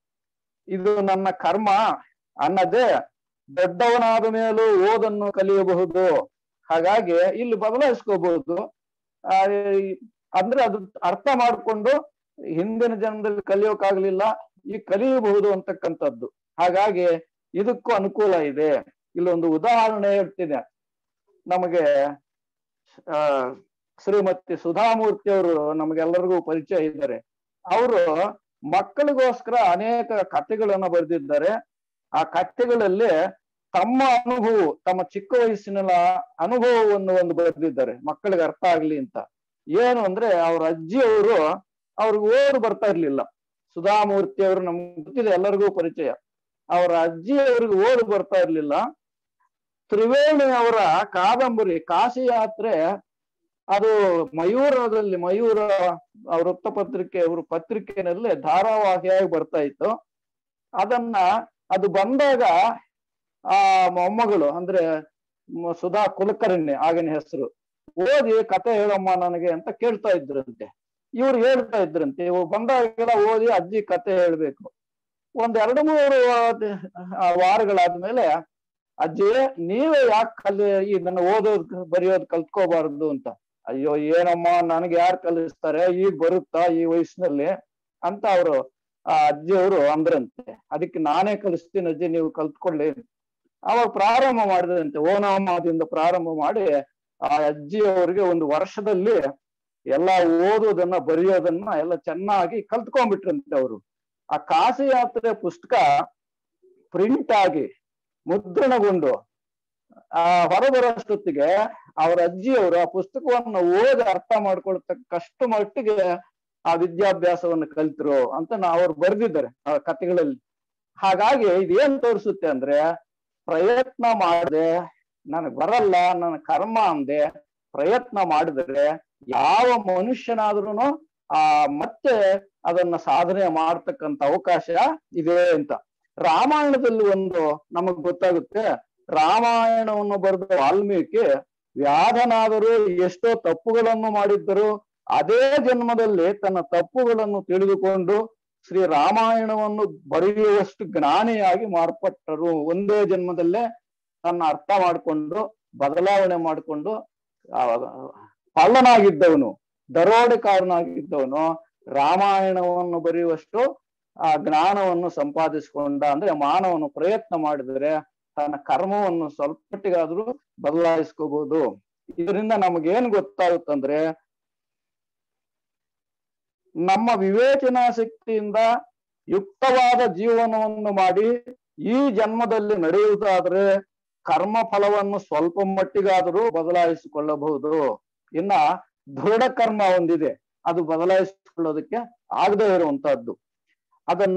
ಇದು ನನ್ನ ಕರ್ಮ ಅನ್ನದೇ ದೊಡ್ಡವನಾದ ಮೇಲೂ ಓದನ್ನು ಕಲಿಯಬಹುದು. ಹಾಗಾಗಿ ಇಲ್ಲಿ ಬದಲಾಯಿಸ್ಕೋಬಹುದು. ಆ ಅಂದ್ರೆ ಅದು ಅರ್ಥ ಮಾಡ್ಕೊಂಡು ಹಿಂದಿನ ಜನ್ಮದಲ್ಲಿ ಕಲಿಯೋಕಾಗ್ಲಿಲ್ಲ, ಈ ಕಲಿಯಬಹುದು ಅಂತಕ್ಕಂಥದ್ದು. ಹಾಗಾಗಿ ಇದಕ್ಕೂ ಅನುಕೂಲ ಇದೆ. ಇಲ್ಲೊಂದು ಉದಾಹರಣೆ ಹೇಳ್ತೀನಿ. ನಮಗೆ ಆ ಶ್ರೀಮತಿ ಸುಧಾಮೂರ್ತಿ ಅವರು ನಮಗೆಲ್ಲರಿಗೂ ಪರಿಚಯ ಇದ್ದಾರೆ. ಅವರು ಮಕ್ಕಳಿಗೋಸ್ಕರ ಅನೇಕ ಕಥೆಗಳನ್ನ ಬರೆದಿದ್ದಾರೆ. ಆ ಕಥೆಗಳಲ್ಲಿ ತಮ್ಮ ಅನುಭವ, ತಮ್ಮ ಚಿಕ್ಕ ವಯಸ್ಸಿನ ಅನುಭವವನ್ನು ಒಂದು ಬರೆದಿದ್ದಾರೆ, ಮಕ್ಕಳಿಗೆ ಅರ್ಥ ಆಗ್ಲಿ ಅಂತ. ಏನು ಅಂದ್ರೆ ಅವ್ರ ಅಜ್ಜಿಯವರು ಅವ್ರಿಗೆ ಓದು ಬರ್ತಾ ಇರ್ಲಿಲ್ಲ. ಸುಧಾಮೂರ್ತಿ ಅವರು ನಮ್ಗೆ ಗೊತ್ತಿದೆ, ಎಲ್ಲರಿಗೂ ಪರಿಚಯ. ಅವರ ಅಜ್ಜಿಯವ್ರಿಗೆ ಓದು ಬರ್ತಾ ಇರ್ಲಿಲ್ಲ. ತ್ರಿವೇಣಿ ಅವರ ಕಾದಂಬರಿ ಕಾಶಿ ಯಾತ್ರೆ ಅದು ಮಯೂರದಲ್ಲಿ ಮಯೂರ ವೃತ್ತಪತ್ರಿಕೆ ಅವ್ರ ಪತ್ರಿಕೆಯಲ್ಲಿ ಧಾರಾವಾಹಿಯಾಗಿ ಬರ್ತಾ ಇತ್ತು. ಅದನ್ನ ಅದು ಬಂದಾಗ ಆ ಮೊಮ್ಮಗಳು ಅಂದ್ರೆ ಸುಧಾ ಕುಲಕರ್ಣಿ ಆಗಿನ ಹೆಸರು ಓದಿ ಕತೆ ಹೇಳಮ್ಮ ನನಗೆ ಅಂತ ಕೇಳ್ತಾ ಇದ್ರಂತೆ. ಇವ್ರು ಹೇಳ್ತಾ ಇದ್ರಂತೆ, ಇವ್ ಬಂದಾಗೆಲ್ಲ ಓದಿ ಅಜ್ಜಿ ಕತೆ ಹೇಳ್ಬೇಕು. ಒಂದ್ ಎರಡು ಮೂರು ವಾರಗಳಾದ್ಮೇಲೆ ಅಜ್ಜಿ ನೀವೇ ಯಾಕೆ ಕಲಿ ಈ ನನ್ನ ಓದೋದ್ ಬರೆಯೋದ್ ಕಲ್ತ್ಕೋಬಾರ್ದು ಅಂತ. ಅಯ್ಯೋ ಏನಮ್ಮ ನನಗೆ ಯಾರು ಕಲಿಸ್ತಾರೆ, ಈಗ ಬರುತ್ತಾ ಈ ವಯಸ್ಸಿನಲ್ಲಿ ಅಂತ ಅವರು ಆ ಅಜ್ಜಿಯವರು ಅಂದ್ರಂತೆ. ಅದಕ್ಕೆ ನಾನೇ ಕಲಿಸ್ತೀನಿ ಅಜ್ಜಿ, ನೀವು ಕಲ್ತ್ಕೊಳ್ಳಿ. ಅವಾಗ ಪ್ರಾರಂಭ ಮಾಡಿದಂತೆ, ಓನಾಮದಿಂದ ಪ್ರಾರಂಭ ಮಾಡಿ ಆ ಅಜ್ಜಿಯವರಿಗೆ ಒಂದು ವರ್ಷದಲ್ಲಿ ಎಲ್ಲ ಓದೋದನ್ನ ಬರೆಯೋದನ್ನ ಎಲ್ಲ ಚೆನ್ನಾಗಿ ಕಲ್ತ್ಕೊಂಡ್ಬಿಟ್ರಂತೆ ಅವರು. ಆ ಕಾಶಿ ಯಾತ್ರೆ ಪುಸ್ತಕ ಪ್ರಿಂಟ್ ಆಗಿ ಮುದ್ರಣಗೊಂಡು ಆ ಹೊರಬರೋಷ್ಟೊತ್ತಿಗೆ ಅವ್ರ ಅಜ್ಜಿಯವರು ಆ ಪುಸ್ತಕವನ್ನು ಓದಿ ಅರ್ಥ ಮಾಡ್ಕೊಳ್ತಕ್ಕಷ್ಟು ಮಟ್ಟಿಗೆ ಆ ವಿದ್ಯಾಭ್ಯಾಸವನ್ನು ಕಲ್ತರು ಅಂತ ನಾ ಅವ್ರು ಬರೆದಿದ್ದಾರೆ ಆ ಕಥೆಗಳಲ್ಲಿ. ಹಾಗಾಗಿ ಇದೇನ್ ತೋರಿಸುತ್ತೆ ಅಂದ್ರೆ, ಪ್ರಯತ್ನ ಮಾಡದೆ ನನಗ್ ಬರಲ್ಲ, ನನ್ನ ಕರ್ಮ ಅಂದೆ ಪ್ರಯತ್ನ ಮಾಡಿದ್ರೆ ಯಾವ ಮನುಷ್ಯನಾದ್ರೂ ಆ ಮತ್ತೆ ಅದನ್ನ ಸಾಧನೆ ಮಾಡ್ತಕ್ಕಂಥ ಅವಕಾಶ ಇದೆ ಅಂತ. ರಾಮಾಯಣದಲ್ಲಿ ಒಂದು ನಮಗ್ ಗೊತ್ತಾಗುತ್ತೆ. ರಾಮಾಯಣವನ್ನು ಬರೆದ ವಾಲ್ಮೀಕಿ ವ್ಯಾಧನಾದರೂ ಎಷ್ಟೋ ತಪ್ಪುಗಳನ್ನು ಮಾಡಿದ್ದರು, ಅದೇ ಜನ್ಮದಲ್ಲಿ ತನ್ನ ತಪ್ಪುಗಳನ್ನು ತಿಳಿದುಕೊಂಡು ಶ್ರೀ ರಾಮಾಯಣವನ್ನು ಬರೆಯುವಷ್ಟು ಜ್ಞಾನಿಯಾಗಿ ಮಾರ್ಪಟ್ಟರು. ಒಂದೇ ಜನ್ಮದಲ್ಲೇ ತನ್ನ ಅರ್ಥ ಮಾಡಿಕೊಂಡು ಬದಲಾವಣೆ ಮಾಡಿಕೊಂಡು ಕಳ್ಳನಾಗಿದ್ದವನು, ದರೋಡೆಕಾರನಾಗಿದ್ದವನು ರಾಮಾಯಣವನ್ನು ಬರೆಯುವಷ್ಟು ಆ ಜ್ಞಾನವನ್ನು ಸಂಪಾದಿಸಿಕೊಂಡ. ಅಂದ್ರೆ ಮಾನವನು ಪ್ರಯತ್ನ ಮಾಡಿದರೆ ತನ್ನ ಕರ್ಮವನ್ನು ಸ್ವಲ್ಪ ಮಟ್ಟಿಗಾದ್ರೂ ಬದಲಾಯಿಸ್ಕೋಬಹುದು. ಇದರಿಂದ ನಮಗೇನ್ ಗೊತ್ತಾಗುತ್ತಂದ್ರೆ ನಮ್ಮ ವಿವೇಚನಾ ಶಕ್ತಿಯಿಂದ ಯುಕ್ತವಾದ ಜೀವನವನ್ನು ಮಾಡಿ ಈ ಜನ್ಮದಲ್ಲಿ ನಡೆಯುವುದಾದ್ರೆ ಕರ್ಮ ಫಲವನ್ನು ಸ್ವಲ್ಪ ಮಟ್ಟಿಗಾದರೂ ಬದಲಾಯಿಸಿಕೊಳ್ಳಬಹುದು. ಇನ್ನ ದೃಢ ಕರ್ಮ ಒಂದಿದೆ, ಅದು ಬದಲಾಯಿಸಿಕೊಳ್ಳೋದಕ್ಕೆ ಆಗದೆ ಇರುವಂತಹದ್ದು. ಅದನ್ನ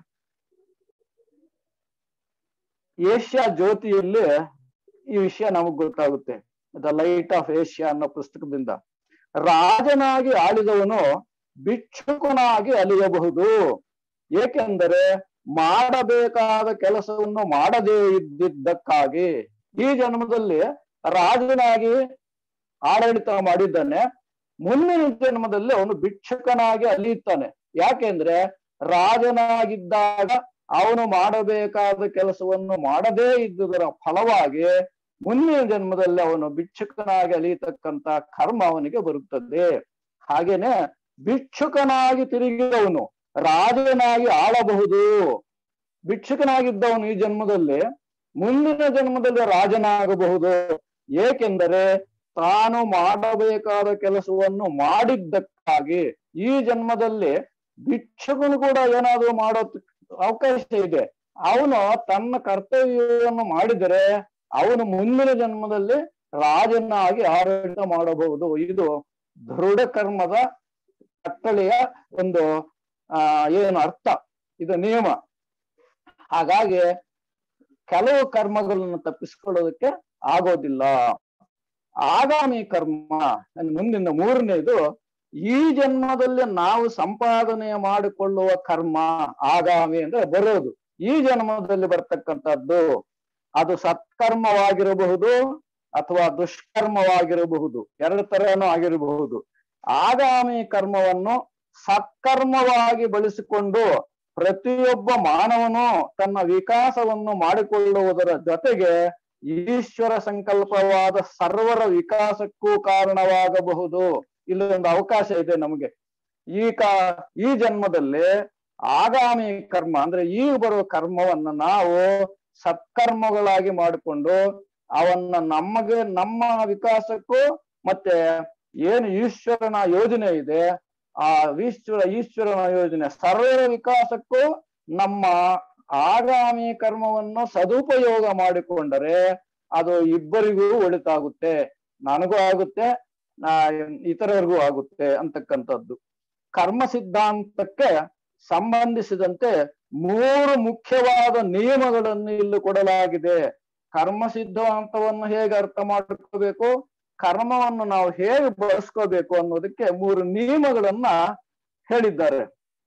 ಏಷ್ಯಾ ಜ್ಯೋತಿಯಲ್ಲಿ ಈ ವಿಷಯ ನಮಗ್ ಗೊತ್ತಾಗುತ್ತೆ. ದ ಲೈಟ್ ಆಫ್ ಏಷ್ಯಾ ಅನ್ನೋ ಪುಸ್ತಕದಿಂದ ರಾಜನಾಗಿ ಆಳಿದವನು ಭಿಕ್ಷುಕನಾಗಿ ಅಲಿಯಬಹುದು. ಏಕೆಂದರೆ ಮಾಡಬೇಕಾದ ಕೆಲಸವನ್ನು ಮಾಡದೇ ಇದ್ದಿದ್ದಕ್ಕಾಗಿ. ಈ ಜನ್ಮದಲ್ಲಿ ರಾಜನಾಗಿ ಆಡಳಿತ ಮಾಡಿದ್ದಾನೆ, ಮುಂದಿನ ಜನ್ಮದಲ್ಲಿ ಅವನು ಭಿಕ್ಷುಕನಾಗಿ ಅಲಿಯುತ್ತಾನೆ. ಯಾಕೆಂದ್ರೆ ರಾಜನಾಗಿದ್ದಾಗ ಅವನು ಮಾಡಬೇಕಾದ ಕೆಲಸವನ್ನು ಮಾಡದೇ ಇದ್ದುದರ ಫಲವಾಗಿ ಮುಂದಿನ ಜನ್ಮದಲ್ಲಿ ಅವನು ಭಿಕ್ಷುಕನಾಗಿ ಅಲಿಯತಕ್ಕಂತ ಕರ್ಮ ಅವನಿಗೆ ಬರುತ್ತದೆ. ಹಾಗೇನೆ ಭಿಕ್ಷುಕನಾಗಿ ತಿರುಗಿದವನು ರಾಜನಾಗಿ ಆಳಬಹುದು. ಭಿಕ್ಷುಕನಾಗಿದ್ದವನು ಈ ಜನ್ಮದಲ್ಲಿ ಮುಂದಿನ ಜನ್ಮದಲ್ಲಿ ರಾಜನಾಗಬಹುದು. ಏಕೆಂದರೆ ತಾನು ಮಾಡಬೇಕಾದ ಕೆಲಸವನ್ನು ಮಾಡಿದ್ದಕ್ಕಾಗಿ. ಈ ಜನ್ಮದಲ್ಲಿ ಭಿಕ್ಷುಕನು ಕೂಡ ಏನಾದ್ರು ಮಾಡೋ ಅವಕಾಶ ಇದೆ. ಅವನು ತನ್ನ ಕರ್ತವ್ಯವನ್ನು ಮಾಡಿದರೆ ಅವನು ಮುಂದಿನ ಜನ್ಮದಲ್ಲಿ ರಾಜನಾಗಿ ಆಡಳಿತ ಮಾಡಬಹುದು. ಇದು ದೃಢ ಕರ್ಮದ ಕಟ್ಟಳೆಯ ಒಂದು ಆ ಏನು ಅರ್ಥ, ಇದು ನಿಯಮ. ಹಾಗಾಗಿ ಕೆಲವು ಕರ್ಮಗಳನ್ನು ತಪ್ಪಿಸ್ಕೊಳ್ಳೋದಕ್ಕೆ ಆಗೋದಿಲ್ಲ. ಆಗಾಮಿ ಕರ್ಮ ಮುಂದಿನ ಮೂರನೇದು, ಈ ಜನ್ಮದಲ್ಲಿ ನಾವು ಸಂಪಾದನೆ ಮಾಡಿಕೊಳ್ಳುವ ಕರ್ಮ. ಆಗಾಮಿ ಅಂದ್ರೆ ಬರೋದು, ಈ ಜನ್ಮದಲ್ಲಿ ಬರ್ತಕ್ಕಂಥದ್ದು. ಅದು ಸತ್ಕರ್ಮವಾಗಿರಬಹುದು ಅಥವಾ ದುಷ್ಕರ್ಮವಾಗಿರಬಹುದು, ಎರಡು ತರನೂ ಆಗಿರಬಹುದು. ಆಗಾಮಿ ಕರ್ಮವನ್ನು ಸತ್ಕರ್ಮವಾಗಿ ಬಳಸಿಕೊಂಡು ಪ್ರತಿಯೊಬ್ಬ ಮಾನವನು ತನ್ನ ವಿಕಾಸವನ್ನು ಮಾಡಿಕೊಳ್ಳುವುದರ ಜೊತೆಗೆ ಈಶ್ವರ ಸಂಕಲ್ಪವಾದ ಸರ್ವರ ವಿಕಾಸಕ್ಕೂ ಕಾರಣವಾಗಬಹುದು. ಇಲ್ಲೊಂದು ಅವಕಾಶ ಇದೆ ನಮಗೆ. ಈ ಕಾ ಈ ಜನ್ಮದಲ್ಲಿ ಆಗಾಮಿ ಕರ್ಮ ಅಂದ್ರೆ ಈಗ ಬರುವ ಕರ್ಮವನ್ನ ನಾವು ಸತ್ಕರ್ಮಗಳಾಗಿ ಮಾಡಿಕೊಂಡು ಅವನ್ನ ನಮಗೆ ನಮ್ಮ ವಿಕಾಸಕ್ಕೂ ಮತ್ತೆ ಏನು ಈಶ್ವರನ ಯೋಜನೆ ಇದೆ ಆ ಈಶ್ವರ ಈಶ್ವರನ ಯೋಜನೆ ಸರ್ವರ ವಿಕಾಸಕ್ಕೂ ನಮ್ಮ ಆಗಾಮಿ ಕರ್ಮವನ್ನು ಸದುಪಯೋಗ ಮಾಡಿಕೊಂಡರೆ ಅದು ಇಬ್ಬರಿಗೂ ಒಳಿತಾಗುತ್ತೆ, ನನಗೂ ಆಗುತ್ತೆ, ಇತರರಿಗೂ ಆಗುತ್ತೆ ಅಂತಕ್ಕಂಥದ್ದು. ಕರ್ಮ ಸಿದ್ಧಾಂತಕ್ಕೆ ಸಂಬಂಧಿಸಿದಂತೆ ಮೂರು ಮುಖ್ಯವಾದ ನಿಯಮಗಳನ್ನು ಇಲ್ಲಿ ಕೊಡಲಾಗಿದೆ. ಕರ್ಮ ಸಿದ್ಧಾಂತವನ್ನು ಹೇಗೆ ಅರ್ಥ ಮಾಡ್ಕೋಬೇಕು, ಕರ್ಮವನ್ನು ನಾವು ಹೇಗೆ ಬಳಸ್ಕೋಬೇಕು ಅನ್ನೋದಕ್ಕೆ ಮೂರು ನಿಯಮಗಳನ್ನ ಹೇಳಿದ್ದಾರೆ.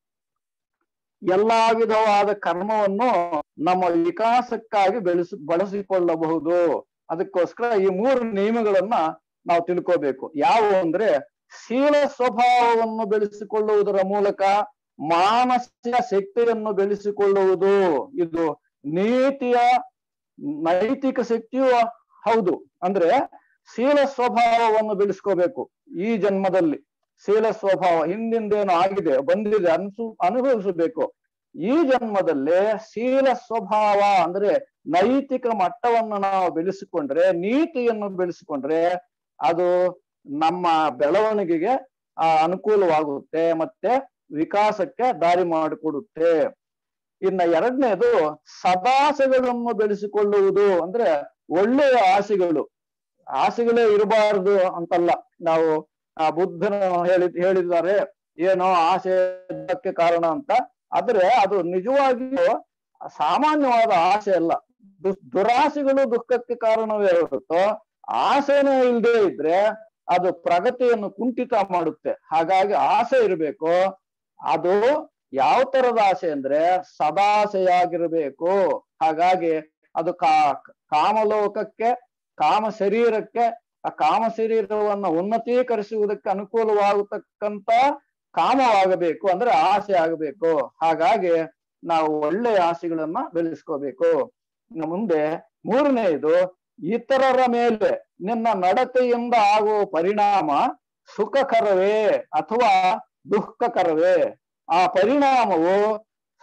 ಎಲ್ಲಾ ವಿಧವಾದ ಕರ್ಮವನ್ನು ನಮ್ಮ ವಿಕಾಸಕ್ಕಾಗಿ ಬೆಳೆಸಿ ಬಳಸಿಕೊಳ್ಳಬಹುದು. ಅದಕ್ಕೋಸ್ಕರ ಈ ಮೂರು ನಿಯಮಗಳನ್ನ ನಾವು ತಿಳ್ಕೋಬೇಕು. ಯಾವುವು ಅಂದ್ರೆ, ಶೀಲ ಸ್ವಭಾವವನ್ನು ಬೆಳೆಸಿಕೊಳ್ಳುವುದರ ಮೂಲಕ ಮಾನಸಿಕ ಶಕ್ತಿಯನ್ನು ಬೆಳೆಸಿಕೊಳ್ಳುವುದು. ಇದು ನೀತಿಯ ನೈತಿಕ ಶಕ್ತಿಯೂ ಹೌದು. ಅಂದ್ರೆ ಶೀಲ ಸ್ವಭಾವವನ್ನು ಬೆಳೆಸ್ಕೋಬೇಕು. ಈ ಜನ್ಮದಲ್ಲಿ ಶೀಲ ಸ್ವಭಾವ ಹಿಂದಿಂದೇನು ಆಗಿದೆ ಬಂದಿದೆ ಅನ್ಸು ಅನುಭವಿಸಬೇಕು. ಈ ಜನ್ಮದಲ್ಲಿ ಶೀಲ ಸ್ವಭಾವ ಅಂದ್ರೆ ನೈತಿಕ ಮಟ್ಟವನ್ನು ನಾವು ಬೆಳೆಸಿಕೊಂಡ್ರೆ, ನೀತಿಯನ್ನು ಬೆಳೆಸಿಕೊಂಡ್ರೆ ಅದು ನಮ್ಮ ಬೆಳವಣಿಗೆಗೆ ಆ ಅನುಕೂಲವಾಗುತ್ತೆ ಮತ್ತೆ ವಿಕಾಸಕ್ಕೆ ದಾರಿ ಮಾಡಿಕೊಡುತ್ತೆ. ಇನ್ನ ಎರಡನೇದು ಸದಾಸೆಗಳನ್ನು ಬೆಳೆಸಿಕೊಳ್ಳುವುದು. ಅಂದ್ರೆ ಒಳ್ಳೆಯ ಆಸೆಗಳು, ಆಸೆಗಳೇ ಇರಬಾರದು ಅಂತಲ್ಲ. ನಾವು ಆ ಬುದ್ಧನ ಹೇಳಿ ಹೇಳಿದ್ದಾರೆ ಏನೋ ಆಸೆಕ್ಕೆ ಕಾರಣ ಅಂತ. ಆದ್ರೆ ಅದು ನಿಜವಾಗಿಯೂ ಸಾಮಾನ್ಯವಾದ ಆಸೆ ಅಲ್ಲ. ದು ದುರಾಸೆಗಳು ದುಃಖಕ್ಕೆ ಕಾರಣವೇ ಹೊರತು ಆಸೆನೇ ಇಲ್ಲದೆ ಇದ್ರೆ ಅದು ಪ್ರಗತಿಯನ್ನು ಕುಂಠಿತ ಮಾಡುತ್ತೆ. ಹಾಗಾಗಿ ಆಸೆ ಇರಬೇಕು. ಅದು ಯಾವ ತರದ ಆಸೆ ಅಂದ್ರೆ ಸದಾಸೆಯಾಗಿರ್ಬೇಕು. ಹಾಗಾಗಿ ಅದು ಕಾ ಕಾಮಲೋಕಕ್ಕೆ, ಕಾಮ ಶರೀರಕ್ಕೆ, ಆ ಕಾಮ ಶರೀರವನ್ನು ಉನ್ನತೀಕರಿಸುವುದಕ್ಕೆ ಅನುಕೂಲವಾಗತಕ್ಕಂತ ಕಾಮವಾಗಬೇಕು, ಅಂದ್ರೆ ಆಸೆ ಆಗಬೇಕು. ಹಾಗಾಗಿ ನಾವು ಒಳ್ಳೆಯ ಆಸೆಗಳನ್ನ ಬೆಳೆಸ್ಕೋಬೇಕು. ಇನ್ನು ಮುಂದೆ ಮೂರನೆಯದು, ಇತರರ ಮೇಲೆ ನಿನ್ನ ನಡತೆಯಿಂದ ಆಗುವ ಪರಿಣಾಮ ಸುಖಕರವೇ ಅಥವಾ ದುಃಖಕರವೇ. ಆ ಪರಿಣಾಮವು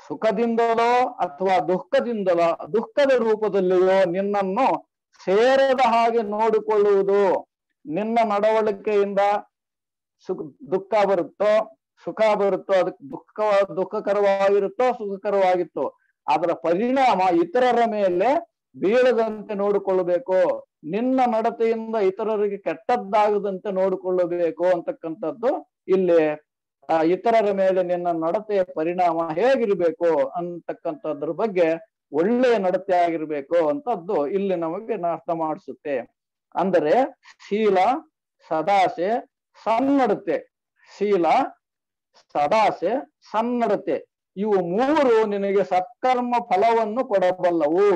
ಸುಖದಿಂದಲೋ ಅಥವಾ ದುಃಖದಿಂದಲೋ ದುಃಖದ ರೂಪದಲ್ಲಿಯೋ ನಿನ್ನನ್ನು ಸೇರದ ಹಾಗೆ ನೋಡಿಕೊಳ್ಳುವುದು. ನಿನ್ನ ನಡವಳಿಕೆಯಿಂದ ಸುಖ ದುಃಖ ಬರುತ್ತೋ ಸುಖ ಬರುತ್ತೋ ಅದಕ್ಕೆ ದುಃಖ ದುಃಖಕರವಾಗಿರುತ್ತೋ ಸುಖಕರವಾಗಿತ್ತೋ ಅದರ ಪರಿಣಾಮ ಇತರರ ಮೇಲೆ ಬೀಳದಂತೆ ನೋಡಿಕೊಳ್ಳಬೇಕು. ನಿನ್ನ ನಡತೆಯಿಂದ ಇತರರಿಗೆ ಕೆಟ್ಟದ್ದಾಗದಂತೆ ನೋಡಿಕೊಳ್ಳಬೇಕು ಅಂತಕ್ಕಂಥದ್ದು ಇಲ್ಲಿ ಆ ಇತರರ ಮೇಲೆ ನಿನ್ನ ನಡತೆಯ ಪರಿಣಾಮ ಹೇಗಿರ್ಬೇಕು ಅಂತಕ್ಕಂಥದ್ರ ಬಗ್ಗೆ ಒಳ್ಳೆಯ ನಡತೆ ಆಗಿರ್ಬೇಕು ಅಂತದ್ದು ಇಲ್ಲಿ ನಮಗೆ ಅರ್ಥ ಮಾಡಿಸುತ್ತೆ. ಅಂದರೆ ಶೀಲ, ಸದಾಸೆ, ಸನ್ನಡತೆ. ಶೀಲ, ಸದಾಸೆ, ಸನ್ನಡತೆ ಇವು ಮೂರು ನಿನಗೆ ಸತ್ಕರ್ಮ ಫಲವನ್ನು ಕೊಡಬಲ್ಲವು.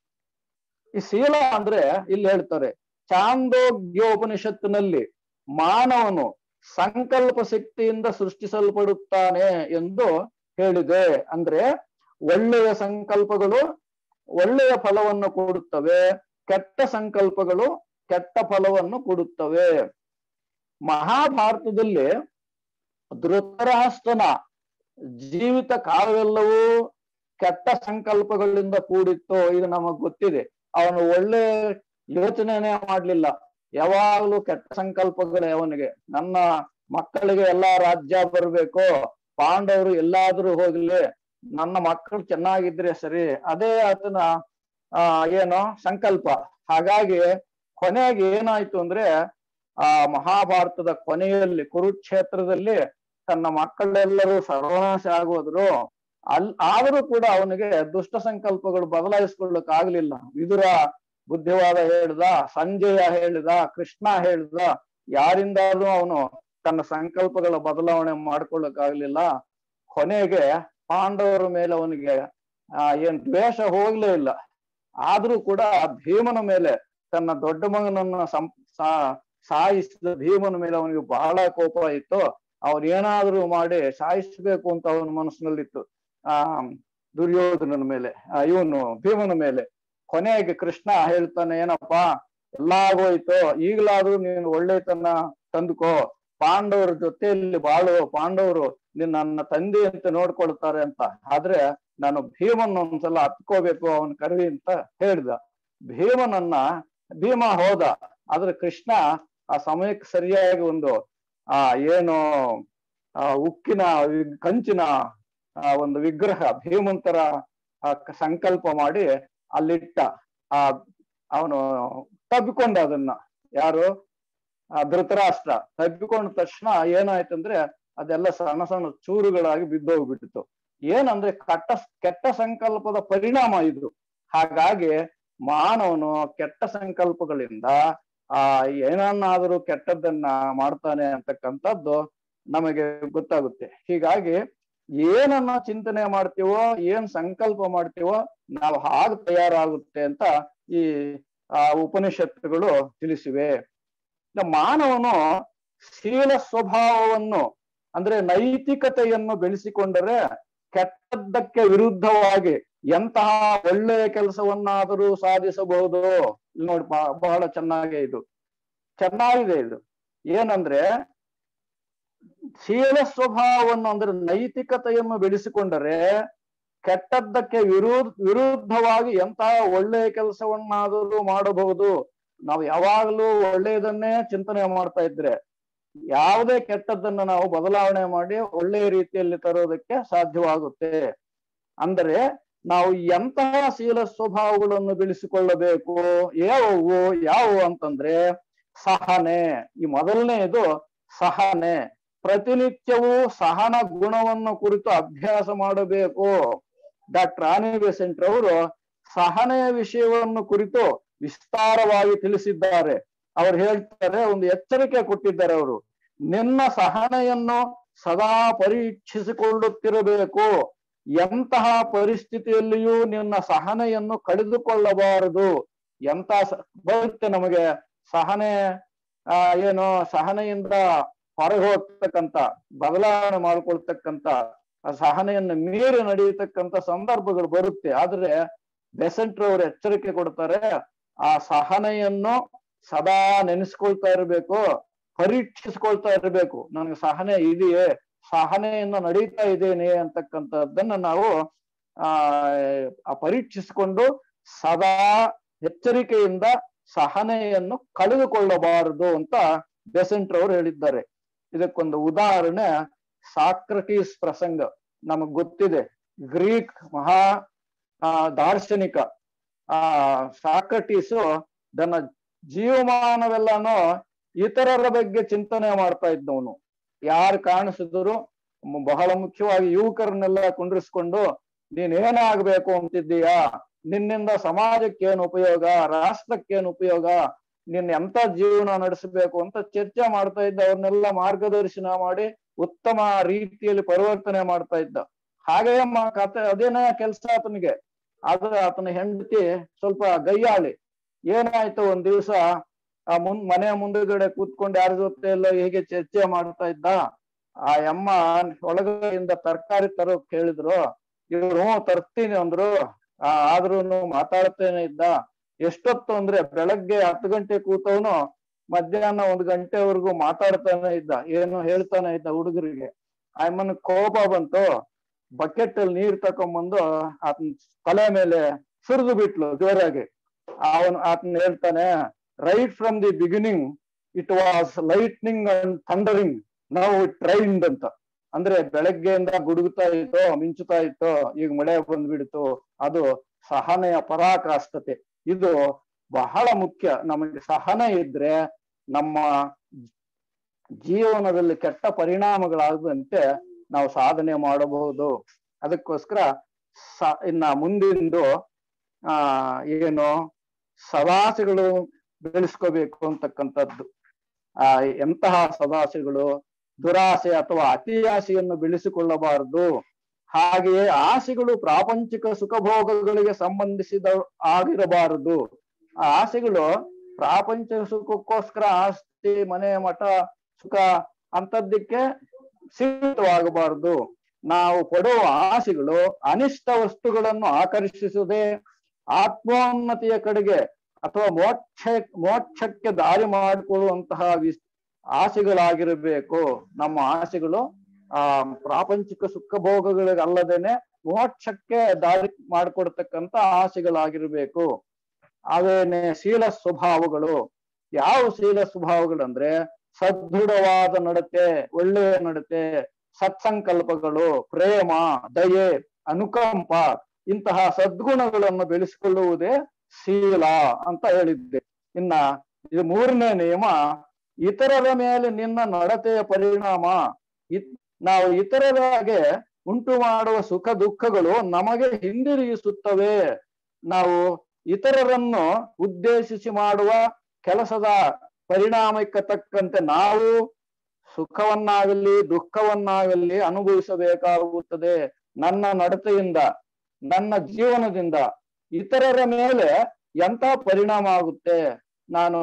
ಈ ಶೀಲ ಅಂದ್ರೆ ಇಲ್ಲಿ ಹೇಳ್ತಾರೆ ಚಾಂದೋಗ್ಯೋಪನಿಷತ್ತಿನಲ್ಲಿ ಮಾನವನು ಸಂಕಲ್ಪ ಶಕ್ತಿಯಿಂದ ಸೃಷ್ಟಿಸಲ್ಪಡುತ್ತಾನೆ ಎಂದು ಹೇಳಿದೆ. ಅಂದ್ರೆ ಒಳ್ಳೆಯ ಸಂಕಲ್ಪಗಳು ಒಳ್ಳೆಯ ಫಲವನ್ನು ಕೊಡುತ್ತವೆ, ಕೆಟ್ಟ ಸಂಕಲ್ಪಗಳು ಕೆಟ್ಟ ಫಲವನ್ನು ಕೊಡುತ್ತವೆ. ಮಹಾಭಾರತದಲ್ಲಿ ಧೃತರಾಷ್ಟ್ರನ ಜೀವಿತ ಕಾಲವೆಲ್ಲವೂ ಕೆಟ್ಟ ಸಂಕಲ್ಪಗಳಿಂದ ಕೂಡಿತ್ತು. ಇದು ನಮಗ್ ಗೊತ್ತಿದೆ. ಅವನು ಒಳ್ಳೆ ಯೋಚನೆನೇ ಮಾಡ್ಲಿಲ್ಲ. ಯಾವಾಗ್ಲೂ ಕೆಟ್ಟ ಸಂಕಲ್ಪಗಳೇ ಅವನಿಗೆ. ನನ್ನ ಮಕ್ಕಳಿಗೆ ಎಲ್ಲಾ ರಾಜ್ಯ ಬರ್ಬೇಕು, ಪಾಂಡವರು ಎಲ್ಲಾದ್ರೂ ಹೋಗ್ಲಿ, ನನ್ನ ಮಕ್ಕಳು ಚೆನ್ನಾಗಿದ್ರೆ ಸರಿ, ಅದೇ ಆತನ ಆ ಏನೋ ಸಂಕಲ್ಪ. ಹಾಗಾಗಿ ಕೊನೆಗೆ ಏನಾಯ್ತು ಅಂದ್ರೆ ಆ ಮಹಾಭಾರತದ ಕೊನೆಯಲ್ಲಿ ಕುರುಕ್ಷೇತ್ರದಲ್ಲಿ ತನ್ನ ಮಕ್ಕಳೆಲ್ಲರೂ ಸರ್ವನಾಶ ಆಗೋದ್ರು. ಅಲ್ ಆದರೂ ಕೂಡ ಅವನಿಗೆ ದುಷ್ಟ ಸಂಕಲ್ಪಗಳು ಬದಲಾಯಿಸ್ಕೊಳ್ಳಕ್ ಆಗ್ಲಿಲ್ಲ. ವಿದುರ ಬುದ್ಧಿವಾದ ಹೇಳ್ದ, ಸಂಜಯ ಹೇಳಿದ, ಕೃಷ್ಣ ಹೇಳ್ದ, ಯಾರಿಂದಾದ್ರೂ ಅವನು ತನ್ನ ಸಂಕಲ್ಪಗಳ ಬದಲಾವಣೆ ಮಾಡ್ಕೊಳ್ಳಕ್ ಆಗ್ಲಿಲ್ಲ. ಕೊನೆಗೆ ಪಾಂಡವರ ಮೇಲೆ ಅವನಿಗೆ ಆ ಏನ್ ದ್ವೇಷ ಹೋಗ್ಲೇ ಇಲ್ಲ. ಆದ್ರೂ ಕೂಡ ಭೀಮನ ಮೇಲೆ, ತನ್ನ ದೊಡ್ಡ ಮಗನನ್ನ ಸಂ ಸಾಯಿಸಿದ ಭೀಮನ ಮೇಲೆ ಅವನಿಗೆ ಬಹಳ ಕೋಪ ಇತ್ತು. ಅವ್ರು ಏನಾದ್ರೂ ಮಾಡಿ ಸಾಯಿಸ್ಬೇಕು ಅಂತ ಅವನ ಮನಸ್ಸಿನಲ್ಲಿತ್ತು ಆ ದುರ್ಯೋಧನನ ಮೇಲೆ, ಇವನು ಭೀಮನ ಮೇಲೆ. ಕೊನೆಗೆ ಕೃಷ್ಣ ಹೇಳ್ತಾನೆ, ಏನಪ್ಪಾ ಎಲ್ಲಾ ಆಗೋಯ್ತು, ಈಗಲಾದ್ರೂ ನೀನು ಒಳ್ಳೆತನ ತಂದುಕೋ, ಪಾಂಡವರ ಜೊತೆಯಲ್ಲಿ ಬಾಳು, ಪಾಂಡವರು ನಿನ್ನ ನನ್ನ ತಂದೆ ಅಂತ ನೋಡ್ಕೊಳ್ತಾರೆ ಅಂತ. ಆದ್ರೆ ನಾನು ಭೀಮನ್ ಒಂದ್ಸಲ ಹತ್ಕೋಬೇಕು ಅವನ್ ಕರವಿ ಅಂತ ಹೇಳ್ದ. ಭೀಮನನ್ನ ಭೀಮ ಹೋದ. ಆದ್ರೆ ಕೃಷ್ಣ ಆ ಸಮಯಕ್ಕೆ ಸರಿಯಾಗಿ ಒಂದು ಆ ಏನು ಆ ಉಕ್ಕಿನ ಕಂಚಿನ ಆ ಒಂದು ವಿಗ್ರಹ ಭೀಮಂತರ ಆ ಸಂಕಲ್ಪ ಮಾಡಿ ಅಲ್ಲಿಟ್ಟ. ಆ ಅವನು ತಬ್ಬಿಕೊಂಡ ಅದನ್ನ. ಯಾರು? ಆ ಧೃತರಾಷ್ಟ್ರ ತಬ್ಬಿಕೊಂಡ ತಕ್ಷಣ ಏನಾಯ್ತಂದ್ರೆ ಅದೆಲ್ಲ ಸಣ್ಣ ಸಣ್ಣ ಚೂರುಗಳಾಗಿ ಬಿದ್ದೋಗ್ಬಿಟ್ಟಿತ್ತು. ಏನಂದ್ರೆ ಕಟ್ಟ ಕೆಟ್ಟ ಸಂಕಲ್ಪದ ಪರಿಣಾಮ ಇದು. ಹಾಗಾಗಿ ಮಾನವನು ಕೆಟ್ಟ ಸಂಕಲ್ಪಗಳಿಂದ ಆ ಏನನ್ನಾದರೂ ಕೆಟ್ಟದ್ದನ್ನ ಮಾಡ್ತಾನೆ ಅಂತಕ್ಕಂಥದ್ದು ನಮಗೆ ಗೊತ್ತಾಗುತ್ತೆ. ಹೀಗಾಗಿ ಏನನ್ನ ಚಿಂತನೆ ಮಾಡ್ತೀವೋ, ಏನ್ ಸಂಕಲ್ಪ ಮಾಡ್ತೀವೋ ನಾವು ಹಾಗೆ ತಯಾರಾಗುತ್ತೆ ಅಂತ ಈ ಆ ಉಪನಿಷತ್ತುಗಳು ತಿಳಿಸಿವೆ. ಮಾನವನು ಶೀಲ ಸ್ವಭಾವವನ್ನು ಅಂದ್ರೆ ನೈತಿಕತೆಯನ್ನು ಬೆಳೆಸಿಕೊಂಡರೆ ಕೆಟ್ಟದ್ದಕ್ಕೆ ವಿರುದ್ಧವಾಗಿ ಎಂತಹ ಒಳ್ಳೆಯ ಕೆಲಸವನ್ನಾದರೂ ಸಾಧಿಸಬಹುದು. ಇಲ್ಲಿ ನೋಡಿ, ಬಹಳ ಚೆನ್ನಾಗಿದೆ ಇದು, ಚೆನ್ನಾಗಿದೆ ಇದು. ಏನಂದ್ರೆ ಶೀಲ ಸ್ವಭಾವವನ್ನು ಅಂದ್ರೆ ನೈತಿಕತೆಯನ್ನು ಬೆಳೆಸಿಕೊಂಡರೆ ಕೆಟ್ಟದ್ದಕ್ಕೆ ವಿರುದ್ಧ ವಿರುದ್ಧವಾಗಿ ಎಂತಹ ಒಳ್ಳೆಯ ಕೆಲಸವನ್ನಾದರೂ ಮಾಡಬಹುದು. ನಾವು ಯಾವಾಗಲೂ ಒಳ್ಳೆಯದನ್ನೇ ಚಿಂತನೆ ಮಾಡ್ತಾ ಇದ್ರೆ ಯಾವುದೇ ಕೆಟ್ಟದ್ದನ್ನ ನಾವು ಬದಲಾವಣೆ ಮಾಡಿ ಒಳ್ಳೆಯ ರೀತಿಯಲ್ಲಿ ತರೋದಕ್ಕೆ ಸಾಧ್ಯವಾಗುತ್ತೆ. ಅಂದರೆ ನಾವು ಎಂತಹ ಶೀಲ ಸ್ವಭಾವಗಳನ್ನು ಬೆಳೆಸಿಕೊಳ್ಳಬೇಕು. ಯಾವುವು ಯಾವುವು ಅಂತಂದ್ರೆ ಸಹನೆ. ಈ ಮೊದಲನೆಯದು ಸಹನೆ. ಪ್ರತಿನಿತ್ಯವೂ ಸಹನ ಗುಣವನ್ನು ಕುರಿತು ಅಭ್ಯಾಸ ಮಾಡಬೇಕು. ಡಾಕ್ಟರ್ ಆನಿ ಬೆಸೆಂಟ್ ರವರು ಸಹನೆಯ ವಿಷಯವನ್ನು ಕುರಿತು ವಿಸ್ತಾರವಾಗಿ ತಿಳಿಸಿದ್ದಾರೆ. ಅವ್ರು ಹೇಳ್ತಾರೆ, ಒಂದು ಎಚ್ಚರಿಕೆ ಕೊಟ್ಟಿದ್ದಾರೆ ಅವರು. ನಿನ್ನ ಸಹನೆಯನ್ನು ಸದಾ ಪರೀಕ್ಷಿಸಿಕೊಳ್ಳುತ್ತಿರಬೇಕು. ಎಂತಹ ಪರಿಸ್ಥಿತಿಯಲ್ಲಿಯೂ ನಿನ್ನ ಸಹನೆಯನ್ನು ಕಳೆದುಕೊಳ್ಳಬಾರದು. ಎಂತ ಬರುತ್ತೆ ನಮಗೆ ಸಹನೆ ಆ ಏನು ಸಹನೆಯಿಂದ ಹೊರಗೆ ಹೋಗ್ತಕ್ಕಂಥ, ಬದಲಾವಣೆ ಮಾಡ್ಕೊಳ್ತಕ್ಕಂಥ, ಆ ಸಹನೆಯನ್ನು ಮೀರಿ ನಡೆಯತಕ್ಕಂಥ ಸಂದರ್ಭಗಳು ಬರುತ್ತೆ. ಆದ್ರೆ ಬೆಸೆಂಟ್ ರವರು ಎಚ್ಚರಿಕೆ ಕೊಡ್ತಾರೆ, ಆ ಸಹನೆಯನ್ನು ಸದಾ ನೆನೆಸ್ಕೊಳ್ತಾ ಇರ್ಬೇಕು, ಪರೀಕ್ಷಿಸ್ಕೊಳ್ತಾ ಇರ್ಬೇಕು. ನನಗೆ ಸಹನೆ ಇದೆಯೇ, ಸಹನೆಯಿಂದ ನಡೀತಾ ಇದ್ದೇನೆ ಅಂತಕ್ಕಂಥದ್ದನ್ನ ನಾವು ಆ ಪರೀಕ್ಷಿಸಿಕೊಂಡು ಸದಾ ಎಚ್ಚರಿಕೆಯಿಂದ ಸಹನೆಯನ್ನು ಕಳೆದುಕೊಳ್ಳಬಾರದು ಅಂತ ಬೆಸೆಂಟ್ ರವರು ಹೇಳಿದ್ದಾರೆ. ಇದಕ್ಕೊಂದು ಉದಾಹರಣೆ ಸಾಕ್ರಟೀಸ್ ಪ್ರಸಂಗ ನಮಗ್ ಗೊತ್ತಿದೆ. ಗ್ರೀಕ್ ಮಹಾ ಆ ದಾರ್ಶನಿಕ ಆ ಸಾಕ್ರಟೀಸು ತನ್ನ ಜೀವಮಾನವೆಲ್ಲಾನು ಇತರರ ಬಗ್ಗೆ ಚಿಂತನೆ ಮಾಡ್ತಾ ಇದ್ದವನು. ಯಾರು ಕಾಣಿಸಿದ್ರು ಬಹಳ ಮುಖ್ಯವಾಗಿ ಯುವಕರನ್ನೆಲ್ಲ ಕುಂಡ್ರಿಸ್ಕೊಂಡು ನೀನ್ ಏನಾಗ್ಬೇಕು ಅಂತಿದ್ದೀಯಾ, ನಿನ್ನಿಂದ ಸಮಾಜಕ್ಕೇನು ಉಪಯೋಗ, ರಾಷ್ಟ್ರಕ್ಕೇನು ಉಪಯೋಗ, ನಿನ್ ಎಂತ ಜೀವನ ನಡೆಸಬೇಕು ಅಂತ ಚರ್ಚೆ ಮಾಡ್ತಾ ಇದ್ದ. ಅವ್ರನ್ನೆಲ್ಲ ಮಾರ್ಗದರ್ಶನ ಮಾಡಿ ಉತ್ತಮ ರೀತಿಯಲ್ಲಿ ಪರಿವರ್ತನೆ ಮಾಡ್ತಾ ಇದ್ದ. ಹಾಗೆ ಕತೆ ಅದೇನ ಕೆಲ್ಸ ಆತನಿಗೆ. ಆದ್ರೆ ಆತನ ಹೆಂಡತಿ ಸ್ವಲ್ಪ ಗಯ್ಯಾಳಿ. ಏನಾಯ್ತು, ಒಂದ್ ದಿವ್ಸ ಆ ಮುಂದ್ ಮನೆ ಮುಂದುಗಡೆ ಕೂತ್ಕೊಂಡು ಯಾರ ಜೊತೆ ಎಲ್ಲ ಹೀಗೆ ಚರ್ಚೆ ಮಾಡ್ತಾ ಇದ್ದ. ಆ ಅಮ್ಮ ಒಳಗಡೆಯಿಂದ ತರಕಾರಿ ತರೋಕ್ ಹೇಳಿದ್ರು. ಇವ್ರು ಹ್ಞೂ ತರ್ತೀನಿ ಅಂದ್ರು. ಆ ಆದ್ರೂ ಮಾತಾಡ್ತೇನೆ ಇದ್ದ. ಎಷ್ಟೊತ್ತು ಅಂದ್ರೆ ಬೆಳಗ್ಗೆ ಹತ್ತು ಗಂಟೆ ಕೂತವನು ಮಧ್ಯಾಹ್ನ ಒಂದ್ ಗಂಟೆವರೆಗೂ ಮಾತಾಡ್ತಾನೆ ಇದ್ದ, ಏನು ಹೇಳ್ತಾನೆ ಇದ್ದ ಹುಡುಗರಿಗೆ. ಆಯಮ್ಮನ ಕೋಪ ಬಂತು. ಬಕೆಟ್ ಅಲ್ಲಿ ನೀರ್ ತಕೊಂಡ್ಬಂದು ಆತನ ತಲೆ ಮೇಲೆ ಸುರಿದು ಬಿಟ್ಲು ಜೋರಾಗಿ. ಅವನು ಆತನ ಹೇಳ್ತಾನೆ, right from the beginning it was lightning and thundering, now it rained ಅಂತ. ಅಂದ್ರೆ ಬೆಳಗ್ಗೆಯಿಂದ ಗುಡುಗುತ್ತಾ ಇತ್ತು, ಮಿಂಚುತ್ತಾ ಇತ್ತು, ಈಗ ಮಳೆ ಬಂದ್ಬಿಡ್ತು. ಅದು ಸಹನೆಯ ಪರಾಕಾಷ್ಠತೆ. ಇದು ಬಹಳ ಮುಖ್ಯ. ನಮಗೆ ಸಹನೆ ಇದ್ರೆ ನಮ್ಮ ಜೀವನದಲ್ಲಿ ಕೆಟ್ಟ ಪರಿಣಾಮಗಳಾಗದಂತೆ ನಾವು ಸಾಧನೆ ಮಾಡಬಹುದು. ಅದಕ್ಕೋಸ್ಕರ ಸ ಇನ್ನ ಮುಂದಿಂದು ಆ ಏನು ಸದಾಸೆಗಳು ಬೆಳೆಸ್ಕೋಬೇಕು ಅಂತಕ್ಕಂಥದ್ದು. ಆ ಎಂತಹ ಸದಾಸೆಗಳು? ದುರಾಸೆ ಅಥವಾ ಅತಿ ಆಸೆಯನ್ನು ಬೆಳೆಸಿಕೊಳ್ಳಬಾರದು. ಹಾಗೆಯೇ ಆಸೆಗಳು ಪ್ರಾಪಂಚಿಕ ಸುಖಭೋಗಗಳಿಗೆ ಸಂಬಂಧಿಸಿದ ಆಗಿರಬಾರದು. ಆ ಆಸೆಗಳು ಪ್ರಾಪಂಚಿಕ ಸುಖಕ್ಕೋಸ್ಕರ ಆಸ್ತಿ, ಮನೆ, ಮಠ, ಸುಖ ಅಂತದ್ದಕ್ಕೆ ಸೀಮಿತವಾಗಬಾರದು. ನಾವು ಪಡುವ ಆಸೆಗಳು ಅನಿಷ್ಟ ವಸ್ತುಗಳನ್ನು ಆಕರ್ಷಿಸದೆ ಆತ್ಮೋನ್ನತಿಯ ಕಡೆಗೆ ಅಥವಾ ಮೋಕ್ಷ ಮೋಕ್ಷಕ್ಕೆ ದಾರಿ ಮಾಡಿಕೊಳ್ಳುವಂತಹ ವಿಸ್ ಆಸೆಗಳಾಗಿರಬೇಕು. ನಮ್ಮ ಆಸೆಗಳು ಆ ಪ್ರಾಪಂಚಿಕ ಸುಖ ಭೋಗಗಳಿಗೆ ಅಲ್ಲದೇನೆ ಮೋಕ್ಷಕ್ಕೆ ದಾರಿ ಮಾಡಿಕೊಡ್ತಕ್ಕಂಥ ಆಸೆಗಳಾಗಿರ್ಬೇಕು. ಅವೇನೆ ಶೀಲ ಸ್ವಭಾವಗಳು. ಯಾವ ಶೀಲ ಸ್ವಭಾವಗಳಂದ್ರೆ ಸದೃಢವಾದ ನಡತೆ, ಒಳ್ಳೆಯ ನಡತೆ, ಸತ್ಸಂಕಲ್ಪಗಳು, ಪ್ರೇಮ, ದಯೆ, ಅನುಕಂಪ, ಇಂತಹ ಸದ್ಗುಣಗಳನ್ನು ಬೆಳೆಸಿಕೊಳ್ಳುವುದೇ ಶೀಲ ಅಂತ ಹೇಳಿದ್ದೆ. ಇನ್ನ ಇದು ಮೂರನೇ ನಿಯಮ, ಇತರರ ಮೇಲೆ ನಿನ್ನ ನಡತೆಯ ಪರಿಣಾಮ. ಇತ್ ನಾವು ಇತರರಾಗೆ ಉಂಟು ಮಾಡುವ ಸುಖ ದುಃಖಗಳು ನಮಗೆ ಹಿಂದಿರುಗಿಸುತ್ತವೆ. ನಾವು ಇತರರನ್ನು ಉದ್ದೇಶಿಸಿ ಮಾಡುವ ಕೆಲಸದ ಪರಿಣಾಮಕ್ಕೆ ತಕ್ಕಂತೆ ನಾವು ಸುಖವನ್ನಾಗಲಿ ದುಃಖವನ್ನಾಗಲಿ ಅನುಭವಿಸಬೇಕಾಗುತ್ತದೆ. ನನ್ನ ನಡತೆಯಿಂದ, ನನ್ನ ಜೀವನದಿಂದ ಇತರರ ಮೇಲೆ ಎಂತ ಪರಿಣಾಮ ಆಗುತ್ತೆ, ನಾನು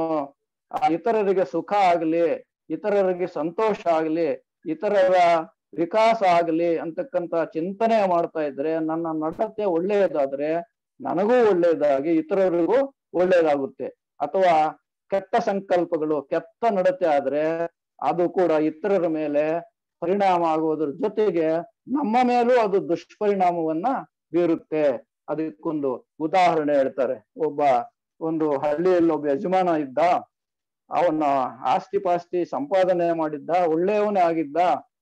ಇತರರಿಗೆ ಸುಖ ಆಗಲಿ, ಇತರರಿಗೆ ಸಂತೋಷ ಆಗಲಿ, ಇತರರ ವಿಕಾಸ ಆಗಲಿ ಅಂತಕ್ಕಂಥ ಚಿಂತನೆ ಮಾಡ್ತಾ ಇದ್ರೆ, ನನ್ನ ನಡತೆ ಒಳ್ಳೆಯದಾದ್ರೆ ನನಗೂ ಒಳ್ಳೆಯದಾಗಿ ಇತರರಿಗೂ ಒಳ್ಳೆಯದಾಗುತ್ತೆ. ಅಥವಾ ಕೆಟ್ಟ ಸಂಕಲ್ಪಗಳು, ಕೆಟ್ಟ ನಡತೆ ಆದ್ರೆ ಅದು ಕೂಡ ಇತರರ ಮೇಲೆ ಪರಿಣಾಮ ಆಗುವುದ್ರ ಜೊತೆಗೆ ನಮ್ಮ ಮೇಲೂ ಅದು ದುಷ್ಪರಿಣಾಮವನ್ನ ಬೀರುತ್ತೆ. ಅದಕ್ಕೊಂದು ಉದಾಹರಣೆ ಹೇಳ್ತಾರೆ. ಒಬ್ಬ ಒಂದು ಹಳ್ಳಿಯಲ್ಲಿ ಒಬ್ಬ ಯಜಮಾನ ಇದ್ದ. ಅವನ ಆಸ್ತಿ ಪಾಸ್ತಿ ಸಂಪಾದನೆ ಮಾಡಿದ್ದ, ಒಳ್ಳೆಯವನೇ ಆಗಿದ್ದ.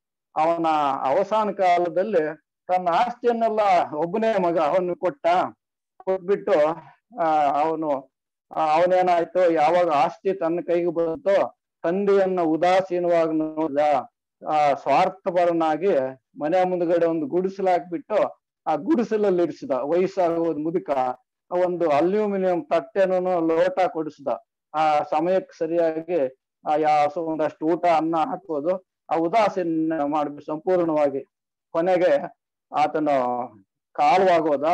ಅವನ ಅವಸಾನ ಕಾಲದಲ್ಲಿ ತನ್ನ ಆಸ್ತಿಯನ್ನೆಲ್ಲ ಒಬ್ಬನೇ ಮಗ ಅವನು ಕೊಟ್ಟ. ಕೊಟ್ಬಿಟ್ಟು ಆ ಅವನು ಅವನೇನಾಯ್ತು, ಯಾವಾಗ ಆಸ್ತಿ ತನ್ನ ಕೈಗೆ ಬಂತೋ ತಂದೆಯನ್ನ ಉದಾಸೀನವಾಗಿ ನೋಡಿದ. ಆ ಸ್ವಾರ್ಥಪರನಾಗಿ ಮನೆ ಮುಂದ್ಗಡೆ ಒಂದು ಗುಡಿಸಲು ಹಾಕ್ಬಿಟ್ಟು ಆ ಗುಡಿಸಲಲ್ಲಿ ಇರಿಸಿದ. ವಯಸ್ಸಾಗುವುದು ಮುದುಕ. ಒಂದು ಅಲ್ಯೂಮಿನಿಯಂ ತಟ್ಟೆನೂ ಲೋಟ ಕೊಡಿಸಿದ. ಆ ಸಮಯಕ್ಕೆ ಸರಿಯಾಗಿ ಆ ಯಾವ ಒಂದಷ್ಟು ಊಟ ಅನ್ನ ಹಾಕೋದು, ಆ ಉದಾಸೀನ ಮಾಡ್ಬೇಕು ಸಂಪೂರ್ಣವಾಗಿ. ಕೊನೆಗೆ ಆತನ ಕಾಲವಾಗೋದ.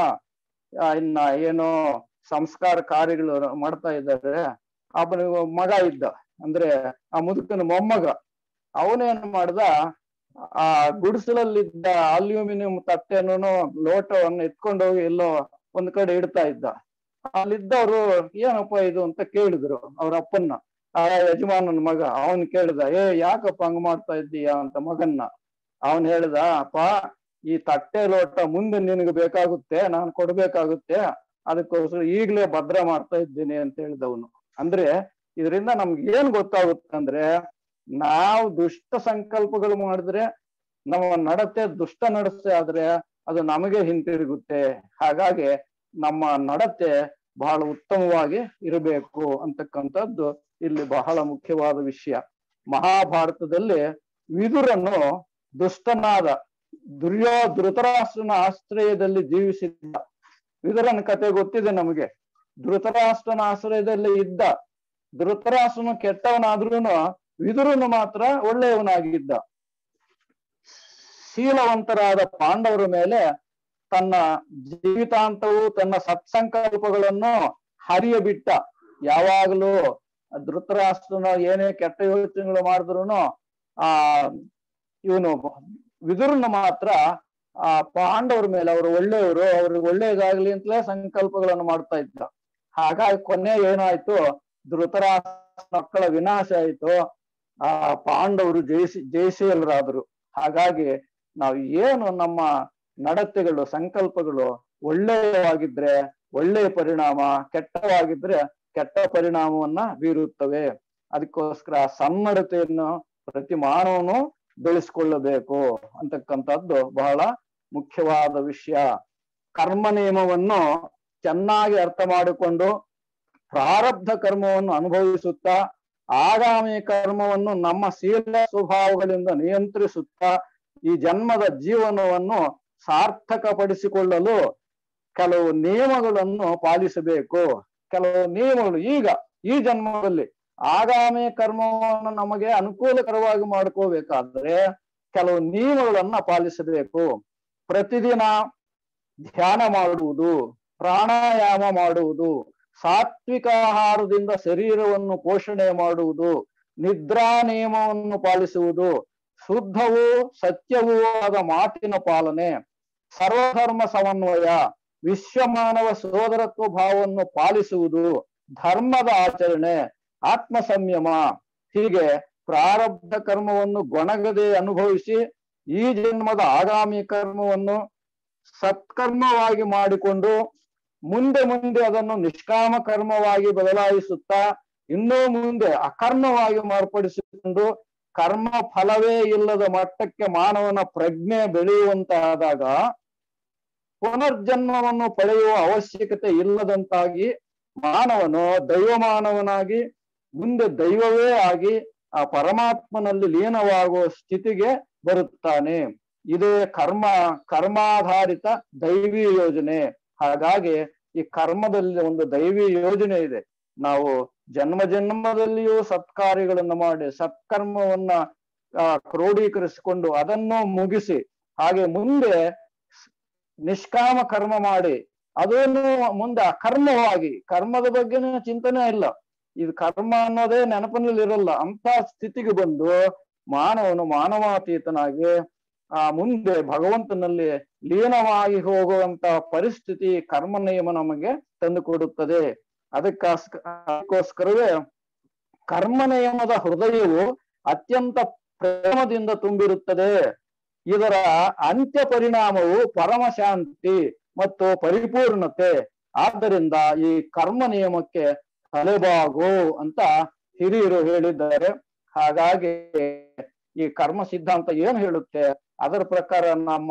ಇನ್ನ ಏನೋ ಸಂಸ್ಕಾರ ಕಾರ್ಯಗಳು ಮಾಡ್ತಾ ಇದ್ದಾರೆ. ಅವನಿಗೆ ಮಗ ಇದ್ದ, ಅಂದ್ರೆ ಆ ಮುದುಕನ ಮೊಮ್ಮಗ. ಅವನೇನ್ ಮಾಡ್ದ, ಆ ಗುಡಿಸಲಲ್ಲಿದ್ದ ಅಲ್ಯೂಮಿನಿಯಂ ತಟ್ಟೆನೂ ಲೋಟವನ್ನು ಎತ್ಕೊಂಡು ಹೋಗಿ ಎಲ್ಲೋ ಒಂದ್ ಕಡೆ ಇಡ್ತಾ ಇದ್ದ. ಅಲ್ಲಿದ್ದವ್ರು ಏನಪ್ಪ ಇದು ಅಂತ ಕೇಳಿದ್ರು ಅವ್ರ ಅಪ್ಪನ್ನ. ಆ ಯಜಮಾನನ ಮಗ ಅವನ್ ಕೇಳಿದ, ಏ ಯಾಕಪ್ಪ ಹಂಗ ಮಾಡ್ತಾ ಇದ್ದೀಯಾ ಅಂತ ಮಗನ್ನ. ಅವನ್ ಹೇಳ್ದ, ಅಪ್ಪ ಈ ತಟ್ಟೆ ಲೋಟ ಮುಂದೆ ನಿನಗೆ ಬೇಕಾಗುತ್ತೆ, ನಾನು ಕೊಡ್ಬೇಕಾಗುತ್ತೆ, ಅದಕ್ಕೋಸ್ಕರ ಈಗ್ಲೇ ಭದ್ರ ಮಾಡ್ತಾ ಇದ್ದೀನಿ ಅಂತ ಹೇಳಿದವನು. ಅಂದ್ರೆ ಇದರಿಂದ ನಮ್ಗೆ ಏನ್ ಗೊತ್ತಾಗುತ್ತೆ ಅಂದ್ರೆ, ನಾವು ದುಷ್ಟ ಸಂಕಲ್ಪಗಳು ಮಾಡಿದ್ರೆ ನಮ್ಮ ನಡತೆ ದುಷ್ಟ ನಡತೆ ಆದ್ರೆ ಅದು ನಮಗೆ ಹಿಂತಿರುಗುತ್ತೆ. ಹಾಗಾಗಿ ನಮ್ಮ ನಡತೆ ಬಹಳ ಉತ್ತಮವಾಗಿ ಇರಬೇಕು ಅಂತಕ್ಕಂಥದ್ದು ಇಲ್ಲಿ ಬಹಳ ಮುಖ್ಯವಾದ ವಿಷಯ. ಮಹಾಭಾರತದಲ್ಲಿ ವಿದುರನು ದುಷ್ಟನಾದ ದುರ್ಯೋ ಧೃತರಾಷ್ಟ್ರನ ಆಶ್ರಯದಲ್ಲಿ ಜೀವಿಸಿದ್ದ. ವಿದುರನ ಕತೆ ಗೊತ್ತಿದೆ ನಮಗೆ. ಧೃತರಾಷ್ಟ್ರನ ಆಶ್ರಯದಲ್ಲಿ ಇದ್ದ. ಧೃತರಾಷ್ಟ್ರನು ಕೆಟ್ಟವನಾದ್ರೂನು ವಿದುರನು ಮಾತ್ರ ಒಳ್ಳೆಯವನಾಗಿದ್ದ. ಶೀಲವಂತರಾದ ಪಾಂಡವರ ಮೇಲೆ ತನ್ನ ಜೀವಿತಾಂತವು ತನ್ನ ಸತ್ಸಂಕಲ್ಪಗಳನ್ನು ಹರಿಯ ಬಿಟ್ಟ. ಯಾವಾಗಲೂ ಧೃತರಾಷ್ಟ್ರನ ಏನೇ ಕೆಟ್ಟ ಯೋಚನೆಗಳು ಮಾಡಿದ್ರು ಆ ಇವನು ವಿದುರನ ಮಾತ್ರ ಆ ಪಾಂಡವರ ಮೇಲೆ ಅವರು ಒಳ್ಳೆಯವರು, ಅವ್ರಿಗೆ ಒಳ್ಳೇದಾಗ್ಲಿ ಅಂತಲೇ ಸಂಕಲ್ಪಗಳನ್ನು ಮಾಡ್ತಾ ಇದ್ದ. ಹಾಗಾಗಿ ಕೊನೆ ಏನಾಯ್ತು, ಧೃತರಾಷ್ಟ್ರ ಮಕ್ಕಳ ವಿನಾಶ ಆಯ್ತು, ಆ ಪಾಂಡವರು ಜಯಿಸಿ ಜಯಿಸಿಯಲ್ಲರಾದ್ರು. ಹಾಗಾಗಿ ನಾವು ಏನು ನಮ್ಮ ನಡತೆಗಳು ಸಂಕಲ್ಪಗಳು ಒಳ್ಳೆಯವಾಗಿದ್ರೆ ಒಳ್ಳೆಯ ಪರಿಣಾಮ, ಕೆಟ್ಟವಾಗಿದ್ರೆ ಕೆಟ್ಟ ಪರಿಣಾಮವನ್ನ ಬೀರುತ್ತವೆ. ಅದಕ್ಕೋಸ್ಕರ ಸನ್ನಡತೆಯನ್ನು ಪ್ರತಿ ಮಾನವನು ಬೆಳೆಸ್ಕೊಳ್ಳಬೇಕು ಅಂತಕ್ಕಂಥದ್ದು ಬಹಳ ಮುಖ್ಯವಾದ ವಿಷಯ. ಕರ್ಮ ನಿಯಮವನ್ನು ಚೆನ್ನಾಗಿ ಅರ್ಥ ಮಾಡಿಕೊಂಡು ಪ್ರಾರಬ್ಧ ಕರ್ಮವನ್ನು ಅನುಭವಿಸುತ್ತಾ ಆಗಾಮಿ ಕರ್ಮವನ್ನು ನಮ್ಮ ಶೀಲ ಸ್ವಭಾವಗಳಿಂದ ನಿಯಂತ್ರಿಸುತ್ತಾ ಈ ಜನ್ಮದ ಜೀವನವನ್ನು ಸಾರ್ಥಕಪಡಿಸಿಕೊಳ್ಳಲು ಕೆಲವು ನಿಯಮಗಳನ್ನು ಪಾಲಿಸಬೇಕು. ಕೆಲವು ನಿಯಮಗಳು ಈಗ ಈ ಜನ್ಮದಲ್ಲಿ ಆಗಾಮಿ ಕರ್ಮವನ್ನು ನಮಗೆ ಅನುಕೂಲಕರವಾಗಿ ಮಾಡ್ಕೋಬೇಕಾದ್ರೆ ಕೆಲವು ನಿಯಮಗಳನ್ನ ಪಾಲಿಸಬೇಕು. ಪ್ರತಿದಿನ ಧ್ಯಾನ ಮಾಡುವುದು, ಪ್ರಾಣಾಯಾಮ ಮಾಡುವುದು, ಸಾತ್ವಿಕ ಆಹಾರದಿಂದ ಶರೀರವನ್ನು ಪೋಷಣೆ ಮಾಡುವುದು, ನಿದ್ರಾ ನಿಯಮವನ್ನು ಪಾಲಿಸುವುದು, ಶುದ್ಧವೂ ಸತ್ಯವೂ ಆದ ಮಾತಿನ ಪಾಲನೆ, ಸರ್ವಧರ್ಮ ಸಮನ್ವಯ, ವಿಶ್ವಮಾನವ ಸೋದರತ್ವ ಭಾವವನ್ನು ಪಾಲಿಸುವುದು, ಧರ್ಮದ ಆಚರಣೆ, ಆತ್ಮ ಸಂಯಮ, ಹೀಗೆ ಪ್ರಾರಬ್ಧ ಕರ್ಮವನ್ನು ಗೊಣಗದೆ ಅನುಭವಿಸಿ ಈ ಜನ್ಮದ ಆಗಾಮಿ ಕರ್ಮವನ್ನು ಸತ್ಕರ್ಮವಾಗಿ ಮಾಡಿಕೊಂಡು ಮುಂದೆ ಮುಂದೆ ಅದನ್ನು ನಿಷ್ಕಾಮ ಕರ್ಮವಾಗಿ ಬದಲಾಯಿಸುತ್ತಾ ಇನ್ನೂ ಮುಂದೆ ಅಕರ್ಮವಾಗಿ ಮಾರ್ಪಡಿಸಿಕೊಂಡು ಕರ್ಮ ಫಲವೇ ಇಲ್ಲದ ಮಟ್ಟಕ್ಕೆ ಮಾನವನ ಪ್ರಜ್ಞೆ ಬೆಳೆಯುವಂತಾದಾಗ ಪುನರ್ಜನ್ಮವನ್ನು ಪಡೆಯುವ ಅವಶ್ಯಕತೆ ಇಲ್ಲದಂತಾಗಿ ಮಾನವನು ದೈವಮಾನವನಾಗಿ ಮುಂದೆ ದೈವವೇ ಆಗಿ ಆ ಪರಮಾತ್ಮನಲ್ಲಿ ಲೀನವಾಗುವ ಸ್ಥಿತಿಗೆ ಬರುತ್ತಾನೆ. ಇದೇ ಕರ್ಮ ಕರ್ಮಾಧಾರಿತ ದೈವಿ ಯೋಜನೆ. ಹಾಗಾಗಿ ಈ ಕರ್ಮದಲ್ಲಿ ಒಂದು ದೈವಿ ಯೋಜನೆ ಇದೆ. ನಾವು ಜನ್ಮ ಜನ್ಮದಲ್ಲಿಯೂ ಸತ್ಕಾರ್ಯಗಳನ್ನು ಮಾಡಿ ಸತ್ಕರ್ಮವನ್ನ ಆ ಕ್ರೋಢೀಕರಿಸಿಕೊಂಡು ಅದನ್ನು ಮುಗಿಸಿ ಹಾಗೆ ಮುಂದೆ ನಿಷ್ಕಾಮ ಕರ್ಮ ಮಾಡಿ ಅದನ್ನು ಮುಂದೆ ಅಕರ್ಮವಾಗಿ, ಕರ್ಮದ ಬಗ್ಗೆನೇ ಚಿಂತನೆ ಇಲ್ಲ, ಇದು ಕರ್ಮ ಅನ್ನೋದೇ ನೆನಪಿನಲ್ಲಿ ಇರಲ್ಲ, ಅಂತ ಸ್ಥಿತಿಗೆ ಬಂದು ಮಾನವನು ಮಾನವಾತೀತನಾಗಿ ಆ ಮುಂದೆ ಭಗವಂತನಲ್ಲಿ ಲೀನವಾಗಿ ಹೋಗುವಂತ ಪರಿಸ್ಥಿತಿ ಕರ್ಮ ನಿಯಮ ನಮಗೆ ತಂದು ಕೊಡುತ್ತದೆ. ಅದಕ್ಕೋಸ್ಕ ಅದಕ್ಕೋಸ್ಕರವೇ ಕರ್ಮ ನಿಯಮದ ಹೃದಯವು ಅತ್ಯಂತ ಪ್ರೇಮದಿಂದ ತುಂಬಿರುತ್ತದೆ. ಇದರ ಅಂತ್ಯ ಪರಿಣಾಮವು ಪರಮಶಾಂತಿ ಮತ್ತು ಪರಿಪೂರ್ಣತೆ. ಆದ್ದರಿಂದ ಈ ಕರ್ಮ ನಿಯಮಕ್ಕೆ ತಲೆಬಾಗು ಅಂತ ಹಿರಿಯರು ಹೇಳಿದ್ದಾರೆ. ಹಾಗಾಗಿ ಈ ಕರ್ಮ ಸಿದ್ಧಾಂತ ಏನ್ ಹೇಳುತ್ತೆ ಅದರ ಪ್ರಕಾರ ನಮ್ಮ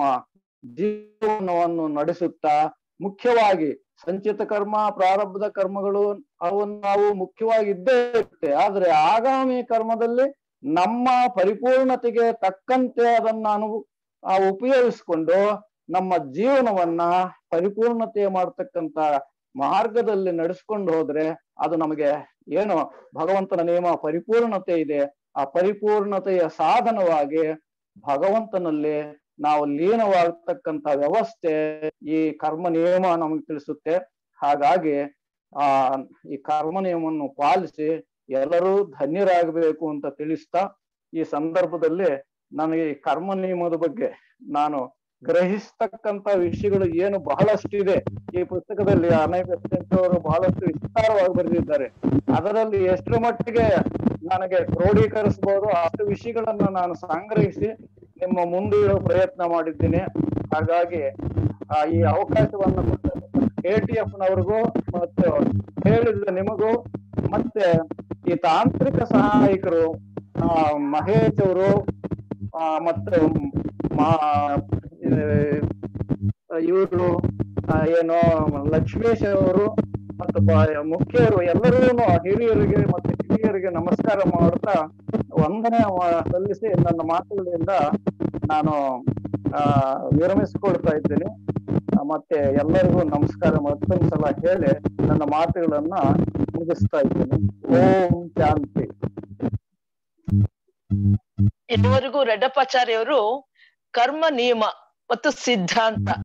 ಜೀವನವನ್ನು ನಡೆಸುತ್ತಾ ಮುಖ್ಯವಾಗಿ ಸಂಚಿತ ಕರ್ಮ ಪ್ರಾರಬ್ಧ ಕರ್ಮಗಳು ಅವನ್ನು ನಾವು ಮುಖ್ಯವಾಗಿ ಇದ್ದೇ ಇರುತ್ತೆ. ಆದ್ರೆ ಆಗಾಮಿ ಕರ್ಮದಲ್ಲಿ ನಮ್ಮ ಪರಿಪೂರ್ಣತೆಗೆ ತಕ್ಕಂತೆ ಅದನ್ನ ಅನು ಉಪಯೋಗಿಸ್ಕೊಂಡು ನಮ್ಮ ಜೀವನವನ್ನ ಪರಿಪೂರ್ಣತೆ ಮಾಡ್ತಕ್ಕಂತ ಮಾರ್ಗದಲ್ಲಿ ನಡೆಸ್ಕೊಂಡು ಹೋದ್ರೆ ಅದು ನಮಗೆ ಏನು ಭಗವಂತನ ನಿಯಮ ಪರಿಪೂರ್ಣತೆ ಇದೆ, ಆ ಪರಿಪೂರ್ಣತೆಯ ಸಾಧನವಾಗಿ ಭಗವಂತನಲ್ಲಿ ನಾವು ಲೀನವಾಗ್ತಕ್ಕಂತ ವ್ಯವಸ್ಥೆ ಈ ಕರ್ಮ ನಿಯಮ ನಮಗೆ ತಿಳಿಸುತ್ತೆ. ಹಾಗಾಗಿ ಆ ಈ ಕರ್ಮ ನಿಯಮವನ್ನು ಪಾಲಿಸಿ ಎಲ್ಲರೂ ಧನ್ಯರಾಗಬೇಕು ಅಂತ ತಿಳಿಸ್ತಾ ಈ ಸಂದರ್ಭದಲ್ಲಿ ನನಗೆ ಈ ಕರ್ಮ ನಿಯಮದ ಬಗ್ಗೆ ನಾನು ಗ್ರಹಿಸ್ತಕ್ಕಂತ ವಿಷಯಗಳು ಏನು ಬಹಳಷ್ಟಿದೆ. ಈ ಪುಸ್ತಕದಲ್ಲಿ ಅನೇಕ ಅವರು ಬಹಳಷ್ಟು ವಿಸ್ತಾರವಾಗಿ ಬರೆದಿದ್ದಾರೆ. ಅದರಲ್ಲಿ ಎಷ್ಟರ ಮಟ್ಟಿಗೆ ನನಗೆ ಕ್ರೋಢೀಕರಿಸಬಹುದು ಅಷ್ಟು ವಿಷಯಗಳನ್ನ ನಾನು ಸಂಗ್ರಹಿಸಿ ನಿಮ್ಮ ಮುಂದೆ ಇಡೋ ಪ್ರಯತ್ನ ಮಾಡಿದ್ದೀನಿ. ಹಾಗಾಗಿ ಆ ಈ ಅವಕಾಶವನ್ನು ಕೆ ಟಿ ಎಫ್ ನವ್ರಿಗೂ ಮತ್ತೆ ಹೇಳಿದ ನಿಮಗೂ ಮತ್ತೆ ಈ ತಾಂತ್ರಿಕ ಸಹಾಯಕರು ಆ ಮಹೇಶ್ ಅವರು ಆ ಮತ್ತೆ ಇವರು ಏನು ಲಕ್ಷ್ಮೇಶ್ ಅವರು ಮತ್ತು ಮುಖ್ಯರು ಎಲ್ಲರೂ ಹಿರಿಯರಿಗೆ ಮತ್ತೆ ಹಿರಿಯರಿಗೆ ನಮಸ್ಕಾರ ಮಾಡ್ತಾ ವಂದನೆ ಸಲ್ಲಿಸಿ ನನ್ನ ಮಾತುಗಳಿಂದ ನಾನು ಆ ವಿರಮಿಸಿಕೊಳ್ತಾ ಇದ್ದೀನಿ. ಮತ್ತೆ ಎಲ್ಲರಿಗೂ ನಮಸ್ಕಾರ ಮತ್ತೊಂದ್ಸಲ ಹೇಳಿ ನನ್ನ ಮಾತುಗಳನ್ನ ಮುಗಿಸ್ತಾ ಇದ್ದೀನಿ. ಓಂ ಶಾಂತಿ. ಇದುವರೆಗೂ ರೆಡ್ಡಪ್ಪಾಚಾರ್ಯವರು ಕರ್ಮ ನಿಯಮ ಮತ್ತು ಸಿದ್ಧಾಂತ